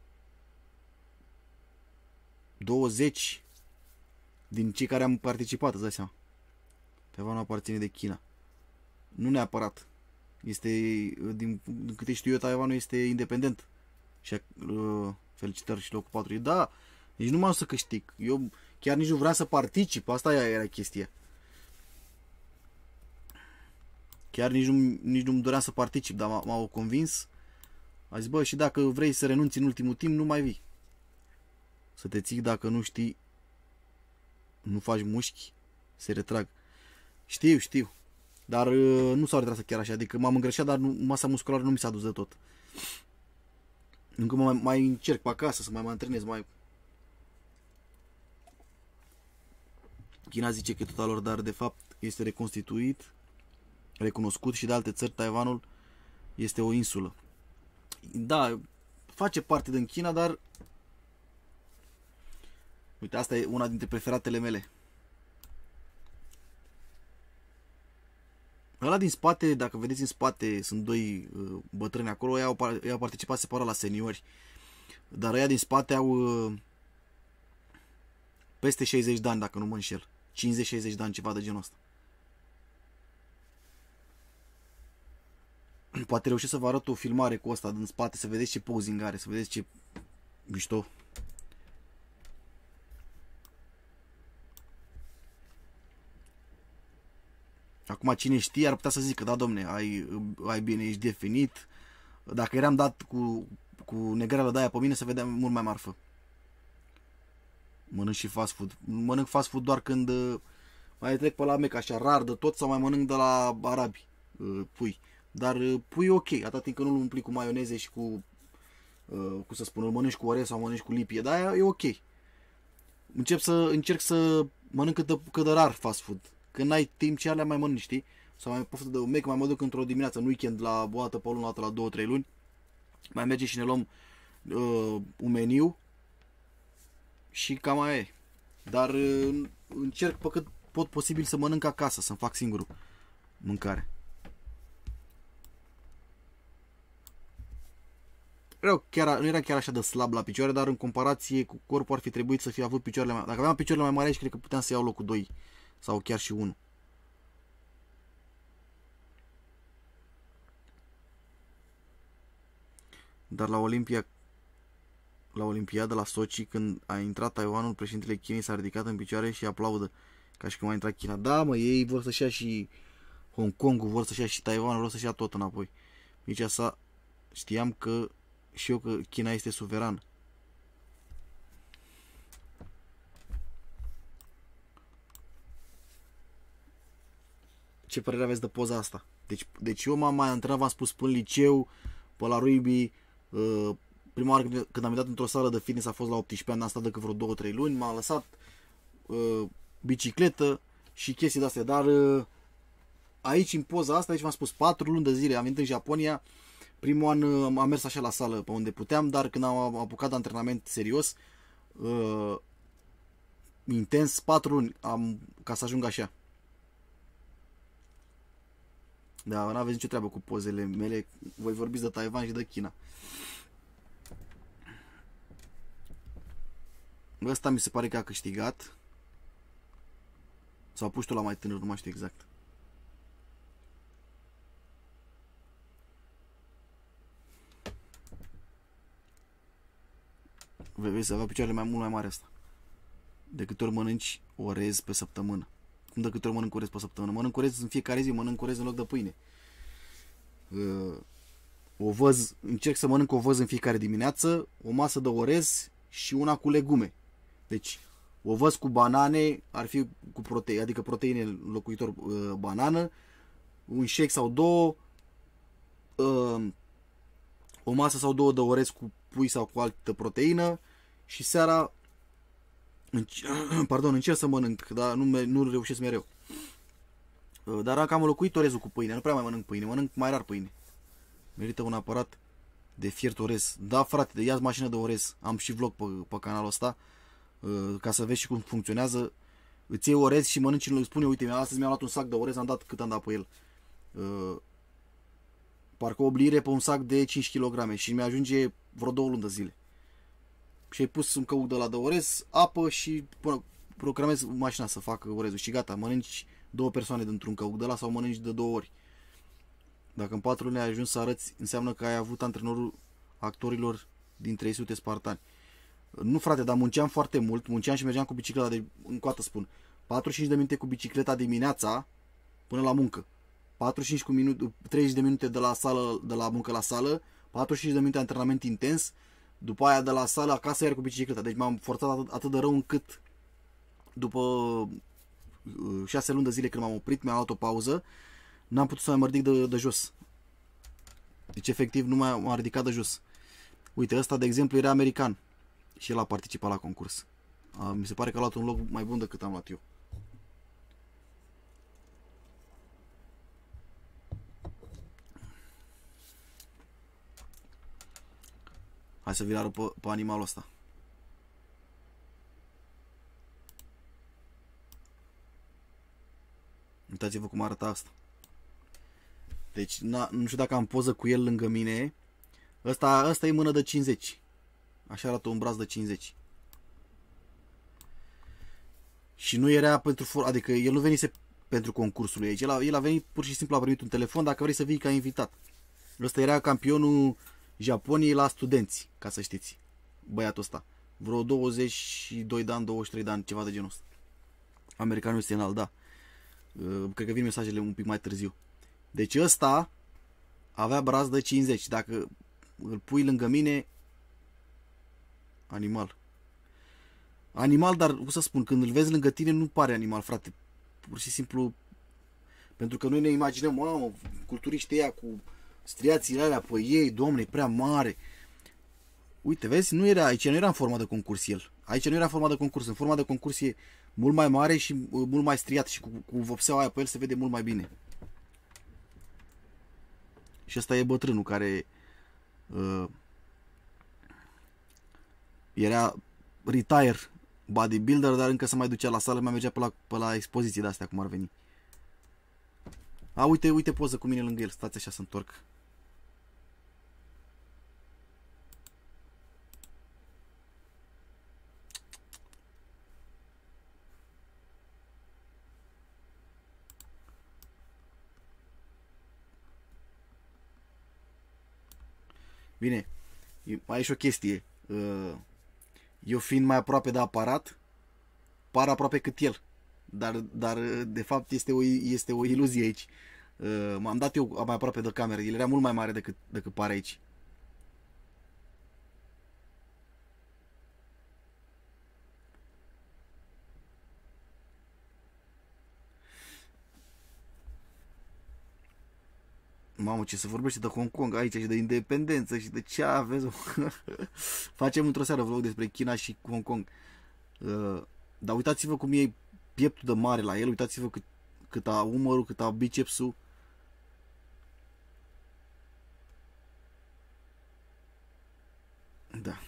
douăzeci din cei care am participat, îți dai seama. Taiwanul aparține de China. Nu neapărat. Este, din, din câte știu eu, Taiwanul este independent. Și uh, felicitări și locul patru. Da, nici nu m-am să câștig. Eu chiar nici nu vreau să particip. Asta era chestia. Chiar nici nu, nici nu-mi doream să particip, dar m-au convins. A zis, bă, și dacă vrei să renunți în ultimul timp, nu mai vii. Să te ții, dacă nu știi, nu faci mușchi, se retrag. Știu, știu. Dar uh, nu s-au retras chiar așa. Adică m-am îngrășat, dar nu, masa musculară nu mi s-a dus de tot. Încă mai, mai încerc pe acasă să mai mă antrenez. Mai... China zice că e tot al lor, dar de fapt este reconstituit, recunoscut și de alte țări. Taiwanul este o insulă. Da, face parte din China, dar uite, asta e una dintre preferatele mele. Ăla din spate, dacă vedeți în spate, sunt doi uh, bătrâni acolo, ei au, ei au participat separat la seniori. Dar ăia din spate au uh, peste șaizeci de ani, dacă nu mă înșel. cincizeci șaizeci de ani, ceva de genul ăsta. Poate reușesc să vă arăt o filmare cu ăsta din spate, să vedeți ce posing are, să vedeți ce mișto. Acum cine știe ar putea să zică, da domne, ai, ai bine, ești definit. Dacă eram dat cu, cu negrelă de aia pe mine, se vedea mult mai marfă. Mănânc și fast food. Mănânc fast food doar când uh, mai trec pe la mec, așa rar de tot, sau mai mănânc de la arabi uh, pui. Dar uh, pui e ok, atât timp că nu-l umpli cu maioneze și cu, uh, cum să spun, îl mănânci cu orez sau mănânci cu lipie, dar aia e ok. Încep să, încerc să mănânc cât de, cât de rar fast food. Când n-ai timp ce alea mai mănânci, știi? Sau mai poftă de un mec, mai mă duc într-o dimineață, în weekend, la o dată pe o lună, o dată la două trei luni. Mai mergem și ne luăm uh, un meniu și cam aia e. Dar uh, încerc pe cât pot posibil să mănânc acasă, să-mi fac singurul mâncare. Eu chiar, nu era chiar așa de slab la picioare, dar în comparație cu corpul ar fi trebuit să fi avut picioarele mai... Dacă aveam picioarele mai mari aici, cred că puteam să iau locul doi sau chiar și unu. Dar la Olimpia, la Olimpiada, la Sochi, când a intrat Taiwanul, președintele Chinei s-a ridicat în picioare și aplaudă, ca și cum a intrat China. Da, mă, ei vor să-și ia și Hong Kongul, vor să-și ia și Taiwanul, vor să-și ia tot înapoi. Nici asta știam că și eu că China este suveran. Ce părere aveți de poza asta? Deci, deci eu m-am mai antrenat, v-am spus, până liceu, pe la rugby. Uh, prima oară când am intrat într-o sală de fitness a fost la optsprezece ani, am stat decât vreo două trei luni, m-am lăsat uh, bicicletă și chestii de-astea. Dar uh, aici, în poza asta, aici v-am spus, patru luni de zile, am venit în Japonia. Primul an uh, am mers așa la sală pe unde puteam, dar când am apucat de antrenament serios, uh, intens, patru luni am, ca să ajung așa. Da, n-aveți nicio treabă cu pozele mele. Voi vorbiți de Taiwan și de China. Ăsta mi se pare că a câștigat. Sau puștul la mai tânăr, nu mai știu exact. Vezi să avea picioarele mai mult mai mari asta. De câte ori mănânci orez pe săptămână. Cum de câte ori mănânc orez pe săptămână? Mănânc orez în fiecare zi, mănânc orez în loc de pâine. Uh, ovăz, încerc să mănânc ovăz în fiecare dimineață, o masă de orez și una cu legume. Deci, O văz cu banane, ar fi cu proteine, adică proteine înlocuitor uh, banană, un shake sau două, uh, o masă sau două de orez cu pui sau cu altă proteină și seara înc- pardon, încerc să mănânc, dar nu, nu reușesc mereu. Uh, dar am cam înlocuit orezul cu pâine, nu prea mai mănânc pâine, mănânc mai rar pâine. Merită un aparat de fiert orez. Da, frate, de ia-ți mașină de orez. Am și vlog pe, pe canalul ăsta, uh, ca să vezi și cum funcționează. Îți iei orez și mănânci, îți spune, uite, astăzi mi-am luat un sac de orez, am dat cât am dat pe el. Uh, parcă o lire pe un sac de cinci kilograme și mi-ajunge vreo două luni de zile. Și ai pus un căuc de la de orez, apă și până programezi mașina să facă orezul și gata, mănânci două persoane dintr-un căuc de la sau mănânci de două ori. Dacă în patru luni ai ajuns să arăți, înseamnă că ai avut antrenorul actorilor din trei sute spartani. Nu, frate, dar munceam foarte mult, munceam și mergeam cu bicicleta, de, încoată spun, patruzeci și cinci de minute cu bicicleta dimineața până la muncă. patruzeci și cinci cu minute, treizeci de minute de la, sală, de la muncă la sală, patruzeci și cinci de minute antrenament intens, după aia de la sală acasă iar cu bicicleta. Deci m-am forțat atât, atât de rău încât după șase luni de zile când m-am oprit, mi-am luat o pauză, n-am putut să mai mă ridic de, de jos. Deci efectiv nu m-am ridicat de jos. Uite, ăsta de exemplu era american și el a participat la concurs. A, mi se pare că a luat un loc mai bun decât am luat eu. Hai să vi-l arăt pe, pe animalul ăsta. Uitați-vă cum arăta asta. Deci nu știu dacă am poză cu el lângă mine. Ăsta, ăsta e mână de cincizeci. Așa arată un braț de cincizeci. Și nu era pentru... Adică el nu venise pentru concursul aici. El a, el a venit pur și simplu, a primit un telefon dacă vrei să vii ca invitat. Ăsta era campionul Japoniei la studenți, ca să știți. Băiatul ăsta. Vreo douăzeci și doi de ani, douăzeci și trei de ani, ceva de genul ăsta. Americanul este înalt, da. Cred că vin mesajele un pic mai târziu. Deci ăsta avea braț de cincizeci. Dacă îl pui lângă mine, animal. Animal, dar cum să spun, când îl vezi lângă tine nu pare animal, frate. Pur și simplu, pentru că noi ne imaginăm, mamă, culturiștii ăia cu striațiile alea pe ei, domne, e prea mare. Uite, vezi, nu era aici, nu era în forma de concurs el. Aici nu era în forma de concurs. În forma de concurs e mult mai mare și mult mai striat și cu, cu vopseaua aia pe el se vede mult mai bine. Și ăsta e bătrânul care uh, era retire bodybuilder, dar încă se mai ducea la sală, mai mergea pe la, pe la expoziții de-astea, cum ar veni. A, uite, uite poză cu mine lângă el, stați așa să întorc. Bine, mai e și o chestie. Eu fiind mai aproape de aparat, par aproape cât el. Dar, dar de fapt este o, este o iluzie aici. M-am dat eu mai aproape de cameră. El era mult mai mare decât, decât pare aici. Mamă, ce se vorbește de Hong Kong aici și de independență și de ce aveți. Facem într-o seară vlog despre China și Hong Kong. Uh, dar uitați-vă cum e pieptul de mare la el. Uitați-vă cât, cât a umărul, cât a bicepsul. Da.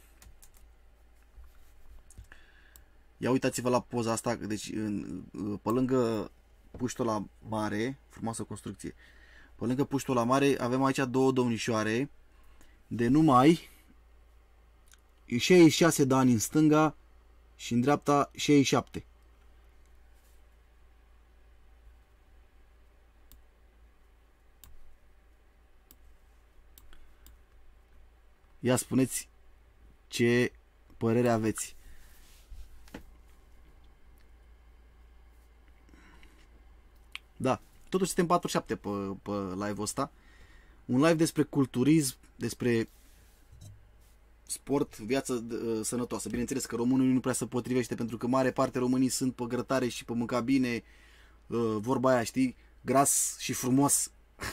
Ia uitați-vă la poza asta. Deci în, pe lângă puștul la mare, frumoasă construcție. Pe lângă puștul la mare avem aici două domnișoare de numai șaizeci și șase de ani în stânga și în dreapta șaizeci și șapte. Ia spuneți ce părere aveți. Da. Totuși suntem patruzeci și șapte pe, pe live-ul ăsta. Un live despre culturism, despre sport, viață uh, sănătoasă. Bineînțeles că românul nu prea se potrivește, pentru că mare parte românii sunt pe grătare și pe mânca bine, uh, vorba aia, știi, gras și frumos.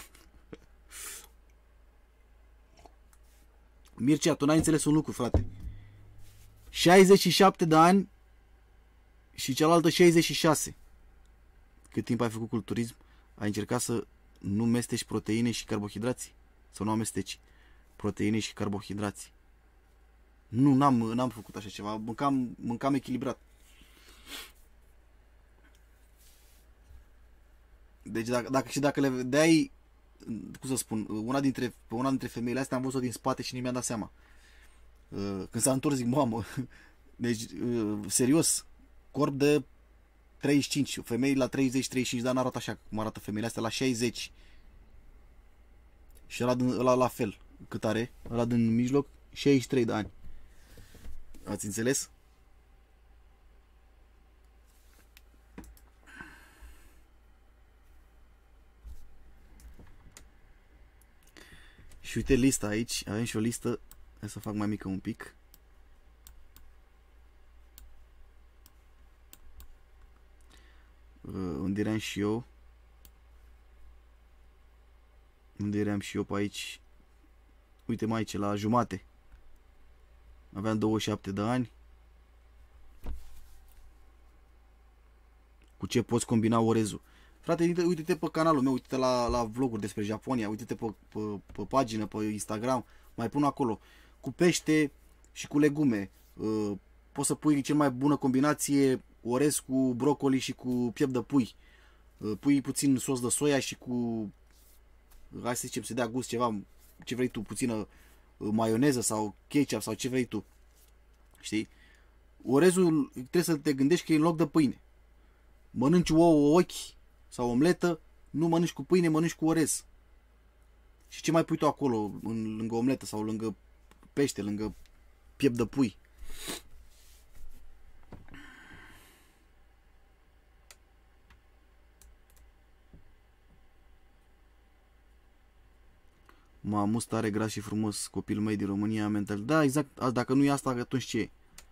Mircea, tu n-ai înțeles un lucru, frate. șaizeci și șapte de ani și cealaltă șaizeci și șase. Cât timp ai făcut culturism, ai încercat să nu mesteci proteine și carbohidrați? Sau nu amesteci proteine și carbohidrați? Nu, n-am, n-am făcut așa ceva. Mâncam, mâncam echilibrat. Deci dacă, dacă și dacă le vedeai, cum să spun, una dintre, una dintre femeile astea am văzut-o din spate și nu mi-am dat seama. Când s-a întors, zic, mamă, deci, serios, corp de treizeci și cinci, femei la treizeci treizeci și cinci de ani arată așa cum arată femeile astea la șaizeci. Și ăla, ăla la fel, cât are, ăla din mijloc, șaizeci și trei de ani. Ați înțeles? Și uite lista aici, avem și o listă, hai să fac mai mică un pic. Uh, unde eram și eu? Unde eram și eu pe aici? Uite mai aici, la jumate. Aveam douăzeci și șapte de ani. Cu ce poți combina orezul? Frate, uite-te pe canalul meu, uite-te la, la vloguri despre Japonia, uite-te pe, pe, pe pagină, pe Instagram, mai pun acolo. Cu pește și cu legume. Uh, poți să pui cea mai bună combinație orez cu brocoli și cu piept de pui. Uh, pui puțin sos de soia și cu, hai să zicem, să dea gust ceva, ce vrei tu, puțină uh, maioneză sau ketchup sau ce vrei tu. Știi? Orezul trebuie să te gândești că e în loc de pâine. Mănânci ouă, ochi sau omletă, nu mănânci cu pâine, mănânci cu orez. Și ce mai pui tu acolo, în, lângă omletă sau lângă pește, lângă piept de pui? Mamă, tare gras și frumos, copilul meu din România, mental. Da, exact, dacă nu e asta, atunci ce e?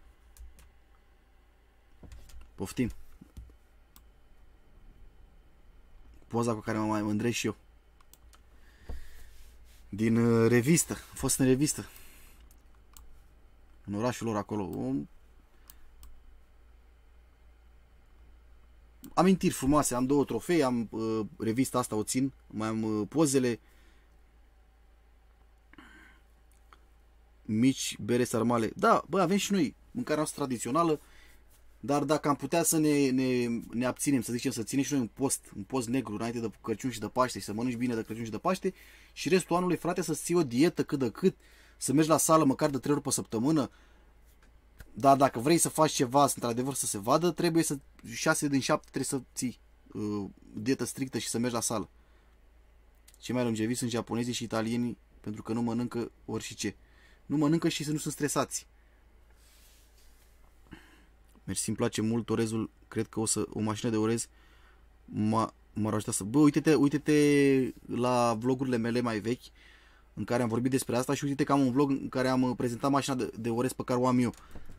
Poftim. Poza cu care mă mai mândresc și eu. Din uh, revistă. A fost în revistă. În orașul lor acolo. Um... Amintiri frumoase. Am două trofei. Am uh, revista asta, o țin. Mai am uh, pozele. Mici bere sarmale. Da, bă, avem și noi mâncarea noastră tradițională. Dar dacă am putea să ne, ne, ne abținem, să zicem, să ținem și noi un post, un post negru înainte de Crăciun și de Paște și să mănânci bine de Crăciun și de Paște și restul anului, frate, să ții o dietă cât de cât, să mergi la sală măcar de trei ori pe săptămână. Dar dacă vrei să faci ceva, într-adevăr să se vadă, trebuie să, șase din șapte trebuie să ții uh, dietă strictă și să mergi la sală. Cei mai longeviți sunt japonezii și italienii pentru că nu mănâncă ori și ce. Nu mănâncă și să nu sunt stresați. Mersi, îmi place mult orezul. Cred că o să o mașină de orez m-ar ajuta să... Bă, uite-te, uite-te la vlogurile mele mai vechi în care am vorbit despre asta și uite-te că am un vlog în care am prezentat mașina de, de orez pe care o am eu.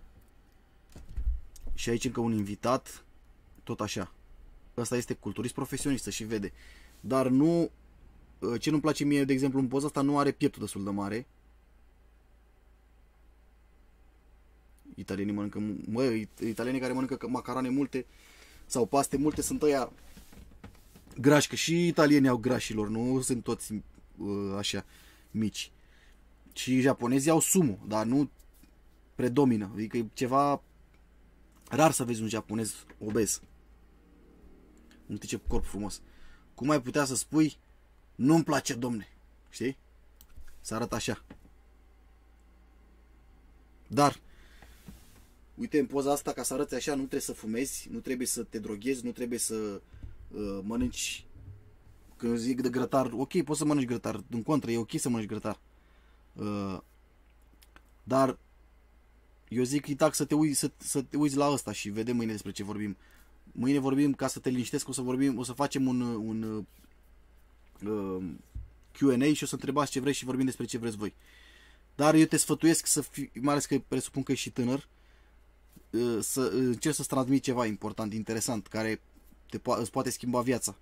Și aici încă un invitat, tot așa. Ăsta este culturist profesionist, și vede. Dar nu... Ce nu-mi place mie, de exemplu, în poza asta nu are pieptul destul de mare. Italienii mănâncă, mă, italienii care mănâncă macarone multe sau paste multe sunt ăia grași, că și italienii au grașilor, nu sunt toți uh, așa mici. Și japonezii au sumo, dar nu predomină, adică e ceva rar să vezi un japonez obez. Uite ce corp frumos. Cum ai putea să spui, nu-mi place, domne, știi? Să arată așa. Dar uite, în poza asta, ca să arăți așa, nu trebuie să fumezi, nu trebuie să te droghezi, nu trebuie să uh, mănânci, când zic de grătar, ok, poți să mănânci grătar, în contră, e ok să mănânci grătar. Uh, dar eu zic, e tac să te, uiți, să, să te uiți la ăsta și vedem mâine despre ce vorbim. Mâine vorbim, ca să te liniștesc, o să vorbim, o să facem un, un uh, Q and A și o să întrebați ce vrei și vorbim despre ce vreți voi. Dar eu te sfătuiesc să fii, mai ales că presupun că ești și tânăr, să încerci să-ți transmiți ceva important, interesant, care te po- îți poate schimba viața.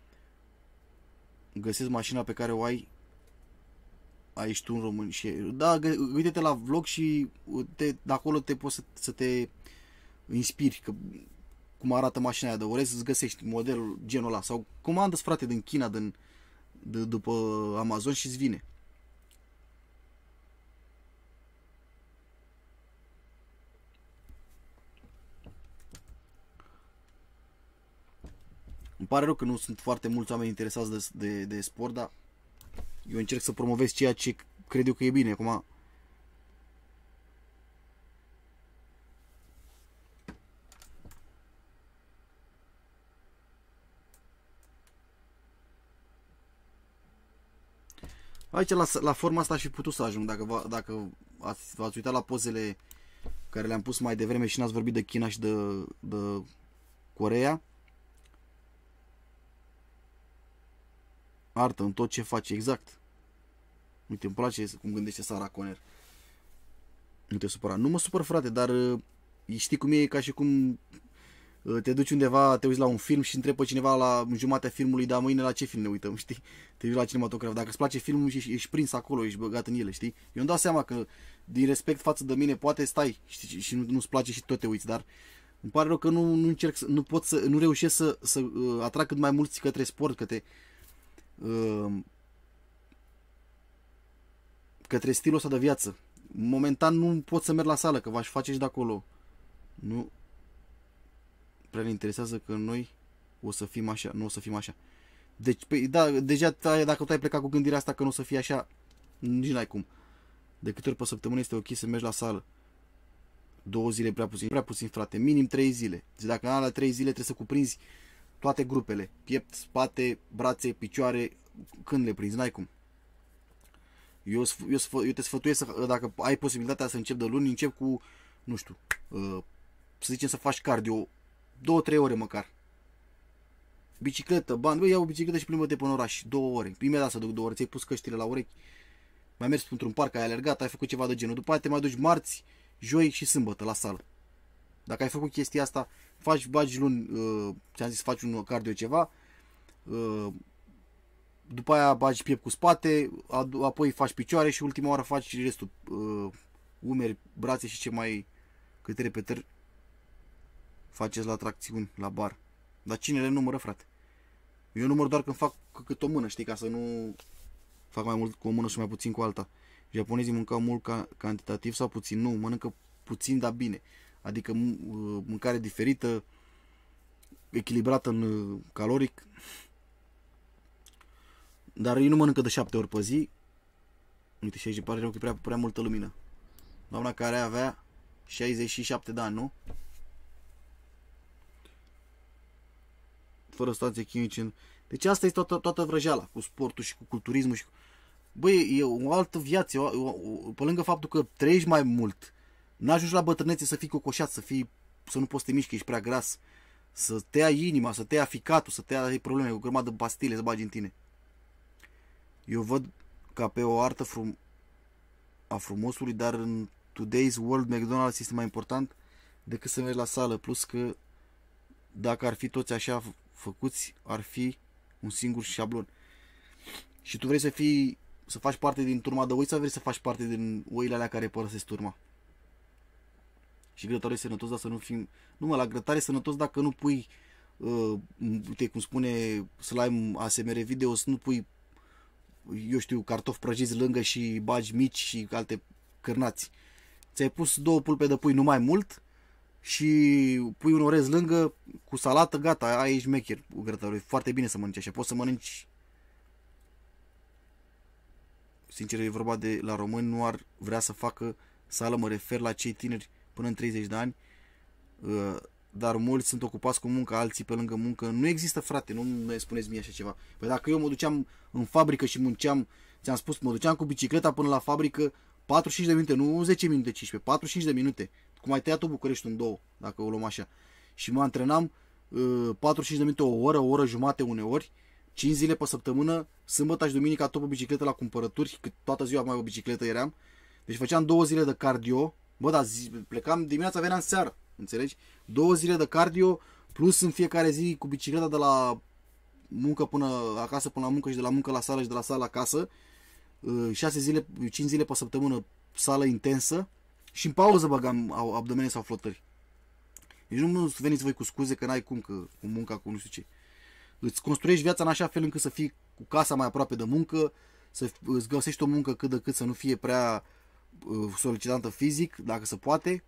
Găsesc mașina pe care o ai, ai și tu în România. Și, da, uite-te la vlog și te, de acolo te poți să, să te inspiri, că, cum arată mașina aia de orez, îți găsești modelul genul ăla. Sau comandă-ți, frate, din China, din, de, după Amazon și îți vine. Îmi pare rău că nu sunt foarte mulți oameni interesați de, de, de sport, dar eu încerc să promovez ceea ce cred eu că e bine. Acum, aici la, la forma asta aș fi putut să ajung dacă, va, dacă ați, v-ați uitat la pozele care le-am pus mai devreme și n-ați vorbit de China și de, de Coreea. Artă în tot ce face, exact. Uite, îmi place cum gândește Sara Conner. Nu te supăra. Nu mă supăr, frate, dar știi cum e, ca și cum te duci undeva, te uiți la un film și întrebi pe cineva la jumatea filmului, dar mâine la ce film ne uităm, știi? Te uiți la cinematograf. Dacă îți place filmul și ești prins acolo, ești băgat în ele, știi? Eu îmi dau seama că din respect față de mine poate stai, știi, și nu-ți place și tot te uiți, dar îmi pare rău că nu, nu încerc, să, nu pot să, nu reușesc să, să uh, atrag cât mai mulți către sport, către uh, către stilul ăsta de viață. Momentan nu pot să merg la sală, că v-aș face și de acolo. Nu prea ne interesează că noi o să fim așa, nu o să fim așa. Deci, păi, da, deja dacă tu ai plecat cu gândirea asta că nu o să fie așa, nici n-ai cum. De câte ori pe săptămână este ok să mergi la sală? Două zile prea puțin, prea puțin, frate, minim trei zile. Deci dacă în alea trei zile trebuie să cuprinzi toate grupele, piept, spate, brațe, picioare, când le prinzi, n-ai cum. Eu, eu, eu te sfătuiesc să, dacă ai posibilitatea să începi de luni, încep cu, nu știu, să zicem să faci cardio două trei ore măcar. Bicicletă, bani, băi, iau o bicicletă și plimbă-te până în oraș, două ore. Imediat să duc două ore, ți-ai pus căștile la urechi, mai mergi într-un parc, ai alergat, ai făcut ceva de genul. După aceea te mai duci marți, joi și sâmbătă la sală. Dacă ai făcut chestia asta, faci, bagi luni, uh, ți-am zis, faci un cardio ceva, uh, după aia bagi piept cu spate, apoi faci picioare și ultima oară faci restul, uh, umeri, brațe și ce mai câte repetări faceți la tracțiuni, la bar. Dar cine le numără, frate? Eu număr doar când fac cât o mână, știi, ca să nu fac mai mult cu o mână și mai puțin cu alta. Japonezii mâncau mult ca, cantitativ sau puțin? Nu, mănâncă puțin, dar bine. Adică mâncare diferită, echilibrată în caloric. Dar ei nu mănâncă de șapte ori pe zi. Uite, și aici pare rău că e prea, prea multă lumină. Doamna care avea șaizeci și șapte de ani, nu? Fără substanțe chimice. Deci asta este toată, toată vrăjeala cu sportul și cu culturismul și cu... Băi, e o altă viață, o, o, o, pe lângă faptul că trăiești mai mult, n-ajungi la bătrânețe să fii cocoșat, să fii, să nu poți să te miști, că ești prea gras, să te ia inima, să te ia ficatul, să te ia probleme, o grămadă de pastile să bagi în tine. Eu văd ca pe o artă frum a frumosului, dar în today's world McDonald's este mai important decât să mergi la sală, plus că dacă ar fi toți așa făcuți, ar fi un singur șablon. Și tu vrei să fii, să faci parte din turma de oi sau vrei să faci parte din oile alea care părăsesc turma? Și grătarul e sănătos, dar să nu fim... Nu mă, la grătar e sănătos dacă nu pui, uh, uite cum spune Slime A S M R video, să nu pui, eu știu, cartofi prăjiți lângă și bagi mici și alte cârnați. Ți-ai pus două pulpe de pui, nu mai mult, și pui un orez lângă cu salată, gata, ai șmecher grătarul. E foarte bine să mănânci așa, poți să mănânci. Sincer, e vorba de, la români nu ar vrea să facă sală, mă refer la cei tineri până în treizeci de ani, dar mulți sunt ocupați cu muncă, alții pe lângă muncă. Nu există, frate, nu ne spuneți mie așa ceva. Păi dacă eu mă duceam în fabrică și munceam, ți-am spus, mă duceam cu bicicleta până la fabrică patruzeci și cinci de minute, nu zece minute, cincisprezece, patruzeci și cinci de minute. Cum ai tăiat-o București în două, dacă o luăm așa. Și mă antrenam uh, patruzeci și cinci de minute, o oră, o oră jumate uneori, cinci zile pe săptămână, sâmbătă și duminica tot pe bicicletă la cumpărături, cât toată ziua mai o bicicletă eram. Deci făceam două zile de cardio. Bă, dar zi, plecam dimineața, veneam seara. Înțelegi? Două zile de cardio, plus în fiecare zi cu bicicleta de la muncă până acasă, până la muncă și de la muncă la sală și de la sală acasă. șase zile, cinci zile pe săptămână, sală intensă. Și în pauză băgam abdomene sau flotări. Deci nu veniți voi cu scuze că n-ai cum, că cu munca, cu nu știu ce. Îți construiești viața în așa fel încât să fii cu casa mai aproape de muncă, să îți găsești o muncă cât de cât să nu fie prea uh, solicitantă fizic, dacă se poate.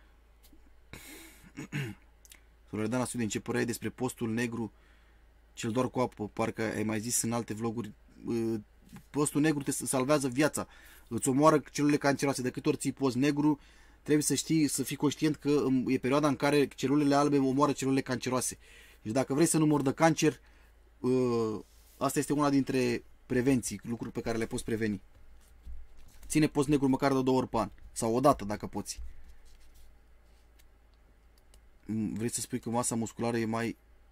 Loredana Studien, ce părere ai despre postul negru, cel doar cu apă, parcă ai mai zis în alte vloguri, uh, postul negru te salvează viața, îți omoară celulele canceroase, de câte ori ții post negru, trebuie să știi, să fii conștient că e perioada în care celulele albe omoară celulele canceroase. Deci dacă vrei să nu mori de cancer, uh, asta este una dintre prevenții, lucruri pe care le poți preveni. Ține post negru măcar de două ori pe an. Sau o dată, dacă poți. Vrei să spui că masa musculară e mai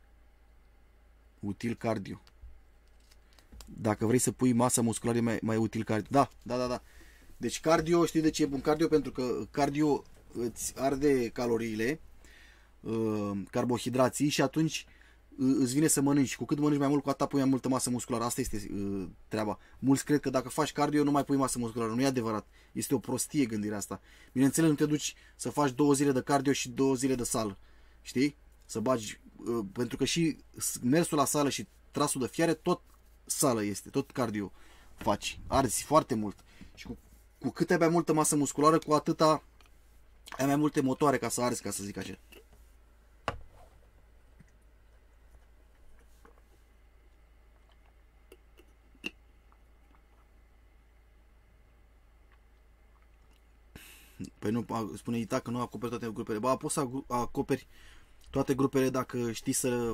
util cardio? Dacă vrei să pui masa musculară e mai, mai util cardio. Da, da, da, da. Deci cardio, știi de ce e bun cardio? Pentru că cardio îți arde caloriile, carbohidrații și atunci îți vine să mănânci. Cu cât mănânci mai mult, cu atât pui mai multă masă musculară. Asta este uh, treaba. Mulți cred că dacă faci cardio nu mai pui masă musculară. Nu e adevărat. Este o prostie gândirea asta. Bineînțeles, nu te duci să faci două zile de cardio și două zile de sală. Știi? Să bagi, uh, pentru că și mersul la sală și trasul de fiare, tot sală este, tot cardio faci. Arzi foarte mult. Și cu, cu cât ai mai multă masă musculară, cu atâta ai mai multe motoare ca să arzi, ca să zic așa. Păi nu, spune Ita că nu acoperi toate grupele. Ba, poți să acoperi toate grupele dacă știi să...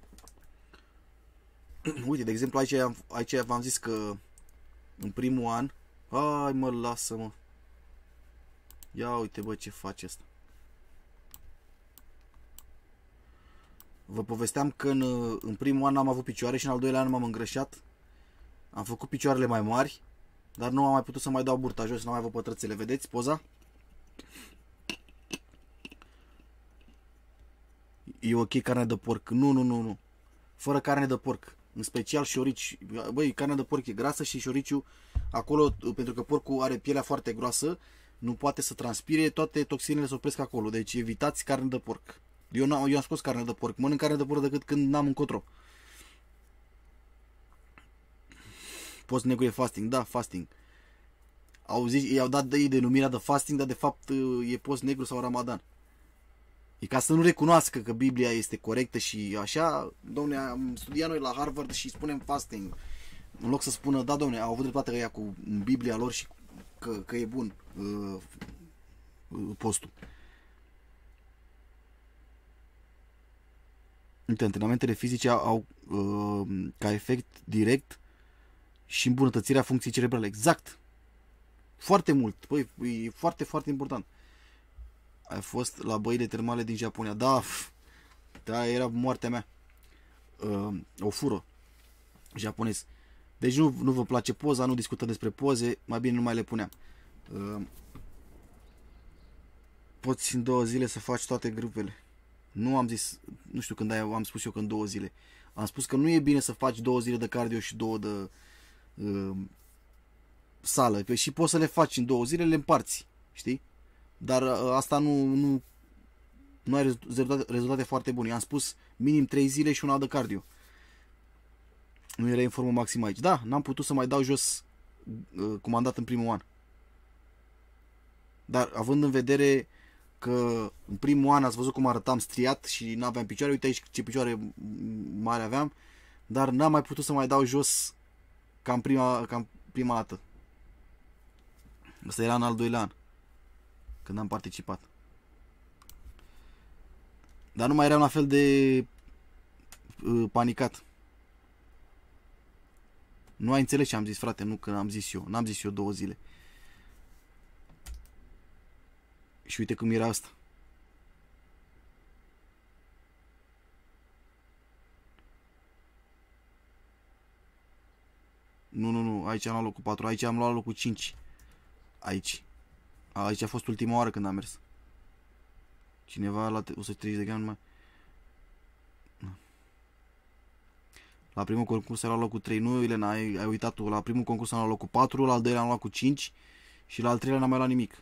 Uite, de exemplu, aici, aici v-am zis că în primul an... Ai, mă, lasă-mă. Ia uite, bă, ce face asta. Vă povesteam că în, în primul an n-am avut picioare și în al doilea an m-am îngrășat. Am făcut picioarele mai mari, dar nu am mai putut să mai dau burta jos, n-am mai avut pătrățele. Vedeți poza? E ok carne de porc. Nu, nu, nu, nu. Fără carne de porc. În special șorici. Băi, carnea de porc e grasă și șoriciul acolo, pentru că porcul are pielea foarte groasă, nu poate să transpire, toate toxinele se opresc acolo. Deci evitați carne de porc. Eu, n-am, eu am scos carne de porc. Mănânc carne de porc decât când n-am încotro. Post negru e fasting. Da, fasting. Au zis, i-au dat de ei denumirea de fasting, dar de fapt e post negru sau Ramadan. E ca să nu recunoască că Biblia este corectă și așa, domne, am studiat noi la Harvard și spunem fasting. În loc să spună, da, domne, au avut dreptate ea cu Biblia lor și că, că e bun uh, postul. Uite, antrenamentele fizice au uh, ca efect direct și îmbunătățirea funcției cerebrale. Exact. Foarte mult. Păi, e foarte, foarte important. Ai fost la băile termale din Japonia. Da, da, era moartea mea. Uh, o fură. Japonez. Deci nu, nu vă place poza, nu discutăm despre poze, mai bine nu mai le puneam. Uh, poți în două zile să faci toate grupele. Nu am zis, nu știu când am spus eu că în două zile. Am spus că nu e bine să faci două zile de cardio și două de uh, sală. Păi și poți să le faci în două zile, le împarți. Știi? Dar uh, asta nu, nu, nu ai rezultate, rezultate foarte bune. I-am spus minim trei zile și una de cardio. Nu era în formă maximă aici. Da, n-am putut să mai dau jos uh, cum am dat în primul an. Dar având în vedere că în primul an ați văzut cum arătam striat și n-aveam picioare, uite aici ce picioare mari aveam, dar n-am mai putut să mai dau jos ca în prima, ca în prima dată. Asta era în al doilea an, când am participat. Dar nu mai eram la fel de uh, panicat. Nu ai înțeles ce am zis, frate, nu că am zis eu. N-am zis eu două zile. Și uite cum era asta. Nu, nu, nu. Aici am luat locul patru. Aici am luat locul cinci. Aici. Aici a fost ultima oară când am mers. Cineva la o sută treizeci de grame numai. La primul concurs a luat locul trei, nu, Elena, ai, ai uitat tu. La primul concurs am luat locul patru, la al doilea am luat cu cinci și la al treilea n-am mai luat nimic.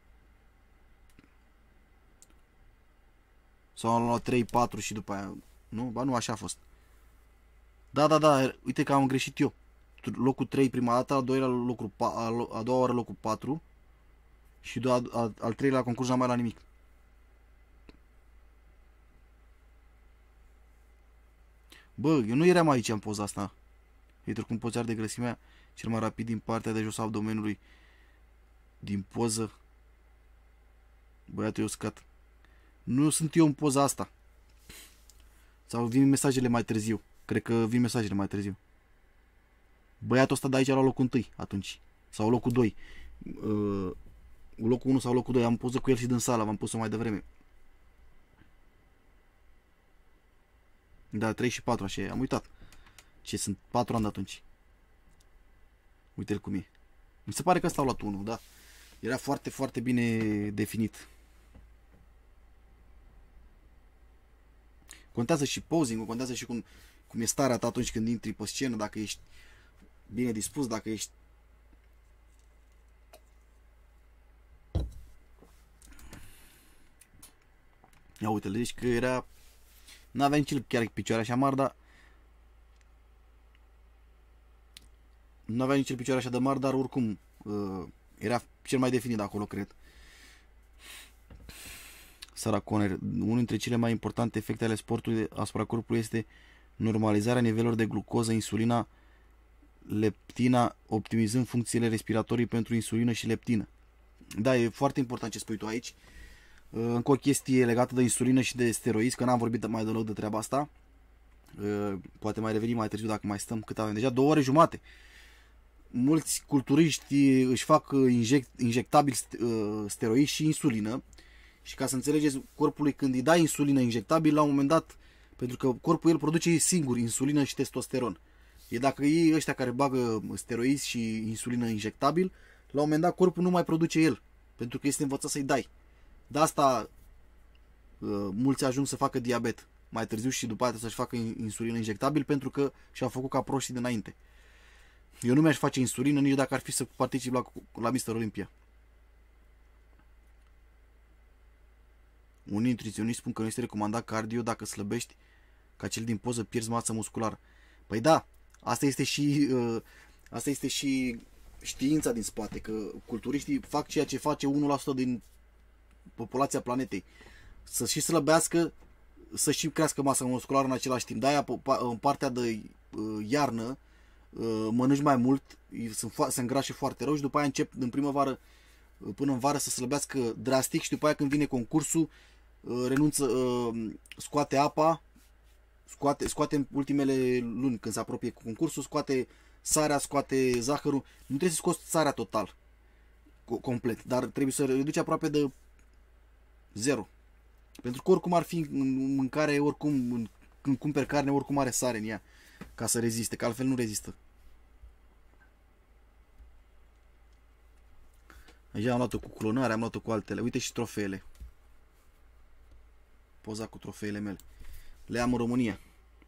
Sau am luat trei, patru și după aia... Nu? Ba nu, așa a fost. Da, da, da, uite că am greșit eu. Locul trei prima dată, al doilea locul, a doua oară locul patru și al treilea concurs n-am mai luat nimic. Bă, eu nu eram aici în poza asta. Uite cum poți arde grăsimea cel mai rapid din partea de jos a abdomenului. Din poză. Băiatul e uscat. Nu sunt eu în poza asta. Sau vin mesajele mai târziu. Cred că vin mesajele mai târziu. Băiatul ăsta de aici la locul unu atunci. Sau locul doi. Uh, locul unu sau locul doi. Am poză cu el și din sala. V-am pus-o mai devreme. Da, trei și patru așa e. Am uitat. Ce sunt patru ani de atunci. Uite-l cum e. Mi se pare că ăsta a luat unul, da. Era foarte, foarte bine definit. Contează și posing-ul, contează și cum, cum e starea ta atunci când intri pe scenă, dacă ești bine dispus, dacă ești... Ia uite-l, deci că era... N-avea nici chiar picioare așa mari, dar... Nu avea nici picioare așa de mari, dar oricum uh, era cel mai definit acolo, cred. Sarah Connor, unul dintre cele mai importante efecte ale sportului asupra corpului este normalizarea nivelurilor de glucoză, insulina, leptina, optimizând funcțiile respiratorii pentru insulină și leptină. Da, e foarte important ce spui tu aici. Uh, încă o chestie legată de insulină și de steroizi, că n-am vorbit mai deloc de treaba asta. Uh, poate mai revenim mai târziu dacă mai stăm cât avem. Deja două ore jumate. Mulți culturiști își fac inject, injectabil steroizi și insulină. Și ca să înțelegeți, corpului când îi dai insulină injectabil, la un moment dat, pentru că corpul el produce singur insulină și testosteron. E dacă ei ăștia care bagă steroizi și insulină injectabil, la un moment dat corpul nu mai produce el, pentru că este învățat să-i dai. De asta mulți ajung să facă diabet mai târziu și după aceea să-și facă insulină injectabil, pentru că și-au făcut ca proștii dinainte. Eu nu mi-aș face insulină nici dacă ar fi să particip la, la mister Olympia. Unii nutriționiști spun că nu este recomandat cardio dacă slăbești ca cel din poză, pierzi masă musculară. Păi da, asta este și uh, asta este și știința din spate, că culturiștii fac ceea ce face unu la sută din populația planetei. Să și slăbească, să și crească masa musculară în același timp. De-aia în partea de uh, iarnă mănânci mai mult, se îngrașe foarte rău și după aia încep în primăvară până în vară să slăbească drastic și după aia când vine concursul renunță, scoate apa, scoate, scoate în ultimele luni când se apropie cu concursul, scoate sarea, scoate zahărul. Nu trebuie să scoți sarea total, complet, dar trebuie să reduci aproape de zero. Pentru că oricum ar fi în mâncare, oricum când cumperi carne, oricum are sare în ea ca să reziste, că altfel nu rezistă. Deja am luat-o cu clonare, am luat-o cu altele. Uite și trofeele. Poza cu trofeele mele. Le am în România.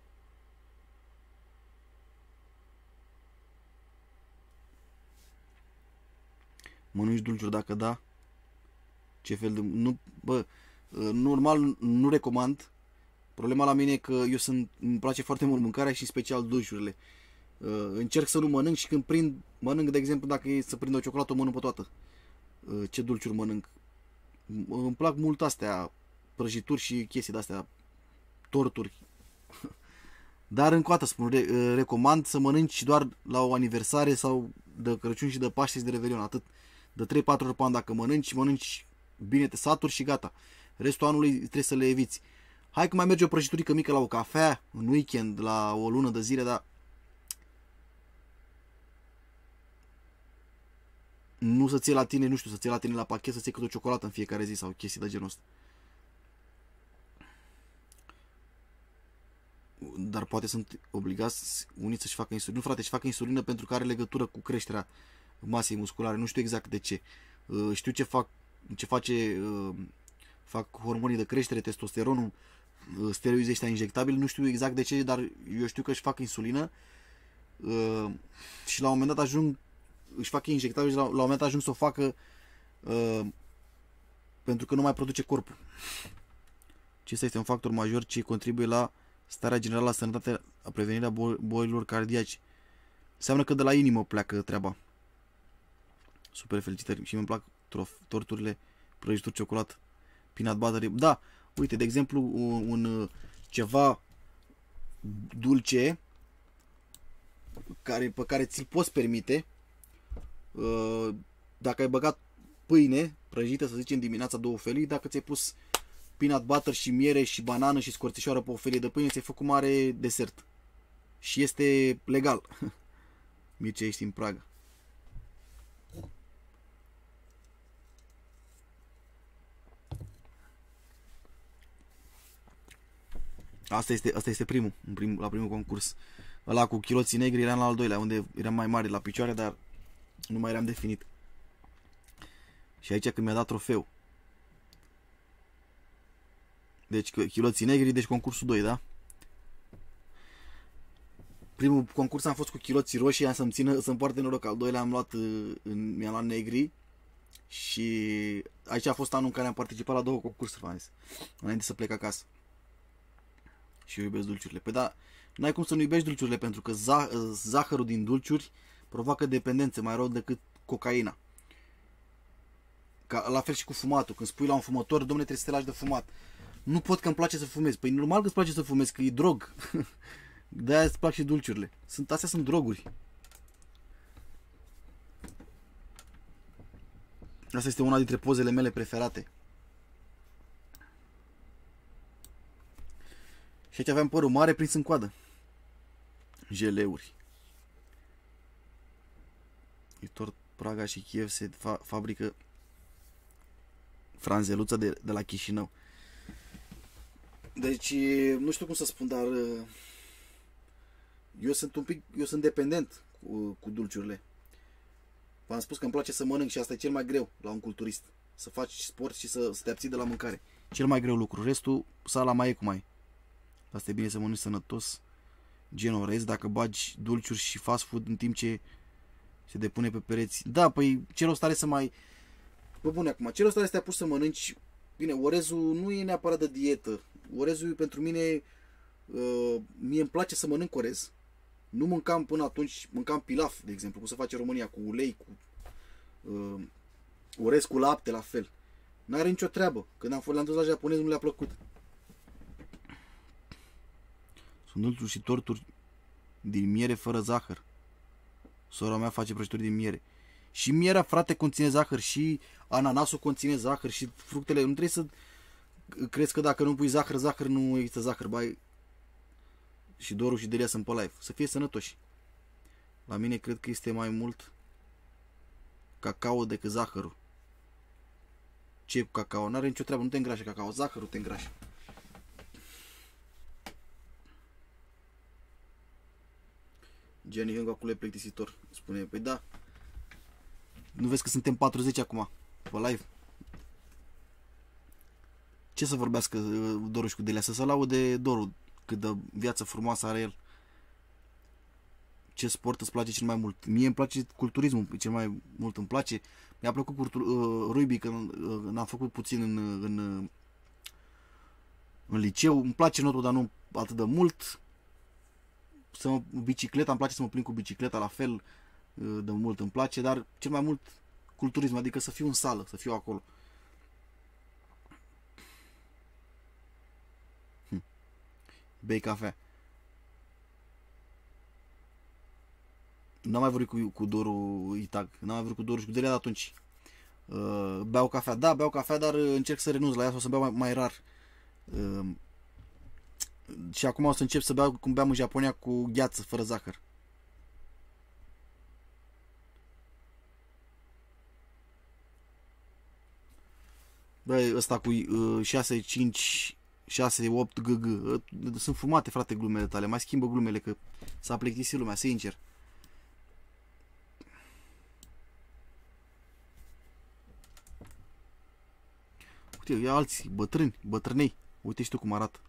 Mănânci dulciuri? Dacă da, ce fel de... Nu, bă, normal nu recomand. Problema la mine e că eu sunt, îmi place foarte mult mâncarea și în special dulciurile. Încerc să nu mănânc și când prind, mănânc, de exemplu, dacă e să prind o ciocolată, o mănânc pe toată. Ce dulciuri mănânc? Îmi plac mult astea, prăjituri și chestii de-astea, torturi. Dar încă o dată spun, re recomand să mănânci doar la o aniversare sau de Crăciun și de Paște și de Revelion, atât. De trei patru ori pe an dacă mănânci, mănânci bine, te saturi și gata. Restul anului trebuie să le eviți. Hai că mai merge o prăjiturică mică la o cafea, în weekend, la o lună de zile, dar nu să ții la tine, nu știu, să ții la tine la pachet, să ții câte o ciocolată în fiecare zi sau chestii de genul ăsta. Dar poate sunt obligați unii să-și facă insulină. Nu, frate, și facă insulină pentru că are legătură cu creșterea masei musculare. Nu știu exact de ce. uh, știu ce fac, ce face, uh, fac hormonii de creștere, testosteronul, uh, steroizii ăștia injectabili, nu știu exact de ce, dar eu știu că își fac insulină uh, și la un moment dat ajung, își fac injectabili și la, la un moment dat ajung să o facă uh, pentru că nu mai produce corpul. Acesta este un factor major ce contribuie la starea generală, la sănătatea, la prevenirea bolilor cardiace. Înseamnă că de la inimă pleacă treaba. Super felicitări. Și mi-mi plac torturile, prăjituri, ciocolată, peanut butter. Da, uite, de exemplu, un, un ceva dulce care, pe care ți-l poți permite, dacă ai băgat pâine prăjită, să zicem, dimineața două felii, dacă ți-ai pus peanut butter și miere și banană și scorțișoară pe o felie de pâine, ți-ai făcut mare desert. Și este legal. Mircea, ești în Praga. Asta este, asta este primul, în prim, la primul concurs. Ăla cu chiloții negri eram la al doilea, unde eram mai mare la picioare, dar nu mai eram definit. Și aici când mi-a dat trofeu. Deci chiloții negri, deci concursul doi, da? Primul concurs am fost cu chiloții roșii, am să-mi țină, să-mi poarte noroc. Al doilea am luat, mi-am luat negri. Și aici a fost anul în care am participat la două concursuri, v-am zis, înainte să plec acasă. Și eu iubesc dulciurile. Păi da, n-ai cum să nu iubești dulciurile, pentru că zah zahărul din dulciuri provoacă dependențe mai rău decât cocaina. Ca, la fel și cu fumatul. Când spui la un fumător, dom'le, trebuie să te lași de fumat. Nu pot că îmi place să fumez. Păi normal că îți place să fumezi, că e drog. De-aia îți plac și dulciurile. Sunt, astea sunt droguri. Asta este una dintre pozele mele preferate. Și aici aveam părul mare prins în coadă. Jeleuri. E tort Praga și Kiev se fa fabrică franzeluța de, de la Chișinău. Deci, nu știu cum să spun, dar eu sunt un pic, eu sunt dependent cu, cu dulciurile. V-am spus că îmi place să mănânc și asta e cel mai greu la un culturist. Să faci sport și să, să te abții de la mâncare. Cel mai greu lucru. Restul, sala mai e cum ai. Asta e bine să mănânci sănătos, gen orez, dacă bagi dulciuri și fast food în timp ce se depune pe pereți. Da, păi ce rost are să mai... Bă, bune, acum, ce rost are să te apuci să mănânci... Bine, orezul nu e neapărat de dietă. Orezul pentru mine... Uh, mie îmi place să mănânc orez. Nu mâncam până atunci, mâncam pilaf, de exemplu, cum se face în România, cu ulei, cu uh, orez cu lapte, la fel. N-are nicio treabă. Când am fost la dus la japonez, nu le-a plăcut. Sunt dulciuri și torturi din miere fără zahăr. Sora mea face prăjituri din miere. Și mierea, frate, conține zahăr, și ananasul conține zahăr, și fructele. Nu trebuie să crezi că dacă nu pui zahăr, zahăr nu există zahăr. Bai, și Doru și Delia sunt pe live. Să fie sănătoși. La mine cred că este mai mult cacao decât zahărul. Ce cu cacao? N-are nicio treabă, nu te îngrașă cacao, zahărul te îngrașă. Gianni Hengu acolo e plictisitor, spune. Păi da. Nu vezi că suntem patruzeci acum pe live? Ce să vorbească Doru și cu Delia? Să se laude Doru cât de viață frumoasă are el. Ce sport îți place cel mai mult? Mie îmi place culturismul, cel mai mult îmi place. Mi-a plăcut cultur, uh, rugby când uh, am făcut puțin în, în, în liceu. Îmi place notul, dar nu atât de mult. Să mă, bicicleta, îmi place să mă plin cu bicicleta, la fel uh, de mult îmi place, dar cel mai mult culturism, adică să fiu în sală, să fiu acolo. Hm. Bei cafea. N-am mai vorbit cu, cu Doru Itag, n-am mai vorbit cu Doru și cu Delia de atunci. Uh, beau cafea, da, beau cafea, dar încerc să renunț la ea, sau să beau mai, mai rar. Uh, și acum o să încep să beau cum beam în Japonia, cu gheață, fără zahăr. Băi, ăsta cu uh, șase, cinci, șase, opt G G. Uh, sunt fumate, frate, glumele tale. Mai schimbă glumele, că s-a plictisit lumea, sincer. știu, ia alții, bătrâni, bătrânei. Uite și tu cum arată.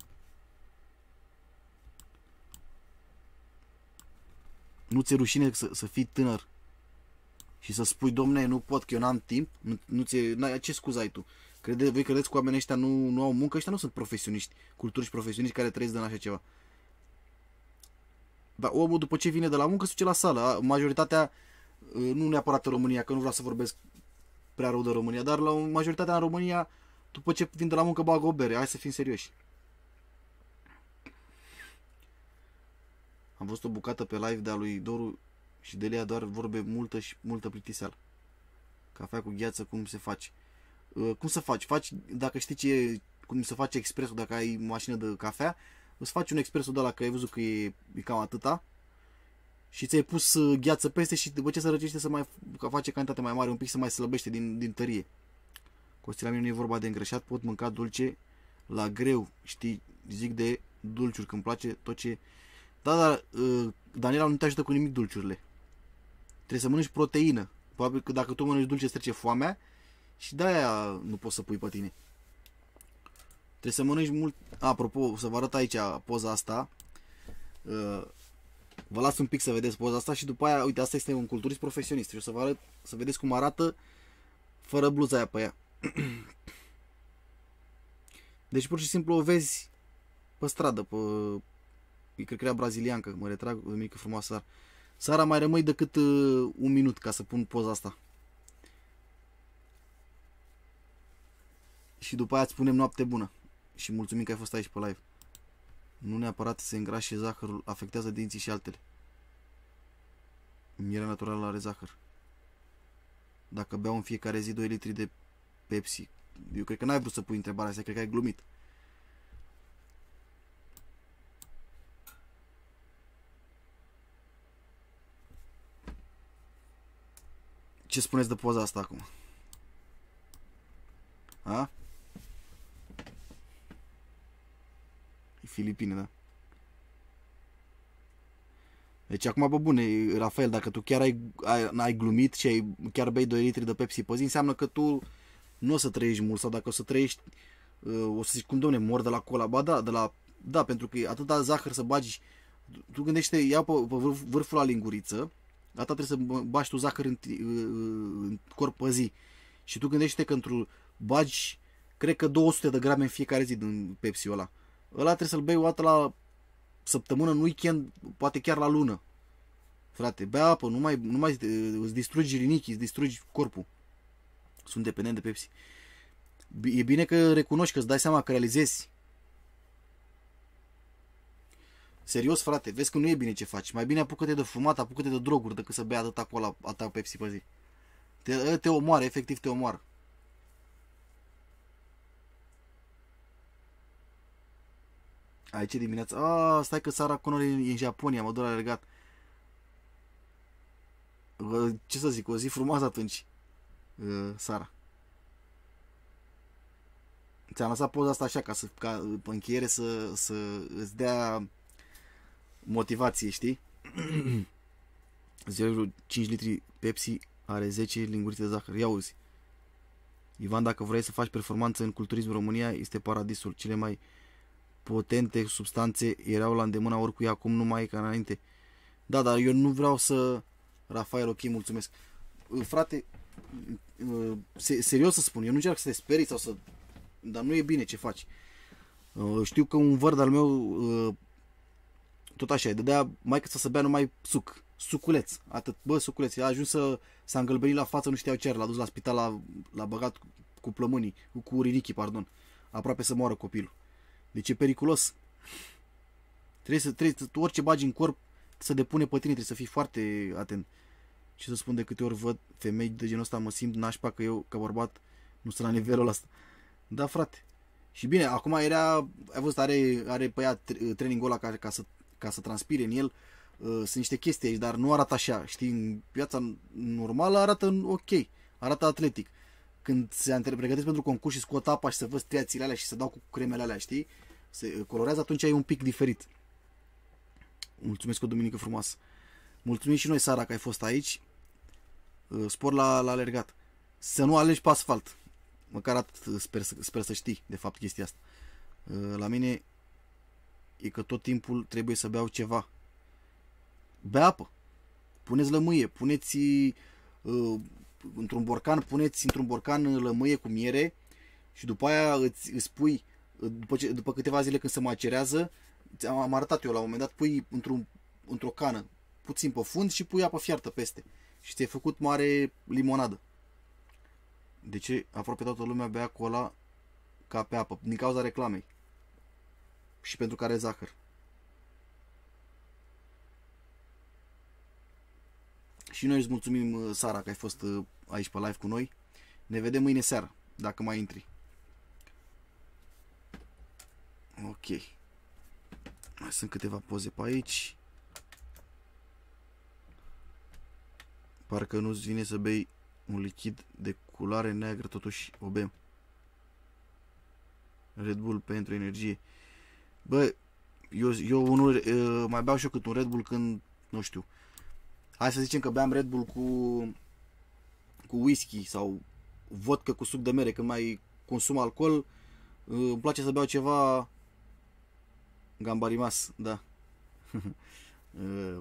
Nu ți-e rușine să, să fii tânăr și să spui, domne, nu pot că eu n-am timp? Nu, nu ți-e, ce scuză ai tu? Crede, voi credeți că oamenii ăștia nu, nu au muncă? Ăștia nu sunt profesioniști, culturiști profesioniști care trăiesc din așa ceva. Dar omul după ce vine de la muncă se duce la sală. Majoritatea, nu neapărat în România, că nu vreau să vorbesc prea rău de România, dar la majoritatea în România, după ce vin de la muncă, bagă o bere. Hai să fim serioși. Am văzut o bucată pe live de-a lui Doru și de Lea, doar vorbe multă și multă plictiseală. Cafea cu gheață, cum se face? Uh, cum să faci? Faci, dacă știi ce, cum se face expresul, dacă ai mașină de cafea, îți faci un expresul de ăla, că ai văzut că e, e cam atâta, și ți-ai pus gheață peste și după ce se răcește să mai face cantitate mai mare, un pic să mai slăbește din, din tărie. Costi, la mine nu e vorba de îngrășat, pot mânca dulce la greu, știi, zic de dulciuri, când îmi place tot ce... Da, dar uh, Daniela nu te ajută cu nimic dulciurile. Trebuie să mănânci proteină. Probabil că dacă tu mănânci dulce îți trece foamea și de-aia nu poți să pui pe tine. Trebuie să mănânci mult... Apropo, să vă arăt aici poza asta. Uh, vă las un pic să vedeți poza asta și după aia, uite, asta este un culturist profesionist. Și o să vă arăt, să vedeți cum arată fără bluza aia pe ea. Deci pur și simplu o vezi pe stradă, pe... Cred că era braziliancă, mă retrag, o mică frumoasă Sara. Sara, mai rămâi decât uh, un minut ca să pun poza asta. Și după aia îți spunem noapte bună. Și mulțumim că ai fost aici pe live. Nu neapărat se îngrașe, zahărul afectează dinții și altele. Mierea naturală are zahăr. Dacă beau în fiecare zi doi litri de Pepsi, eu cred că n-ai vrut să pui întrebarea asta, cred că ai glumit. Ce spuneți de poza asta acum? A? E Filipine, da? Deci acum, bă, bune, Rafael, dacă tu chiar ai, ai, ai glumit și ai, chiar bei doi litri de Pepsi pe zi, înseamnă că tu nu o să trăiești mult, sau dacă o să trăiești, o să zici, cum, domne, mor de la cola? Ba da, de la, da, pentru că atâta zahăr să bagi, tu gândește, iau pe, pe vârf, vârful la linguriță, atâta trebuie să bagi tu zahăr în, în corp pe zi. Și tu gândește că într-o bagi, cred că două sute de grame în fiecare zi din Pepsi-ul ăla. Ăla trebuie să-l bei o dată la săptămână, în weekend, poate chiar la lună. Frate, bea apă, nu mai, nu mai îți distrugi rinichii, îți distrugi corpul. Sunt dependent de Pepsi. E bine că recunoști, că îți dai seama, că realizezi. Serios, frate, vezi că nu e bine ce faci. Mai bine apucă-te de fumat, apucă-te de droguri, decât să bei atâta cola, atâta Pepsi pe zi. Te, te omoară, efectiv te omoară. Aici dimineața. Ah, stai că Sara Connor e în Japonia, mă dor la legat. Ce să zic, o zi frumoasă atunci, Sara. Ți-am lăsat poza asta așa, ca să, ca pe încheiere să, să îți dea motivație, știi? zero virgulă cinci litri Pepsi are zece lingurițe de zahăr. Ia uzi. Ivan, dacă vrei să faci performanță în culturism în România, este paradisul. Cele mai potente substanțe erau la îndemâna oricui, acum nu mai e ca înainte. Da, dar eu nu vreau să... Rafael, ok, mulțumesc. Frate, serios să spun, eu nu încerc să te sperii sau să... Dar nu e bine ce faci. Știu că un văr al meu tot așa, îi dădea maică să bea numai suc. Suculeț. Atât. Bă, suculeț. A ajuns să s-a îngălbenit la față, nu știau ce are. L-a dus la spital, l-a, l-a băgat cu plămânii, cu urinichii, pardon. Aproape să moară copilul. Deci e periculos. Trebuie să, trebuie, tu orice bagi în corp să depune pe tine, trebuie să fii foarte atent. Ce să spun, de câte ori văd femei de genul ăsta, mă simt nașpa că eu, ca bărbat, nu sunt la nivelul ăsta. Da, frate. Și bine, acum era, ai văzut, are, are pe ea trainingul ăla ca, ca, să, ca să transpire în el. Uh, sunt niște chestii aici, dar nu arată așa. Știi, în viața normală arată ok, arată atletic. Când se pregătesc pentru concurs și scot apa și să văd striațiile alea și să dau cu cremele alea, știi? Se colorează, atunci e un pic diferit. Mulțumesc, o duminică frumoasă. Mulțumim și noi, Sara, că ai fost aici. Uh, spor la, la alergat. Să nu alegi pe asfalt. Măcar atât sper să, sper să știi de fapt chestia asta. La mine e că tot timpul trebuie să beau ceva. Bea apă. Puneți lămâie, puneți uh, într-un borcan, puneți într-un borcan lămâie cu miere și după aia îți, îți pui, după, ce, după câteva zile când se macerează, am arătat eu la un moment dat, pui într-un, într-o cană puțin pe fund și pui apă fiartă peste. Și ți-ai făcut mare limonadă. De ce aproape toată lumea bea cola ca pe apă? Din cauza reclamei. Și pentru că are zahăr. Și noi îți mulțumim, Sara, că ai fost aici pe live cu noi. Ne vedem mâine seară, dacă mai intri. Ok. Mai sunt câteva poze pe aici. Parcă nu-ți vine să bei un lichid de culoare neagră, totuși o bem. Red Bull pentru energie. Bă, eu, eu unul, uh, mai beau și eu cât un Red Bull când, nu știu. Hai să zicem că beam Red Bull cu, cu whisky sau vodka cu suc de mere. Când mai consum alcool, uh, îmi place să beau ceva gambarimas, da. uh,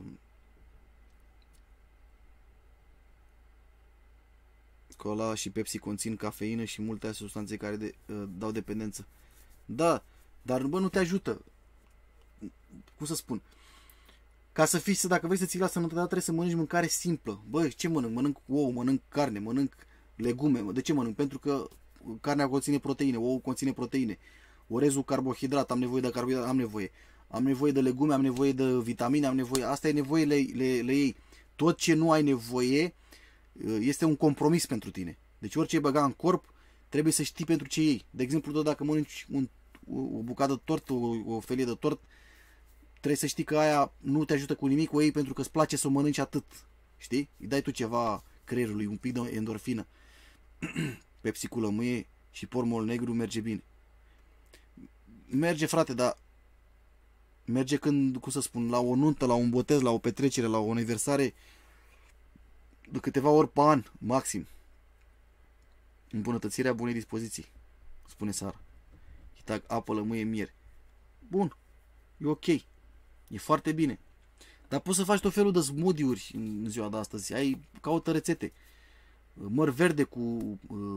Cola și Pepsi conțin cafeină și multe alte substanțe care de, uh, dau dependență. Da, dar bă, nu te ajută. Cum să spun? Ca să fii, dacă vrei să ții la sănătate, trebuie să mănânci mâncare simplă. Bă, ce mănânc? Mănânc ou, mănânc carne, mănânc legume. De ce mănânc? Pentru că carnea conține proteine, ou conține proteine. Orezul carbohidrat, am nevoie de carbohidrat, am nevoie. Am nevoie de legume, am nevoie de vitamine, am nevoie. Asta e nevoie le, le, le iei. Tot ce nu ai nevoie este un compromis pentru tine. Deci orice e băga în corp, trebuie să știi pentru ce iei. De exemplu, tot dacă mănânci un, o bucată de tort, o, o felie de tort, trebuie să știi că aia nu te ajută cu nimic, o iei pentru că îți place să o mănânci atât. Știi? Îi dai tu ceva creierului, un pic de endorfină. Pepsi cu lămâie și pormol negru merge bine. Merge, frate, dar merge când, cum să spun, la o nuntă, la un botez, la o petrecere, la o aniversare, de câteva ori pe an, maxim. Îmbunătățirea bunei dispoziții, spune Sara. Hitag, apă, lămâie, miere. Bun, e ok. E foarte bine. Dar poți să faci tot felul de smoothie-uri în ziua de astăzi. Ai, caută rețete. Măr verde cu...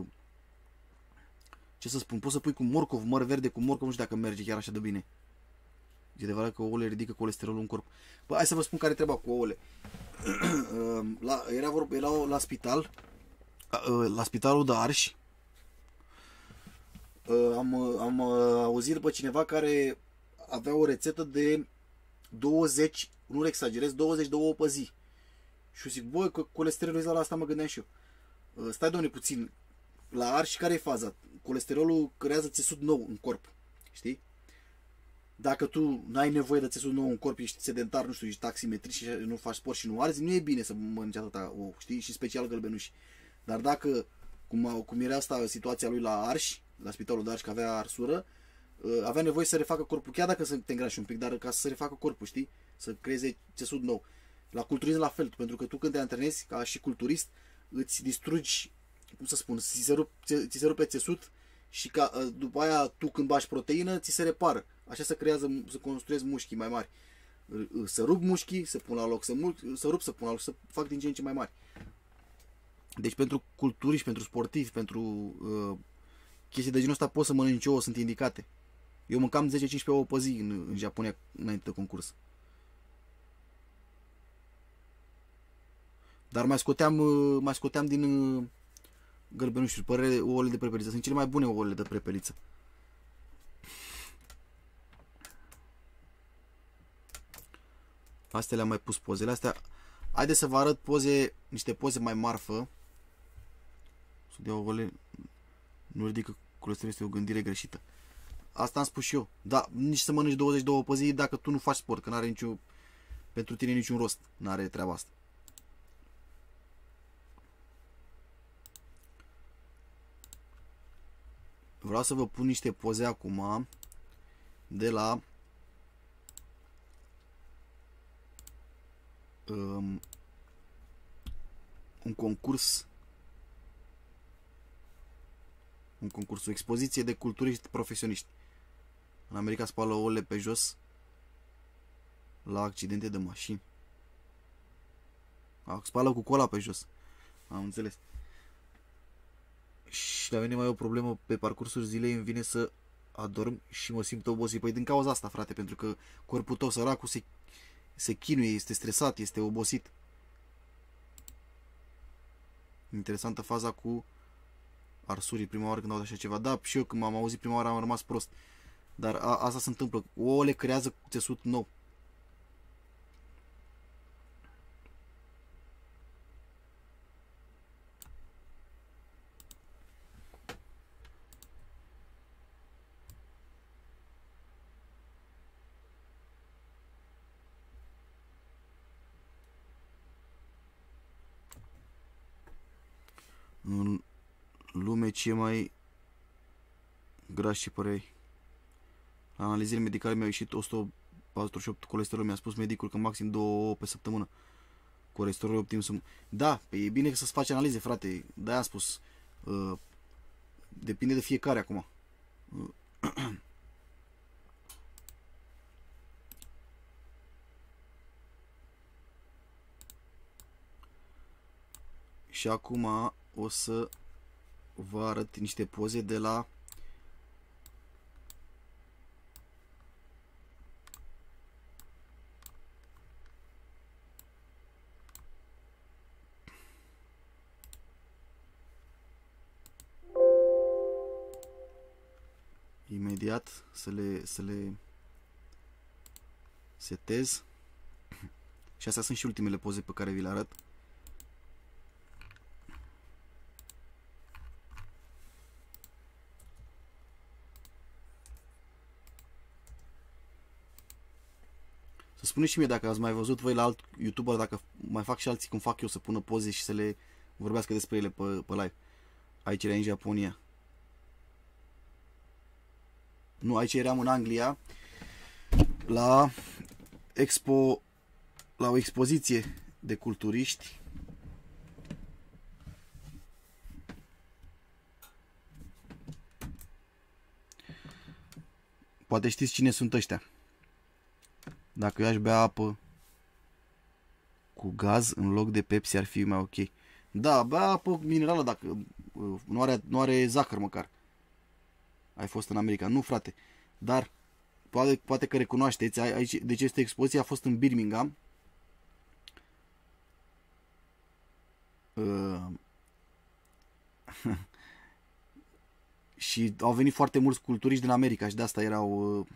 Ce să spun? Poți să pui cu morcov, măr verde cu morcov. Nu știu dacă merge chiar așa de bine. E adevărat că ouăle ridică colesterolul în corp. Bă, hai să vă spun care treaba cu ouăle. la, era vorba, era la spital. La spitalul de Arș. Am, am auzit după cineva care avea o rețetă de douăzeci, nu exagerez, douăzeci de ouă pe zi. Și eu zic, bă, că colesterolul la asta mă gândeam și eu. Stai, doamne, puțin. La Arș, care e faza? Colesterolul creează țesut nou în corp. Știi? Dacă tu n-ai nevoie de țesut nou în corp, ești sedentar, nu știu, ești taximetrist și nu faci sport și nu arzi, nu e bine să mănânci atâta ou, știi? Și special gălbenuși. Dar dacă, cum, cum era asta situația lui la Arș, la spitalul de Arș, că avea arsură, avea nevoie să refacă corpul, chiar dacă să te îngrași un pic, dar ca să se refacă corpul, știi? Să creeze țesut nou. La culturism la fel, pentru că tu când te antrenezi ca și culturist, îți distrugi, cum să spun, ți se, rup, ți se rupe țesut și ca, după aia tu când bași proteină, ți se repară. Așa se creează, să construiesc mușchii mai mari. Să rup mușchii, să pun la loc, să, mul, să rup, să pun la loc, să fac din ce în ce mai mari. Deci pentru culturiști, pentru sportivi, pentru uh, chestii de genul ăsta poți să mănânci ouă, sunt indicate. Eu mâncam zece cincisprezece ouă pe zi în, în Japonia înainte de concurs. Dar mai scoteam, mai scoteam din uh, gălbenușuri, părere, ouăle de prepeliță. Sunt cele mai bune ouăle de prepeliță. Astea le-am mai pus pozele astea. Haideți să vă arăt poze, niște poze mai marfă. Studia ouăle nu ridică colesterol, este o gândire greșită. Asta am spus și eu. Da, nici să mănânci douăzeci de ouă pe zi dacă tu nu faci sport, că n-are niciun, pentru tine niciun rost. N-are treaba asta. Vreau să vă pun niște poze acum de la um, un concurs Un concurs, o expoziție de culturiști profesioniști. În America spală ouăle pe jos la accidente de mașini. A, spală cu cola pe jos. Am înțeles. Și la mine mai e o problemă, pe parcursul zilei îmi vine să adorm și mă simt obosit. Păi din cauza asta, frate, pentru că corpul tău săracul se, se chinuie, este stresat, este obosit. Interesantă faza cu arsurii prima oară când aud așa ceva. Da, și eu când m-am auzit prima oară am rămas prost. Dar a, asta se întâmplă. Ouăle creează țesut nou. În lume ce mai gras și părei. La analizele medicale mi-au ieșit o sută patruzeci și opt colesterol. Mi-a spus medicul că maxim două ouă pe săptămână. Colesterol optim să... Da, e bine să-ți faci analize, frate. De-aia am spus. Uh, depinde de fiecare acum. Uh. Și acum o să vă arăt niște poze de la imediat să le, să le setez. Și astea sunt și ultimele poze pe care vi le arăt. Să spuneți și mie dacă ați mai văzut voi la alt YouTuber, dacă mai fac și alții cum fac eu, să pună poze și să le vorbească despre ele pe, pe live. Aici era în Japonia. Nu, aici eram în Anglia la expo, la o expoziție de culturiști. Poate știți cine sunt ăștia. Dacă eu aș bea apă cu gaz în loc de Pepsi ar fi mai ok. Da, bea apă minerală dacă nu are, nu are zahăr măcar. Ai fost în America. Nu, frate. Dar poate, poate că recunoașteți. Aici, deci este expoziția, a fost în Birmingham. Uh. Și au venit foarte mulți culturiști din America și de asta erau... Uh,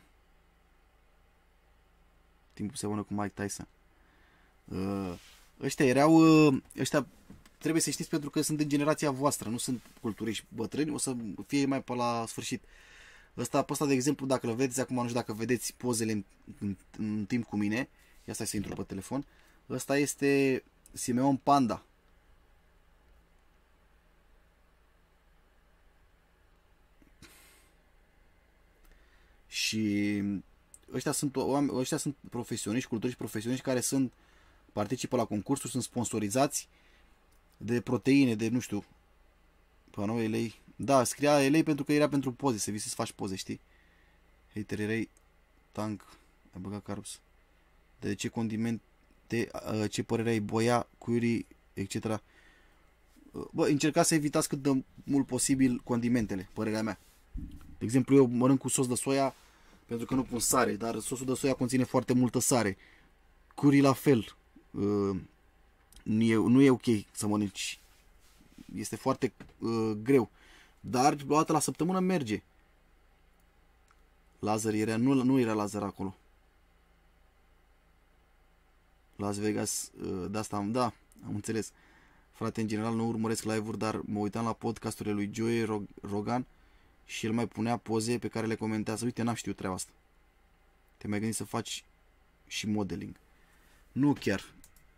timpul seamănă cu Mike Tyson. Uh, ăștia erau... Uh, ăștia trebuie să știți pentru că sunt din generația voastră, nu sunt culturiști bătrâni, o să fie mai pe la sfârșit. Ăsta, pe ăsta, de exemplu, dacă îl vedeți, acum nu știu dacă vedeți pozele în, în, în timp cu mine, ia stai să intru pe telefon, ăsta este Simeon Panda. Și ăștia sunt, ăștia sunt profesioniști, culturiști profesioniști care sunt, participă la concursuri, sunt sponsorizați de proteine, de nu știu, panou L A. Da, scria L A pentru că era pentru poze, să vii să-ți faci poze, știi? Hater tank, ai băgat carbs. De ce condimente, ce părere ai, boia, curry, et cetera. Bă, încercați să evitați cât de mult posibil condimentele, părerea mea. De exemplu, eu mănânc cu sos de soia pentru că nu pun sare, dar sosul de soia conține foarte multă sare. Curry la fel. Uh, nu, e, nu e ok să mănânci. Este foarte uh, greu. Dar o dată la săptămână merge. Lazar era, nu, nu era Lazar acolo. Las Vegas, uh, de asta am, da, am înțeles. Frate, în general nu urmăresc live-uri, dar mă uitam la podcasturile lui Joey Rogan și el mai punea poze pe care le comentează. Uite, n-am știut treaba asta. Te mai gândi să faci și modeling? Nu chiar.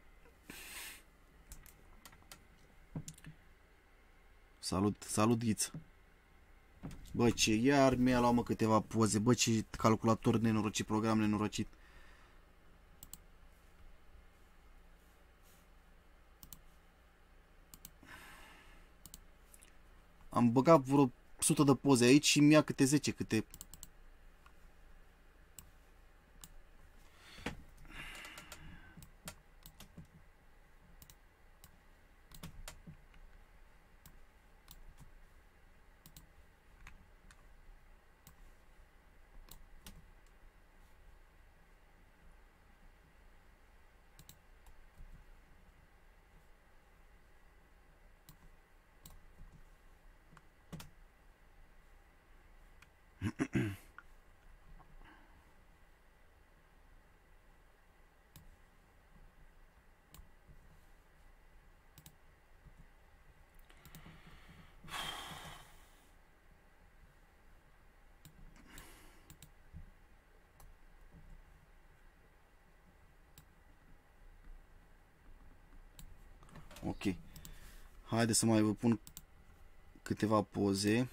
Salut, salut Ghiță. Bă, ce iar mi-a luat mă câteva poze. Bă, ce calculator nenorocit, program nenorocit. Am băgat vreo sută de poze aici și mi-a câte zece, câte... Ok. Haideți să mai vă pun câteva poze.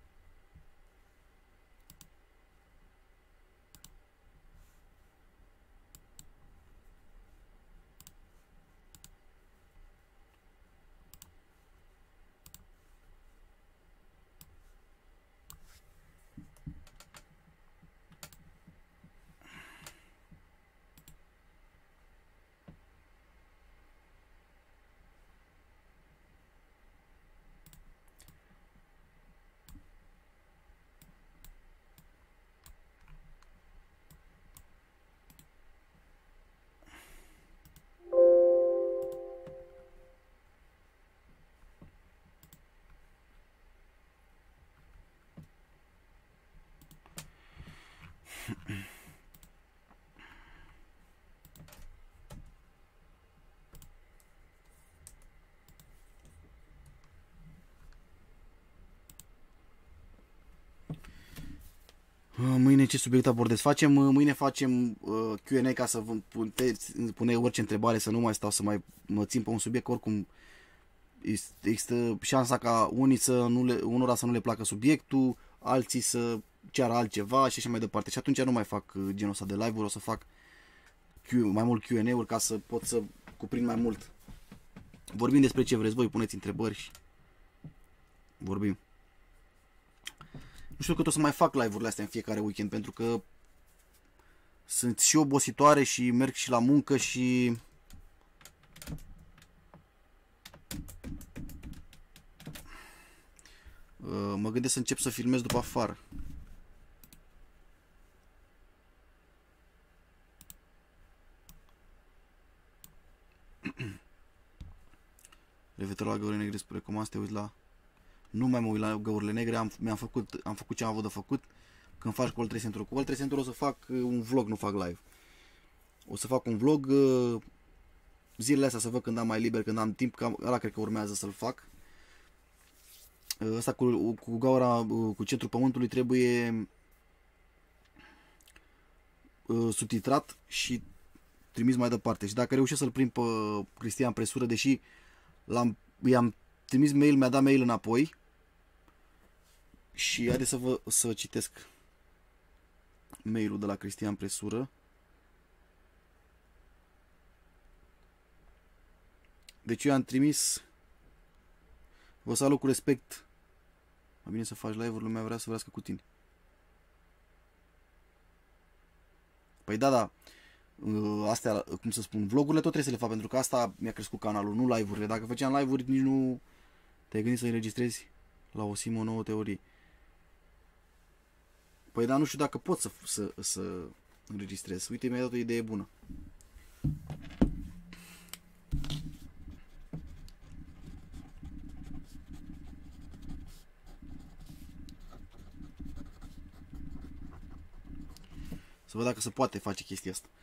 Mâine ce subiect abordez? Facem, mâine facem uh, Q and A ca să vă puneți, pune orice întrebare, să nu mai stau să mai mă țin pe un subiect, oricum există șansa ca unii să nu le, unora să nu le placă subiectul, alții să ceară altceva și așa mai departe. Și atunci nu mai fac genul ăsta de live-uri, o să fac Q, mai mult Q and A-uri ca să pot să cuprind mai mult. Vorbim despre ce vreți voi, puneți întrebări și vorbim. Nu știu cât o să mai fac live-urile astea în fiecare weekend, pentru că sunt și obositoare și merg și la muncă și... Mă gândesc să încep să filmez după afară. Referitor la găurile negre, spune recomand să te uiți la... Nu mai mă uit la găurile negre, am, mi-am făcut, am făcut ce am avut de făcut. Când faci cu All trei Centru. Cu All trei Centru o să fac un vlog, nu fac live. O să fac un vlog zilele astea, să văd când am mai liber, când am timp, că ăla cred că urmează să-l fac. Asta cu, cu gaura, cu Centrul Pământului trebuie subtitrat și trimis mai departe. Și dacă reușesc să-l prind pe Cristian Presură, deși l-am, i-am trimis mail, mi-a dat mail înapoi. Și haideți să vă să citesc mailul de la Cristian Presură. Deci eu am trimis: vă salut cu respect. Mai bine să faci live-uri, lumea vrea să vrească cu tine. Păi da, da. Astea, cum să spun, vlogurile tot trebuie să le fac, pentru că asta mi-a crescut canalul, nu live-urile. Dacă făceam live-uri, nici nu te-ai gândit să înregistrezi la o sim o nouă teorie. Păi da, nu știu dacă pot să, să, să înregistrez. Uite, mi-a dat o idee bună. Să văd dacă se poate face chestia asta.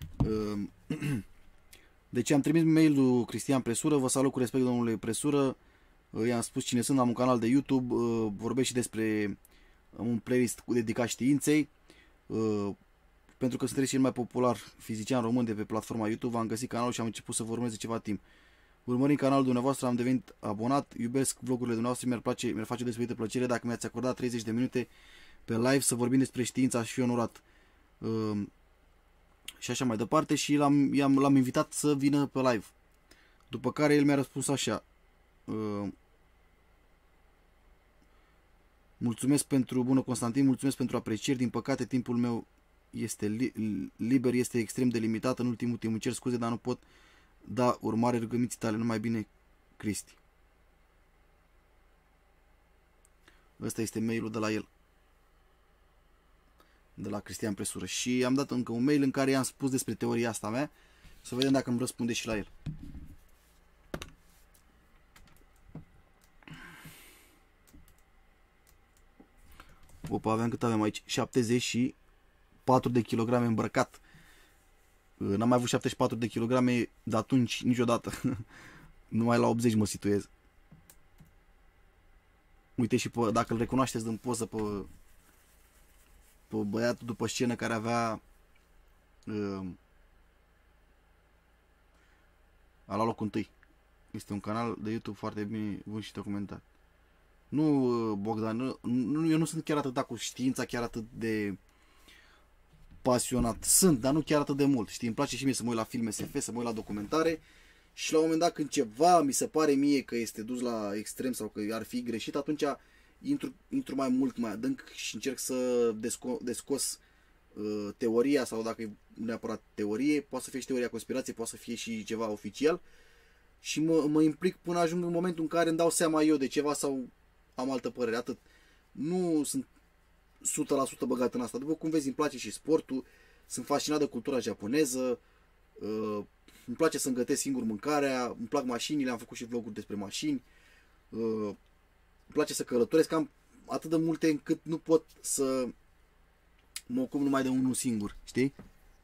Deci am trimis mail-ul lui Cristian Presură. Vă salut cu respect, domnule Presură. I-am spus cine sunt, am un canal de YouTube. Vorbesc și despre un playlist dedicat științei. Pentru că sunteți cel mai popular fizician român de pe platforma YouTube, am găsit canalul și am început să vă urmez de ceva timp. Urmărind canalul dumneavoastră, am devenit abonat. Iubesc vlogurile dumneavoastră, mi-ar place, mi-ar face o deosebită plăcere dacă mi-ați acordat treizeci de minute pe live să vorbim despre știință, aș fi onorat. Uh, și așa mai departe, și l-am, l-am invitat să vină pe live. După care el mi-a răspuns așa: uh, Mulțumesc pentru, bună Constantin, mulțumesc pentru aprecieri. Din păcate, timpul meu este li, liber, este extrem de limitat. În ultimul timp îmi cer scuze, dar nu pot da urmare rugăminții tale. Numai bine, Cristi. Ăsta este mailul de la el. De la Cristian Presură. Și am dat încă un mail în care i-am spus despre teoria asta mea. Să vedem dacă îmi răspunde și la el. Opa, aveam cât avem aici? șaptezeci și patru de kilograme îmbrăcat. N-am mai avut șaptezeci și patru de kilograme de atunci niciodată. Numai la optzeci mă situez. Uite și pe, dacă îl recunoașteți din poză pe, pe băiatul după scenă care avea uh, a luat locul întâi. Este un canal de YouTube foarte bine bun și documentat. Nu, Bogdan, nu, eu nu sunt chiar atât cu știința, chiar atât de pasionat. Sunt, dar nu chiar atât de mult. Știi, îmi place și mie să mă uit la filme S F, să mă uit la documentare și la un moment dat când ceva mi se pare mie că este dus la extrem sau că ar fi greșit, atunci intru, intru mai mult, mai adânc și încerc să desco, descos uh, teoria sau dacă e neapărat teorie, poate să fie și teoria conspirației, poate să fie și ceva oficial și mă, mă implic până ajung în momentul în care îmi dau seama eu de ceva sau am altă părere, atât. Nu sunt o sută la sută băgat în asta. După cum vezi, îmi place și sportul, sunt fascinat de cultura japoneză, uh, îmi place să-mi gătesc singur mâncarea, îmi plac mașinile, am făcut și vloguri despre mașini, uh, îmi place să călătoresc, am atât de multe încât nu pot să mă ocup numai de unul singur, știi?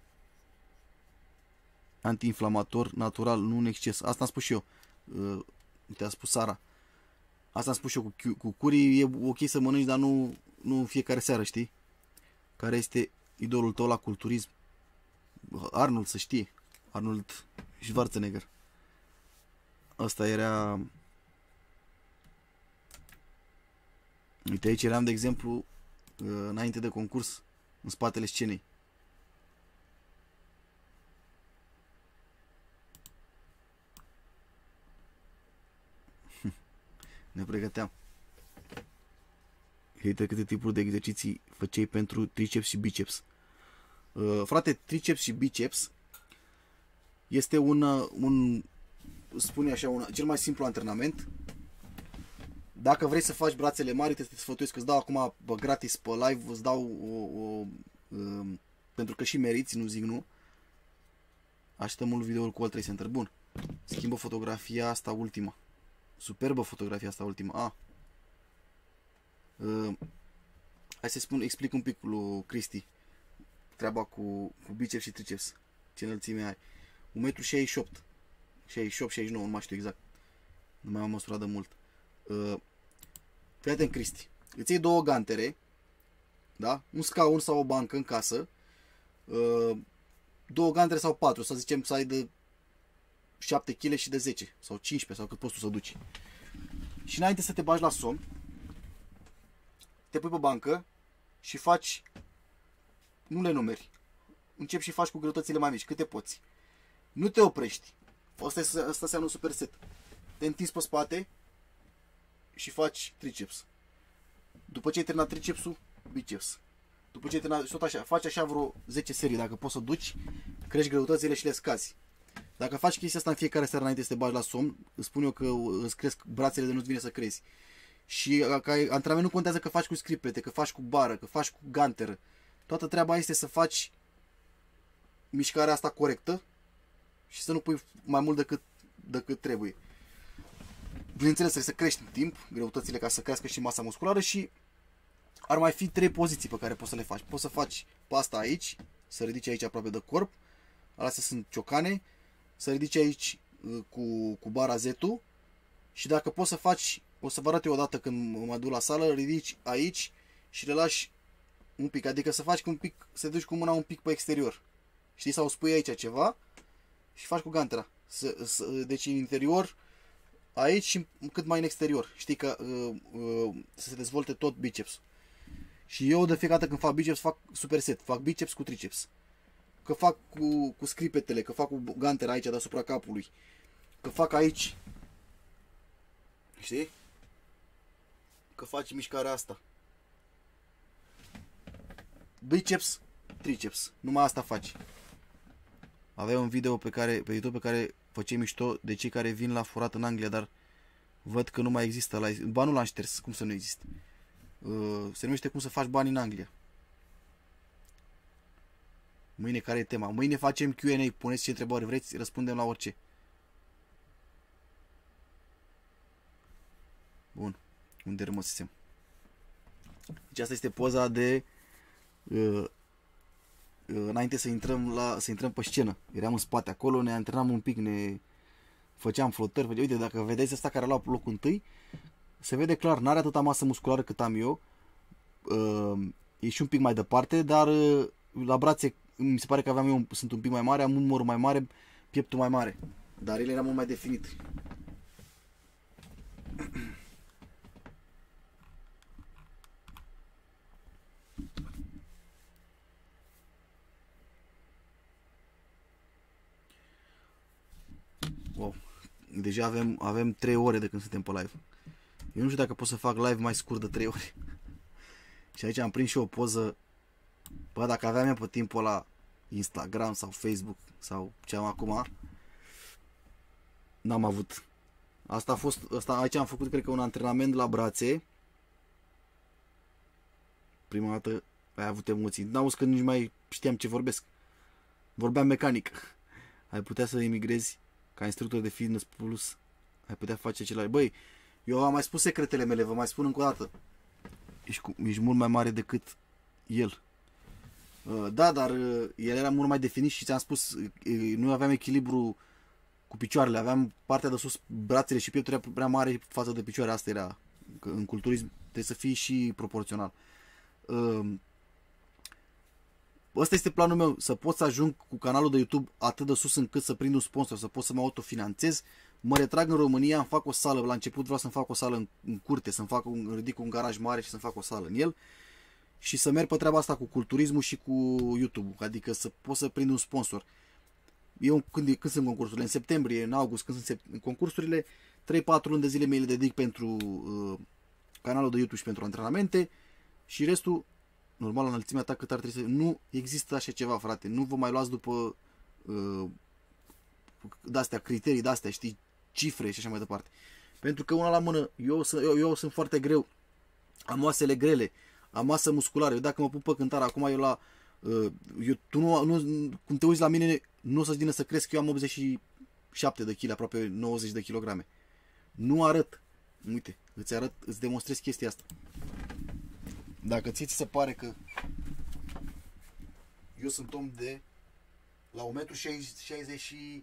Antiinflamator, natural, nu în exces. Asta am spus și eu. Uh, uite, a spus Sara. Asta am spus și eu cu, cu curii, e ok să mănânci, dar nu, nu în fiecare seară, știi? Care este idolul tău la culturism? Arnold, să știi. Arnold Schwarzenegger. Asta era... Uite, aici eram, de exemplu, înainte de concurs, în spatele scenei. Ne pregăteam. Uite câte tipuri de exerciții făceai pentru triceps și biceps. Uh, frate, triceps și biceps este un, un spune așa, un, cel mai simplu antrenament. Dacă vrei să faci brațele mari, te sfătuiesc că îți dau acum bă, gratis pe live, îți dau o, o, um, pentru că și meriți, nu zic nu. Așteptăm un video cu World Trade Center. Bun. Schimbă fotografia asta ultima. Superbă fotografia asta ultima. A. Uh, hai să spun, explic un pic lui Cristi treaba cu, cu biceps și triceps. Ce înălțime ai? un metru șaizeci și opt. șaizeci și opt șaizeci și nouă, nu mai știu exact. Nu mai am măsurat de mult. Uh, Fii atent, Cristi. Îți iei două gantere, da? Un scaun sau o bancă în casă. Uh, două gantere sau patru, să zicem să ai de șapte kilograme și de zece sau cincisprezece sau cât poți tu să duci. Și înainte să te bagi la somn, te pui pe bancă și faci, nu le numeri, începi și faci cu greutățile mai mici, câte poți. Nu te oprești. Asta, asta înseamnă un superset. Te întinzi pe spate și faci triceps. După ce ai terminat tricepsul, biceps. După ce ai terminat, tot așa, faci așa vreo zece serii, dacă poți să duci, crești greutățile și le scazi. Dacă faci chestia asta în fiecare seară înainte să te bagi la somn, îți spun eu că îți cresc brațele de nu-ți vine să crezi. Și ca antrenament nu contează că faci cu scripete, că faci cu bară, că faci cu ganteră. Toată treaba este să faci mișcarea asta corectă și să nu pui mai mult decât, decât trebuie. Bineînțeles, trebuie să crești în timp greutățile ca să crească și masa musculară și ar mai fi trei poziții pe care poți să le faci. Poți să faci pe asta aici, să ridici aici aproape de corp, astea sunt ciocane, să ridici aici cu, cu bara zetul și dacă poți să faci, o să vă arăt eu odată când mă duc la sală, ridici aici și le lași un pic, adică să faci un pic, să te duci cu mâna un pic pe exterior. Știi, sau spui aici ceva și faci cu gantera. Să, să, deci în interior, aici și cât mai în exterior. Știi că uh, uh, să se dezvolte tot biceps. Și eu de fiecare dată când fac biceps fac superset, fac biceps cu triceps. Că fac cu, cu scripetele, că fac cu gantera aici deasupra capului, că fac aici, știi? Că faci mișcarea asta. biceps, triceps. Numai asta faci. Avea un video pe, care, pe YouTube pe care făceai mișto de cei care vin la furat în Anglia, dar văd că nu mai există. La, ba nu l-am șters, cum să nu există. Uh, se numește cum să faci bani în Anglia. Mâine care e tema? Mâine facem Q and A, puneți ce întrebări vreți, răspundem la orice. Bun, unde rămăsesem? Deci asta este poza de uh, înainte să intrăm, la, să intrăm pe scenă. Eram în spate acolo, ne antrenam un pic, ne făceam flotări. Făceam... Uite, dacă vedeți asta care a luat locul întâi, se vede clar, n-are atâta masă musculară cât am eu. Uh, e și un pic mai departe, dar uh, la brațe mi se pare că aveam eu, sunt un pic mai mare, am un număr mai mare, pieptul mai mare. Dar el era mult mai definit. Wow. Deja avem, avem trei ore de când suntem pe live. Eu nu știu dacă pot să fac live mai scurt de trei ore. Și aici am prins și o poză. Bă, dacă aveam eu pe timpul la Instagram sau Facebook sau ce am acum, n-am avut. Asta a fost, asta, aici am făcut, cred că, un antrenament la brațe. Prima dată ai avut emoții. N-auzi că nici mai știam ce vorbesc. Vorbeam mecanic. Ai putea să emigrezi ca instructor de fitness plus. Ai putea face același. Băi, eu am mai spus secretele mele, vă mai spun încă o dată. Ești, cu, ești mult mai mare decât el. Da, dar el era mult mai definit și ți-am spus, noi aveam echilibru cu picioarele, aveam partea de sus, brațele și pieptul era prea mare față de picioare, asta era. În culturism trebuie să fii și proporțional. Ăsta este planul meu, să pot să ajung cu canalul de YouTube atât de sus încât să prind un sponsor, să pot să mă autofinanțez. Mă retrag în România, îmi fac o sală, la început vreau să-mi fac o sală în, în curte, să-mi fac un, ridic un garaj mare și să-mi fac o sală în el. Și să merg pe treaba asta cu culturismul și cu YouTube, adică să pot să prind un sponsor. Eu când, când sunt concursurile? În septembrie, în august, când sunt în concursurile, trei patru luni de zile mi le dedic pentru uh, canalul de YouTube și pentru antrenamente și restul, normal, la înălțimea ta cât ar trebui să... Nu există așa ceva, frate, nu vă mai luați după uh, de-astea, criterii de-astea, știi, cifre și așa mai departe. Pentru că una la mână, eu, eu, eu sunt foarte greu, am oasele grele, am masă musculară. Eu dacă mă pup pe cântare, acum eu la... Uh, eu, tu nu, nu, cum te uiți la mine, nu o să-ți vină să crezi că eu am optzeci și șapte de kg, aproape nouăzeci de kilograme. Nu arăt. Uite, îți arăt, îți demonstrez chestia asta. Dacă ți se pare că eu sunt om de la un metru șaizeci și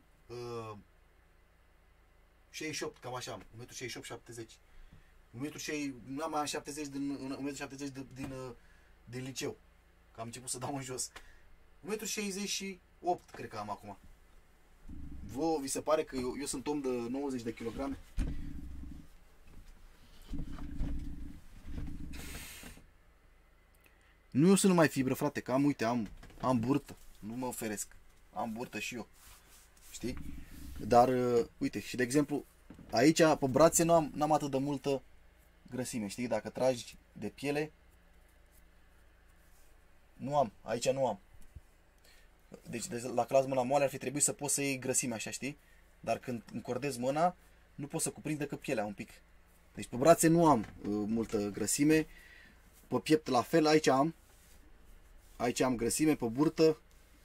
opt, cam așa, un metru șaizeci și opt șaptezeci. un metru șaptezeci din, un metru șaptezeci din, din, din liceu. Că am început să dau în jos. un metru șaizeci și opt cred că am acum. Vă vi se pare că eu, eu sunt om de nouăzeci de kilograme? Nu eu sunt numai fibră, frate, că am, uite, am, am burtă. Nu mă oferesc. Am burtă și eu. Știi? Dar, uh, uite, și de exemplu, aici, pe brațe, nu am, n-am atât de multă grăsime, știi? Dacă tragi de piele, nu am, aici nu am. Deci de, la clas mâna moale ar fi trebuit să poți să iei grăsime așa, știi? Dar când încordez mâna, nu pot să cuprind decât pielea un pic. Deci pe brațe nu am uh, multă grăsime. Pe piept la fel, aici am. Aici am grăsime, pe burtă.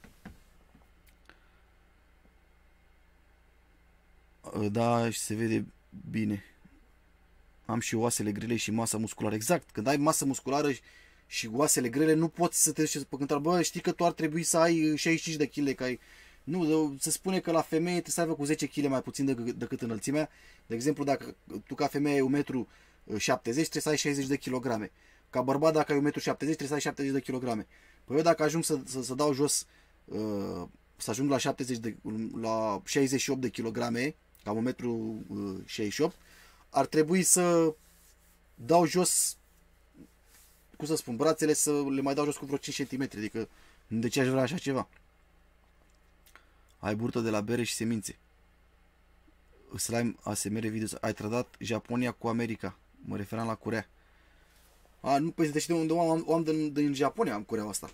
Uh, da, și se vede bine. Am și oasele grele și masa musculară. Exact, când ai masă musculară și și oasele grele, nu poți să te duci pe cântare. Bă, știi că tu ar trebui să ai șaizeci și cinci de kilograme, că ai... Nu, se spune că la femeie trebuie să aibă cu zece kilograme mai puțin decât, decât înălțimea. De exemplu, dacă tu ca femeie ai un metru șaptezeci, trebuie să ai șaizeci de kilograme. Ca bărbat, dacă ai un metru șaptezeci, trebuie să ai șaptezeci de kilograme. Păi eu dacă ajung să, să, să dau jos, să ajung la, șaptezeci de, la șaizeci și opt de kilograme, cam un metru șaizeci și opt, ar trebui să dau jos, cum să spun, brațele să le mai dau jos cu vreo cinci centimetri, adică de ce aș vrea așa ceva? Ai burtă de la bere și semințe. Slime A S M R video. Ai trădat Japonia cu America. Mă referam la Coreea. A, nu, păi deci de unde o am, o am din, din Japonia, am cureaua asta.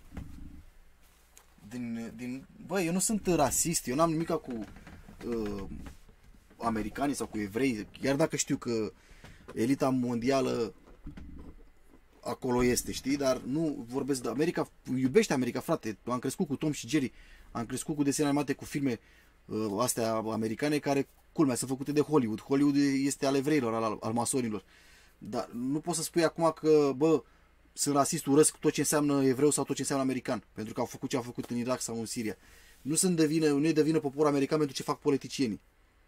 Din, din, bă, eu nu sunt rasist, eu n-am nimic cu uh, americanii sau cu evrei, chiar dacă știu că elita mondială acolo este, știi, dar nu vorbesc de America, iubește America, frate, am crescut cu Tom și Jerry, am crescut cu desene animate, cu filme uh, astea americane care, culmea, sunt făcute de Hollywood. Hollywood este al evreilor, al, al masonilor. Dar nu poți să spui acum că, bă, sunt rasist, urăsc tot ce înseamnă evreu sau tot ce înseamnă american, pentru că au făcut ce au făcut în Irak sau în Siria. Nu sunt de vină, nu e de vină poporul american pentru ce fac politicienii.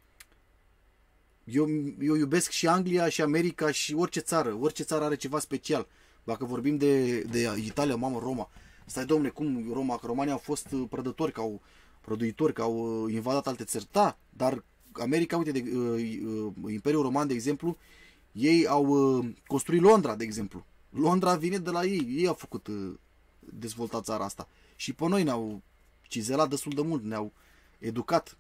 Eu, eu iubesc și Anglia și America și orice țară. Orice țară are ceva special. Dacă vorbim de, de Italia, mamă, Roma. Stai, domne, cum Roma, că romanii au fost prădători, că au prăduitori, că au invadat alte țări. Da, dar America, uite, de, uh, Imperiul Roman, de exemplu, ei au uh, construit Londra, de exemplu. Londra vine de la ei. Ei au făcut uh, dezvoltat țara asta. Și pe noi ne-au cizelat destul de mult, ne-au educat.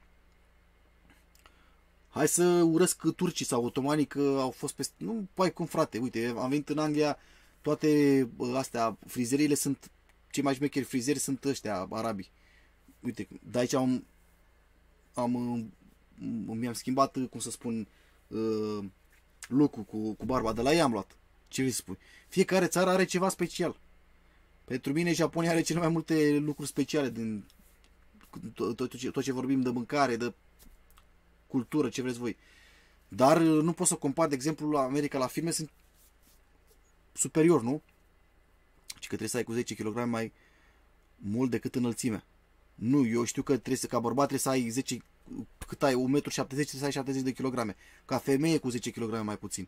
Hai să urăsc turcii sau otomanii că au fost peste... Nu, pai cum, frate, uite, am venit în Anglia, toate astea, frizeriile sunt, cei mai șmecheri frizeri sunt ăștia, arabii. Uite, de aici am, am mi-am schimbat, cum să spun, uh, look-ul cu, cu barba, de la ei am luat. Ce vrei să spui? Fiecare țară are ceva special. Pentru mine, Japonia are cele mai multe lucruri speciale din tot, tot, ce, tot ce vorbim de mâncare, de cultură, ce vreți voi. Dar nu pot să compar, de exemplu, la America, la filme sunt superior, nu? Și că trebuie să ai cu zece kilograme mai mult decât înălțimea. Nu, eu știu că trebuie să, ca bărbat trebuie să ai zece, cât ai, un metru șaptezeci, trebuie să ai șaptezeci de kilograme. Ca femeie cu zece kilograme mai puțin.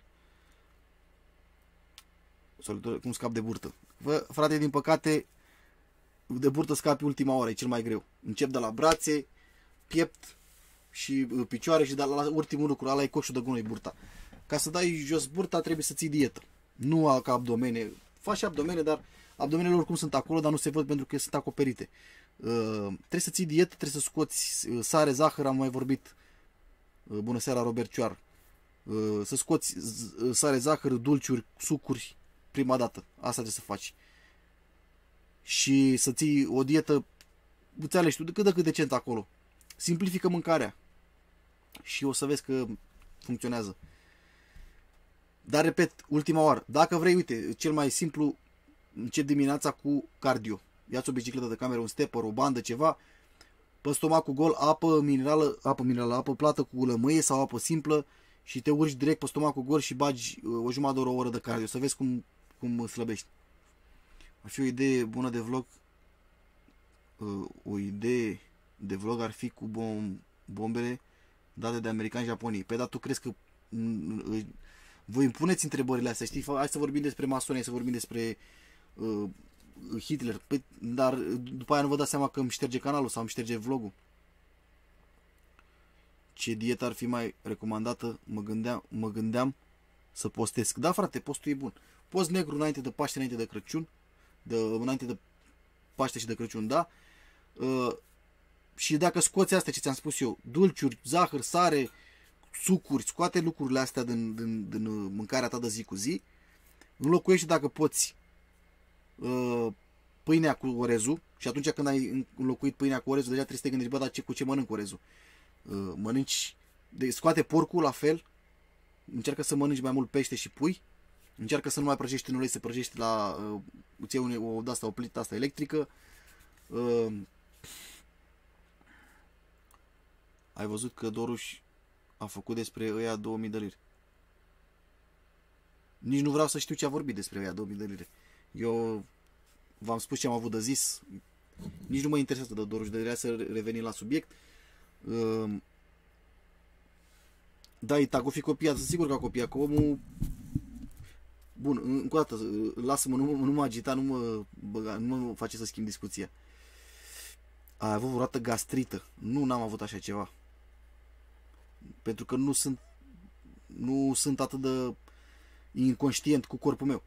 Sau cum scap de burtă. Bă, frate, din păcate, de burtă scapi ultima oră, e cel mai greu. Încep de la brațe, piept și picioare și de la ultimul lucru, ăla e coșul de gunoi, burta. Ca să dai jos burta trebuie să ții dietă. Nu ca abdomene. Faci și abdomene, dar abdomenele oricum sunt acolo, dar nu se văd pentru că sunt acoperite. Uh, trebuie să ții dietă, trebuie să scoți sare, zahăr, am mai vorbit. Uh, bună seara, Robert Cioar. Uh, să scoți sare, zahăr, dulciuri, sucuri prima dată. Asta trebuie să faci. Și să ții o dietă, îți alegi tu, de cât de cât decent acolo. Simplifică mâncarea. Și o să vezi că funcționează. Dar, repet, ultima oară, dacă vrei, uite, cel mai simplu, încep dimineața cu cardio. Ia-ți o bicicletă de cameră, un stepper, o bandă, ceva, pe stomacul gol, apă minerală, apă minerală, apă plată cu lămâie sau apă simplă și te urci direct pe stomacul gol și bagi o jumătate de oră, o oră de cardio, să vezi cum, cum slăbești. Ar fi o idee bună de vlog, o idee de vlog ar fi cu bom, bombele date de americani și japonii. Păi, dar tu crezi că voi îmi puneți întrebările astea, știi? Hai să vorbim despre masoni, hai să vorbim despre uh, Hitler. Păi, dar după aia nu vă dați seama că îmi șterge canalul sau îmi șterge vlogul. Ce dietă ar fi mai recomandată? Mă gândeam, mă gândeam să postez. Da, frate, postul e bun. Post negru înainte de Paște, înainte de Crăciun. De, înainte de Paște și de Crăciun, da? Uh, și dacă scoți astea ce ți-am spus eu, dulciuri, zahăr, sare, sucuri, scoate lucrurile astea din, din, din mâncarea ta de zi cu zi, înlocuiește dacă poți uh, pâinea cu orezul și atunci când ai înlocuit pâinea cu orezul, deja trebuie să te gândești, bă, dar ce, cu ce mănânc orezul? Uh, mănânci, de, scoate porcul la fel, încearcă să mănânci mai mult pește și pui, încearcă să nu mai prăjești în ulei, să prăjești la, uh, îți iei o, o, asta, o plită asta electrică. Uh, ai văzut că Doruș a făcut despre ăia două mii de lire. Nici nu vreau să știu ce a vorbit despre ăia două mii de lire. Eu v-am spus ce am avut de zis. Nici nu mă interesează de Doruș de lire, să revenim la subiect. Da, Itac, o fi copiat, sunt sigur că a copiat, că omul... Bun, încă o dată, lasă-mă, nu, nu mă agita, nu mă, băga, nu mă face să schimb discuția. A avut vreodată gastrită. Nu, n-am avut așa ceva. Pentru că nu sunt nu sunt atât de inconștient cu corpul meu.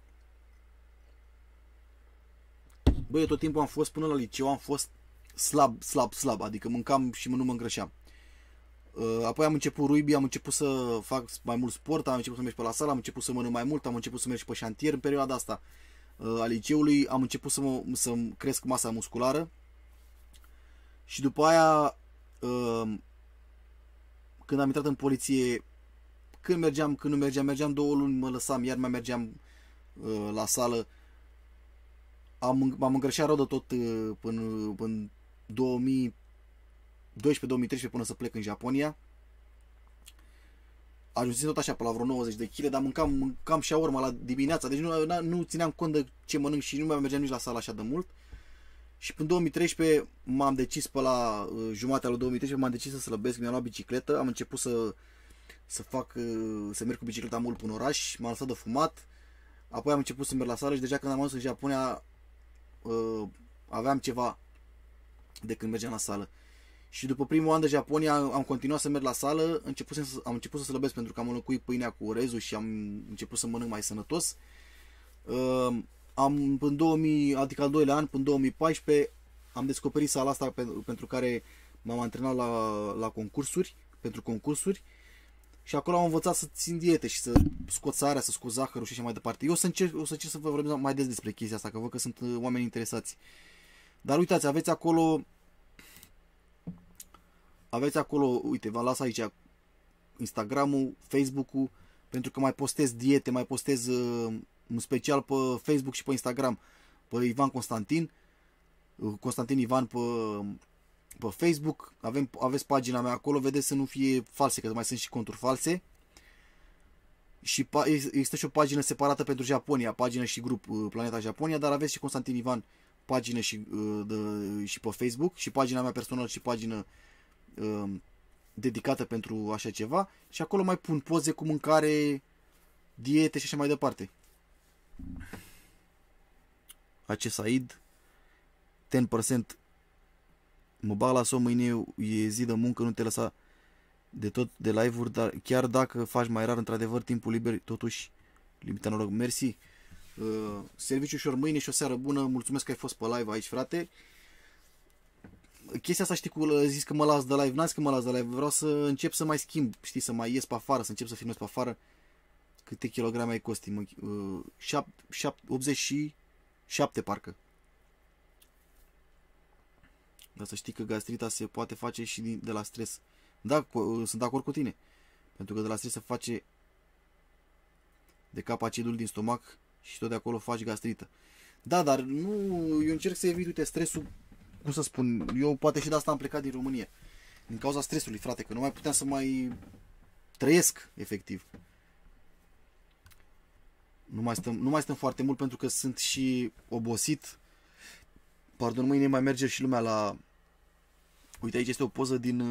Băi, eu tot timpul am fost, până la liceu, am fost slab, slab, slab. Adică mâncam și nu mă îngrășeam. Uh, apoi am început rugby, am început să fac mai mult sport, am început să merg pe la sală, am început să mănânc mai mult, am început să merg pe șantier în perioada asta uh, a liceului, am început să, mă, să cresc masa musculară și după aia uh, când am intrat în poliție, când mergeam, când nu mergeam, mergeam două luni, mă lăsam, iar mai mergeam uh, la sală. Am, m-am îngrășat rău de tot uh, până, până două mii doisprezece două mii treisprezece până să plec în Japonia. Ajunsesem tot așa pe la vreo nouăzeci de kilograme, dar mâncam, mâncam shawarma la dimineața, deci nu, nu țineam cont de ce mănânc și nu mai mergeam nici la sală așa de mult. Și până două mii treisprezece m-am decis pe la uh, jumatea lui două mii treisprezece, m-am decis să slăbesc, mi-am luat bicicletă, am început să, să fac, uh, să merg cu bicicleta mult până oraș, m-am lăsat de fumat, apoi am început să merg la sală și deja când am ajuns în Japonia uh, aveam ceva de când mergeam la sală. Și după primul an de Japonia am continuat să merg la sală, început să, am început să slăbesc pentru că am înlocuit pâinea cu orezul și am început să mănânc mai sănătos. Uh, am, în două mii, adică al doilea an, până două mii paisprezece, am descoperit sala asta pentru, pentru care m-am antrenat la, la concursuri, pentru concursuri. Și acolo am învățat să țin diete și să scot sarea, să scot zahărul și așa mai departe. Eu o să încerc, o să încerc să vă vorbesc mai des despre chestia asta, că văd că sunt oameni interesați. Dar uitați, aveți acolo... Aveți acolo, uite, v-am las aici Instagram-ul, Facebook-ul, pentru că mai postez diete, mai postez uh, în special pe Facebook și pe Instagram, pe Ivan Constantin, uh, Constantin Ivan pe, pe Facebook, avem, aveți pagina mea acolo, vedeți să nu fie false, că mai sunt și conturi false. Și există și o pagină separată pentru Japonia, pagină și grup uh, Planeta Japonia, dar aveți și Constantin Ivan pagină și, uh, de, și pe Facebook, și pagina mea personală și pagină dedicată pentru așa ceva și acolo mai pun poze cu mâncare, diete și așa mai departe. Acest Said zece la sută mă bag la somn, mâine e zi de muncă, nu te lăsa de tot de live-uri, dar chiar dacă faci mai rar, într-adevăr, timpul liber, totuși limita noroc. Mersi. Uh, serviciu ușor mâine și o seară bună. Mulțumesc că ai fost pe live aici, frate. Chestia asta, știi, cu zis că mă las de live, n-am zis că mă las de live, vreau să încep să mai schimb, știi, să mai ies pe afară, să încep să filmez pe afară. Câte kilograme ai costi, mă? Uh, optzeci și șapte parcă. Dar să știi că gastrita se poate face și de la stres. Da, sunt de acord cu tine. Pentru că de la stres se face de cap acidul din stomac și tot de acolo faci gastrită. Da, dar nu, eu încerc să evit, uite, stresul, cum să spun, eu poate și de asta am plecat din România. Din cauza stresului, frate, că nu mai puteam să mai trăiesc, efectiv. Nu mai stăm, nu mai stăm foarte mult pentru că sunt și obosit. Pardon, mâine mai merge și lumea la... Uite, aici este o poză din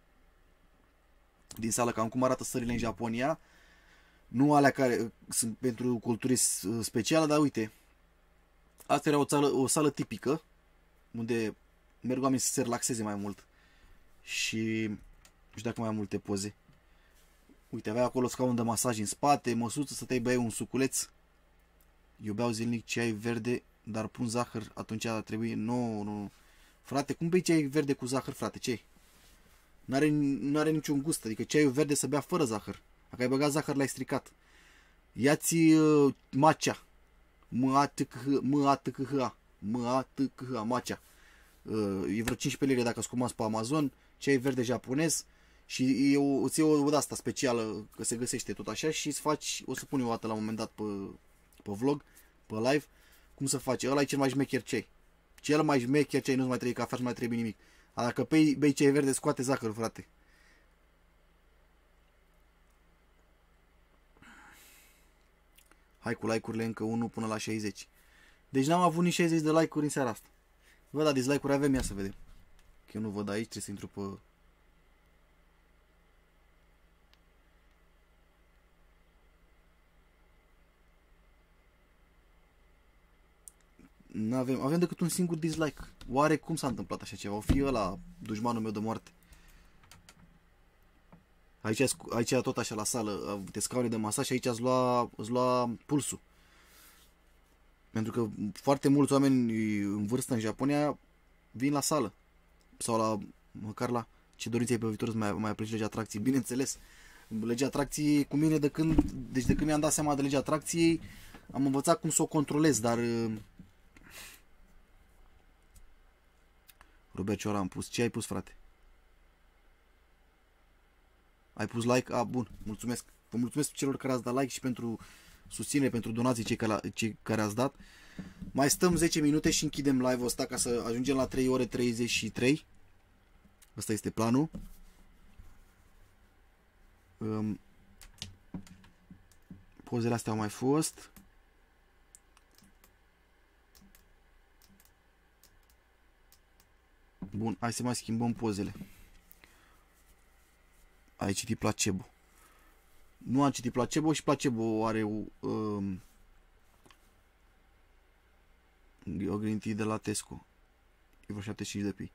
din sală, cam cum arată sările în Japonia. Nu alea care sunt pentru culturi speciale, dar uite. Asta era o sală, o sală tipică, unde merg oamenii să se relaxeze mai mult. Și nu știu dacă mai am multe poze. Uite, avea acolo scaun de masaj în spate, măsuță, să te băi un suculeț. Eu beau zilnic ceai verde, dar pun zahăr, atunci ar trebui... Nu, nu. Frate, cum bei ceai verde cu zahăr, frate? Ce? N-are, n-are niciun gust, adică ceaiul verde să bea fără zahăr. Dacă ai băgat zahăr, l-ai stricat. Ia-ți uh, matcha. M-A-T-C-H-A. M-A-T-C-H-A, matcha. Uh, e vreo cincisprezece lire dacă îți comanzi pe Amazon. Ceai verde japonez. Și eu îți iau o de asta specială, că se găsește tot așa, și îți faci, o să pun eu o dată la un moment dat pe, pe vlog, pe live, cum să faci. Ăla e cel mai șmecher ceai. Cel mai șmecher ceai, nu-ți mai trebuie cafea, nu mai trebuie nimic. A, dacă bei, bei ceai verde, scoate zahărul, frate. Hai cu like-urile, încă unu până la șaizeci. Deci n-am avut nici șaizeci de like-uri în seara asta. Vă, da, dislike-uri avem, ia să vedem. Că eu nu văd aici, trebuie să intru pe... N-avem, avem decât un singur dislike. Oare cum s-a întâmplat așa ceva? O fi ăla dușmanul meu de moarte. Aici, aici tot așa la sală, de scaune de masaj și aici îți lua, îți lua pulsul. Pentru că foarte mulți oameni în vârstă în Japonia vin la sală. Sau la, măcar la Ce doriți ai pe viitor să mai, mai aplici legea atracției? Bineînțeles, legea atracției cu mine de când, deci de când mi-am dat seama de legea atracției, am învățat cum să o controlez, dar... Robert Ciora am pus. Ce ai pus, frate? Ai pus like? A, bun, mulțumesc. Vă mulțumesc celor care ați dat like și pentru susținere, pentru donații cei care, cei care ați dat. Mai stăm zece minute și închidem live-ul ăsta ca să ajungem la trei ore treizeci și trei. Ăsta este planul. Um, pozele astea au mai fost. Bun, hai să mai schimbăm pozele. Ai citit placebo. Nu am citit placebo și placebo are o, um, o green tea de la Tesco. E vreo șaptezeci și cinci de pi.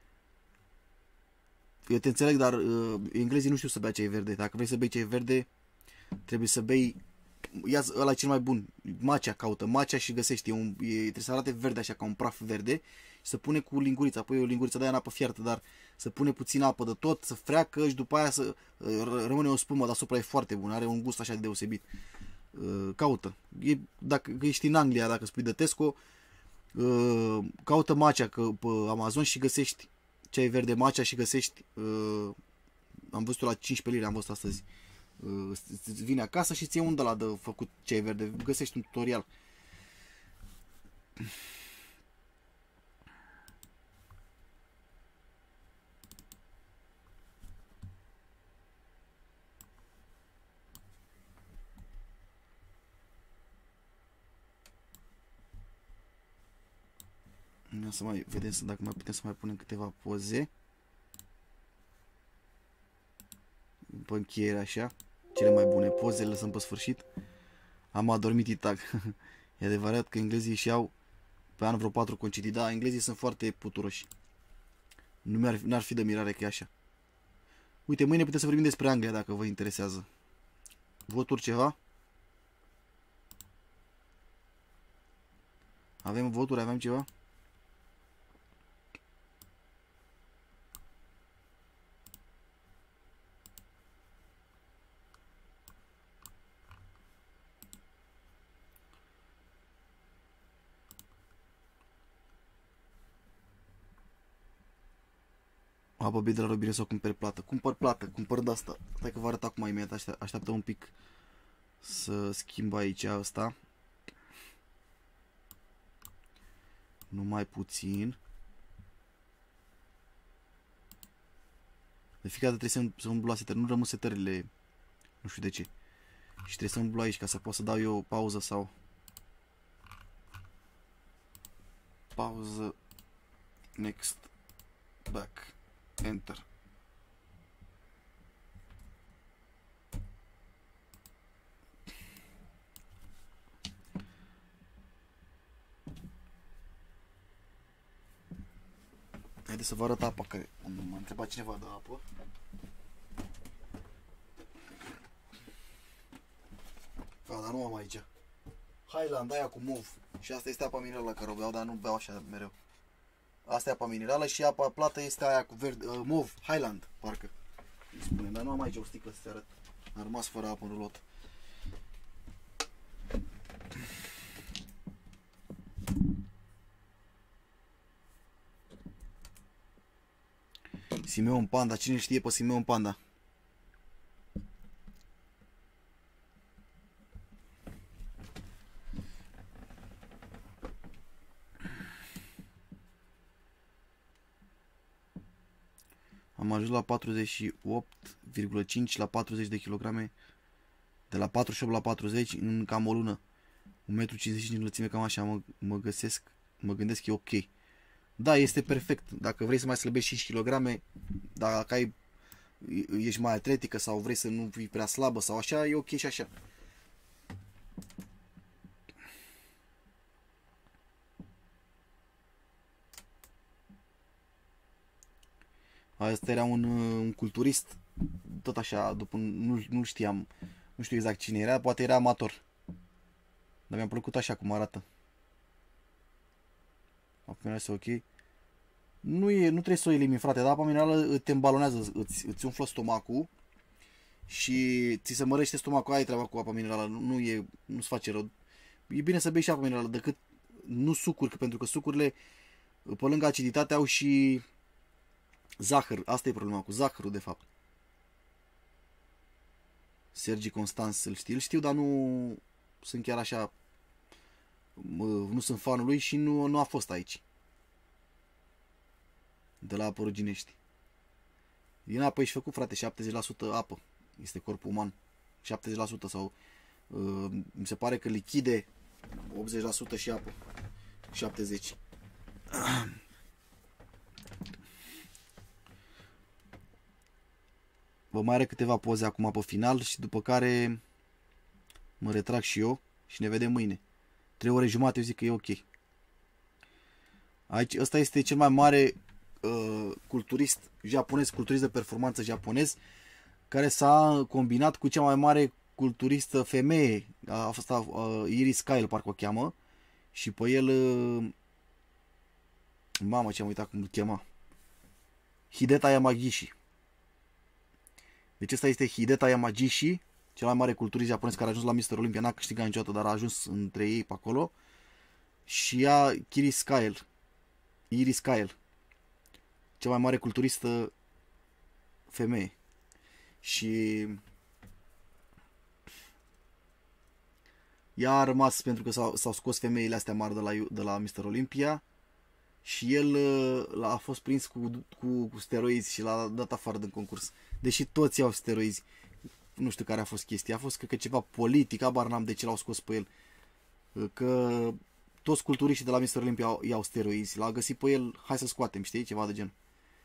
Eu te înțeleg, dar uh, englezii nu știu să bea ceai verde. Dacă vrei să bei ceai verde, trebuie să bei... Ia ăla e cel mai bun. Macea, caută macea și găsești. E un, e, trebuie să arate verde așa, ca un praf verde. Și să pune cu lingurița. Apoi o linguriță de aia în apă fiartă, dar să pune puțin apă de tot, să freacă și după aia să uh, rămâne o spumă deasupra. E foarte bun. Are un gust așa de deosebit. Uh, caută. E, dacă ești în Anglia, dacă spui de Tesco, uh, caută macea că, pe Amazon și găsești ceai verde macea și găsești... Uh, am văzut la cincisprezece lire, am văzut astăzi. Uh, îți vine acasă și ți-e un de la de făcut ceai verde. Găsești un tutorial. Să mai vedem dacă mai putem să mai punem câteva poze. Pe încheiere așa. Cele mai bune poze le lăsăm pe sfârșit. Am adormit itag. E adevărat că englezii și au pe an vreo patru concedii. Da, englezii sunt foarte puturoși. Nu mi-ar, n-ar fi de mirare că e așa. Uite, mâine putem să vorbim despre Anglia dacă vă interesează. Voturi ceva? Avem voturi, avem ceva? Apă bine de la robinet sau cumperi plată. Cumpăr plată, cumpăr de asta. Stai că vă arăt acum imediat, așteaptă, așteaptă un pic să schimb aici asta. Numai puțin. De fiecare dată trebuie să, să umblu la setări, nu rămân setările, nu știu de ce. Și trebuie să umblu aici ca să pot să dau eu o pauză sau... Pauză. Next. Back. Enter. Haideți să vă arăt apa, că m-a întrebat cineva de apă. A, dar nu am aici. Highland, aia cu mov. Și asta este apa minerală care o beau, dar nu beau așa mereu. Asta e apa minerală și apa plată este aia cu verde, uh, mov, Highland, parcă. Spune, dar nu am aici o sticlă să te arăt. Am rămas fără apă în rulot. Simeon Panda, cine știe pe Simeon Panda? Am ajuns la patruzeci și opt virgulă cinci la patruzeci de kilograme. De la patruzeci și opt la patruzeci în cam o lună. un metru cincizeci și cinci înălțime, cam așa mă, mă găsesc. Mă gândesc că e ok. Da, este perfect. Dacă vrei să mai slăbești cinci kilograme, dacă ai, ești mai atletică sau vrei să nu fii prea slabă sau așa, e ok și așa. Asta era un, un culturist, tot așa, după, nu, nu știam, nu știu exact cine era, poate era amator. Dar mi-a plăcut așa cum arată. Acum era să ok. Nu, e, nu trebuie să o elimini, frate, dar apa minerală te îmbalonează, îți, îți umflă stomacul și ți se mărește stomacul, ai treaba cu apa minerală, nu, nu e, nu-ți face rău. E bine să bei și apă minerală, decât nu sucuri, pentru că sucurile, pe lângă aciditate, au și zahăr. Asta e problema cu zahărul, de fapt. Sergi Constans, îl știi? Îl știu, dar nu sunt chiar așa, nu sunt fanul lui și nu, nu a fost aici. De la apă Ruginești. Din apă ești făcut, frate, șaptezeci la sută apă. Este corpul uman. șaptezeci la sută sau uh, mi se pare că lichide optzeci la sută și apă. șaptezeci la sută. Vă mai are câteva poze acum pe final și după care mă retrag și eu și ne vedem mâine. trei ore jumate, eu zic că e ok. Aici, ăsta este cel mai mare uh, culturist japonez, culturist de performanță japonez, care s-a combinat cu cea mai mare culturistă femeie, a fost uh, Iris Kyle, parcă o cheamă, și pe el, uh, mamă, ce am uitat cum îl chema, Hideta Yamagishi. Deci ăsta este Hideta Yamagishi, cel mai mare culturist japonez care a ajuns la mister Olympia, n-a câștigat niciodată, dar a ajuns între ei pe acolo. Și ea, Iris Kyle, Iris Kyle, cea mai mare culturistă femeie. Și ea a rămas pentru că s-au, s-au scos femeile astea mari de la, de la mister Olympia și el a fost prins cu, cu, cu steroizi și l-a dat afară din concurs. Deși toți au steroizi. Nu știu care a fost chestia. A fost, cred că, ceva politic, abar n-am de ce l-au scos pe el. Că toți culturiștii de la mister Olympia iau steroizi. L-a găsit pe el, hai să scoatem, știi? Ceva de gen.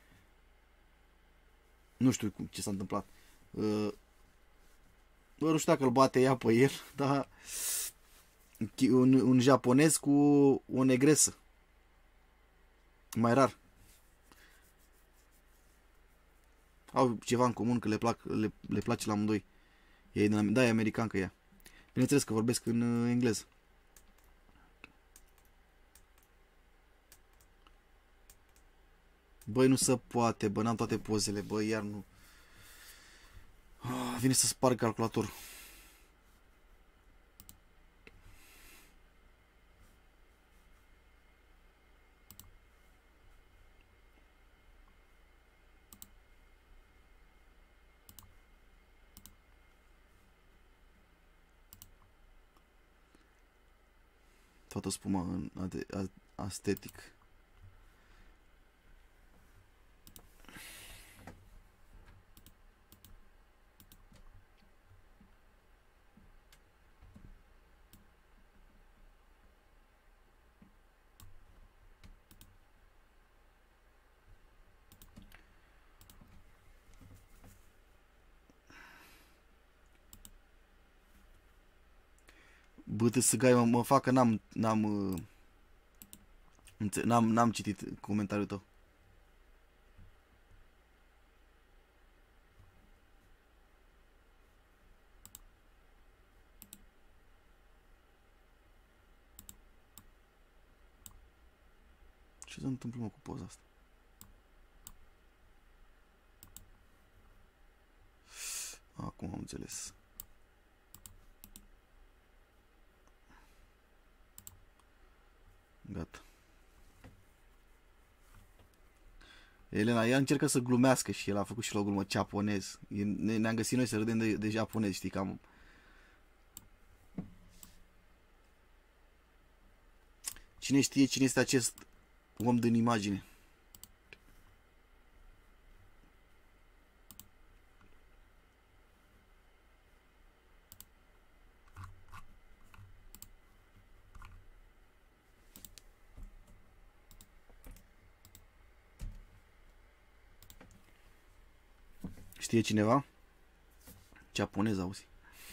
Nu știu ce s-a întâmplat. Bă, nu știu dacă îl bate ea pe el, dar un, un japonez cu o negresă. Mai rar. Au ceva în comun, că le, plac, le, le place la amândoi. E, da, e american că ea. Bineînțeles că vorbesc în engleză. Băi, nu se poate, bă, n-am toate pozele, bă, iar nu. Oh, vine să sparg calculatorul. Toată spuma în aesthetic. Bă, să gai, mă, mă fac că n-am n-am n-am n-am citit comentariul tău. Ce se întâmplă, mă, cu poza asta? Acum am înțeles. Gata. Elena, ea încercă să glumească și el a făcut și la o glumă, japonez. Ne-am găsit noi să râdem de, de japonez, știi, cam. Cine știe cine este acest om din imagine? Știe cineva? Japonez, auzi.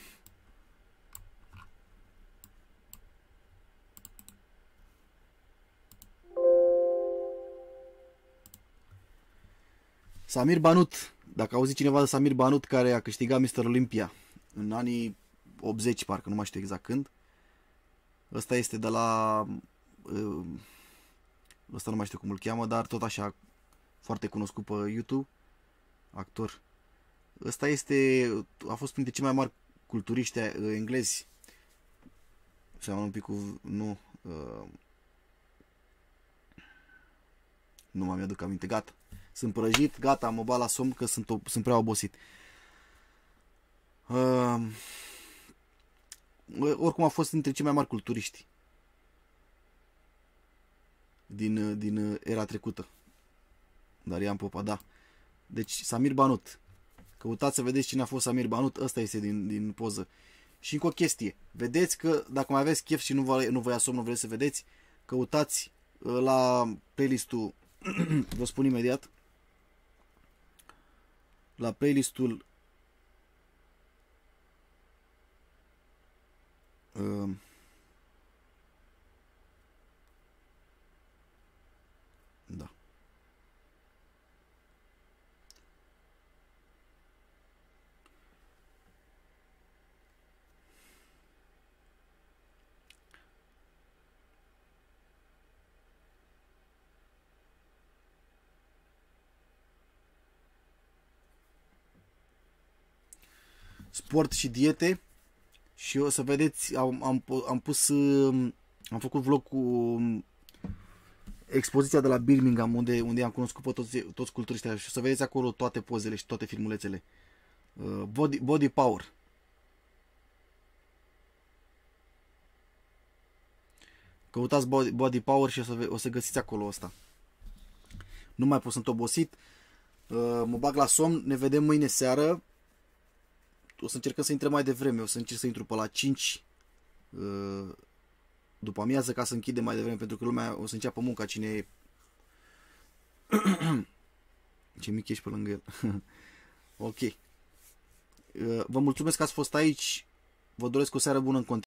Samir Banut. Dacă auzi cineva de Samir Banut, care a câștigat mister Olympia în anii optzeci, parcă nu mai știu exact când. Ăsta este de la uh, ăsta nu mai știu cum îl cheamă, dar tot așa, foarte cunoscut pe YouTube, actor. Ăsta este, a fost printre cei mai mari culturiști englezi. Seamănă un pic cu, nu, uh, nu mai mi-aduc aminte, gata. Sunt prăjit, gata, mă bat la somn că sunt, sunt prea obosit. Uh, oricum a fost dintre cei mai mari culturiști din, din era trecută. Darian Popa, da. Deci Samir Banut. Căutați să vedeți cine a fost Samir Banut. Ăsta este din, din poză. Și încă o chestie. Vedeți că dacă mai aveți chef și nu vă, nu vă ia somn, nu vreți să vedeți, căutați la playlistul vă spun imediat, la playlistul uh, da. Sport și diete și o să vedeți, am, am, am pus, am făcut vlog cu expoziția de la Birmingham unde, unde am cunoscut pe toți, toți culturiștii și o să vedeți acolo toate pozele și toate filmulețele. Body, body Power. Căutați Body, body Power și o să, o să găsiți acolo asta. Nu mai pot, sunt obosit. Mă bag la somn, ne vedem mâine seară. O să încercăm să intrăm mai devreme, o să încerc să intru pe la cinci după amiază ca să închidem mai devreme, pentru că lumea o să înceapă munca, cine e. Ce mic ești pe lângă el. Ok. Vă mulțumesc că ați fost aici, vă doresc o seară bună în continuare.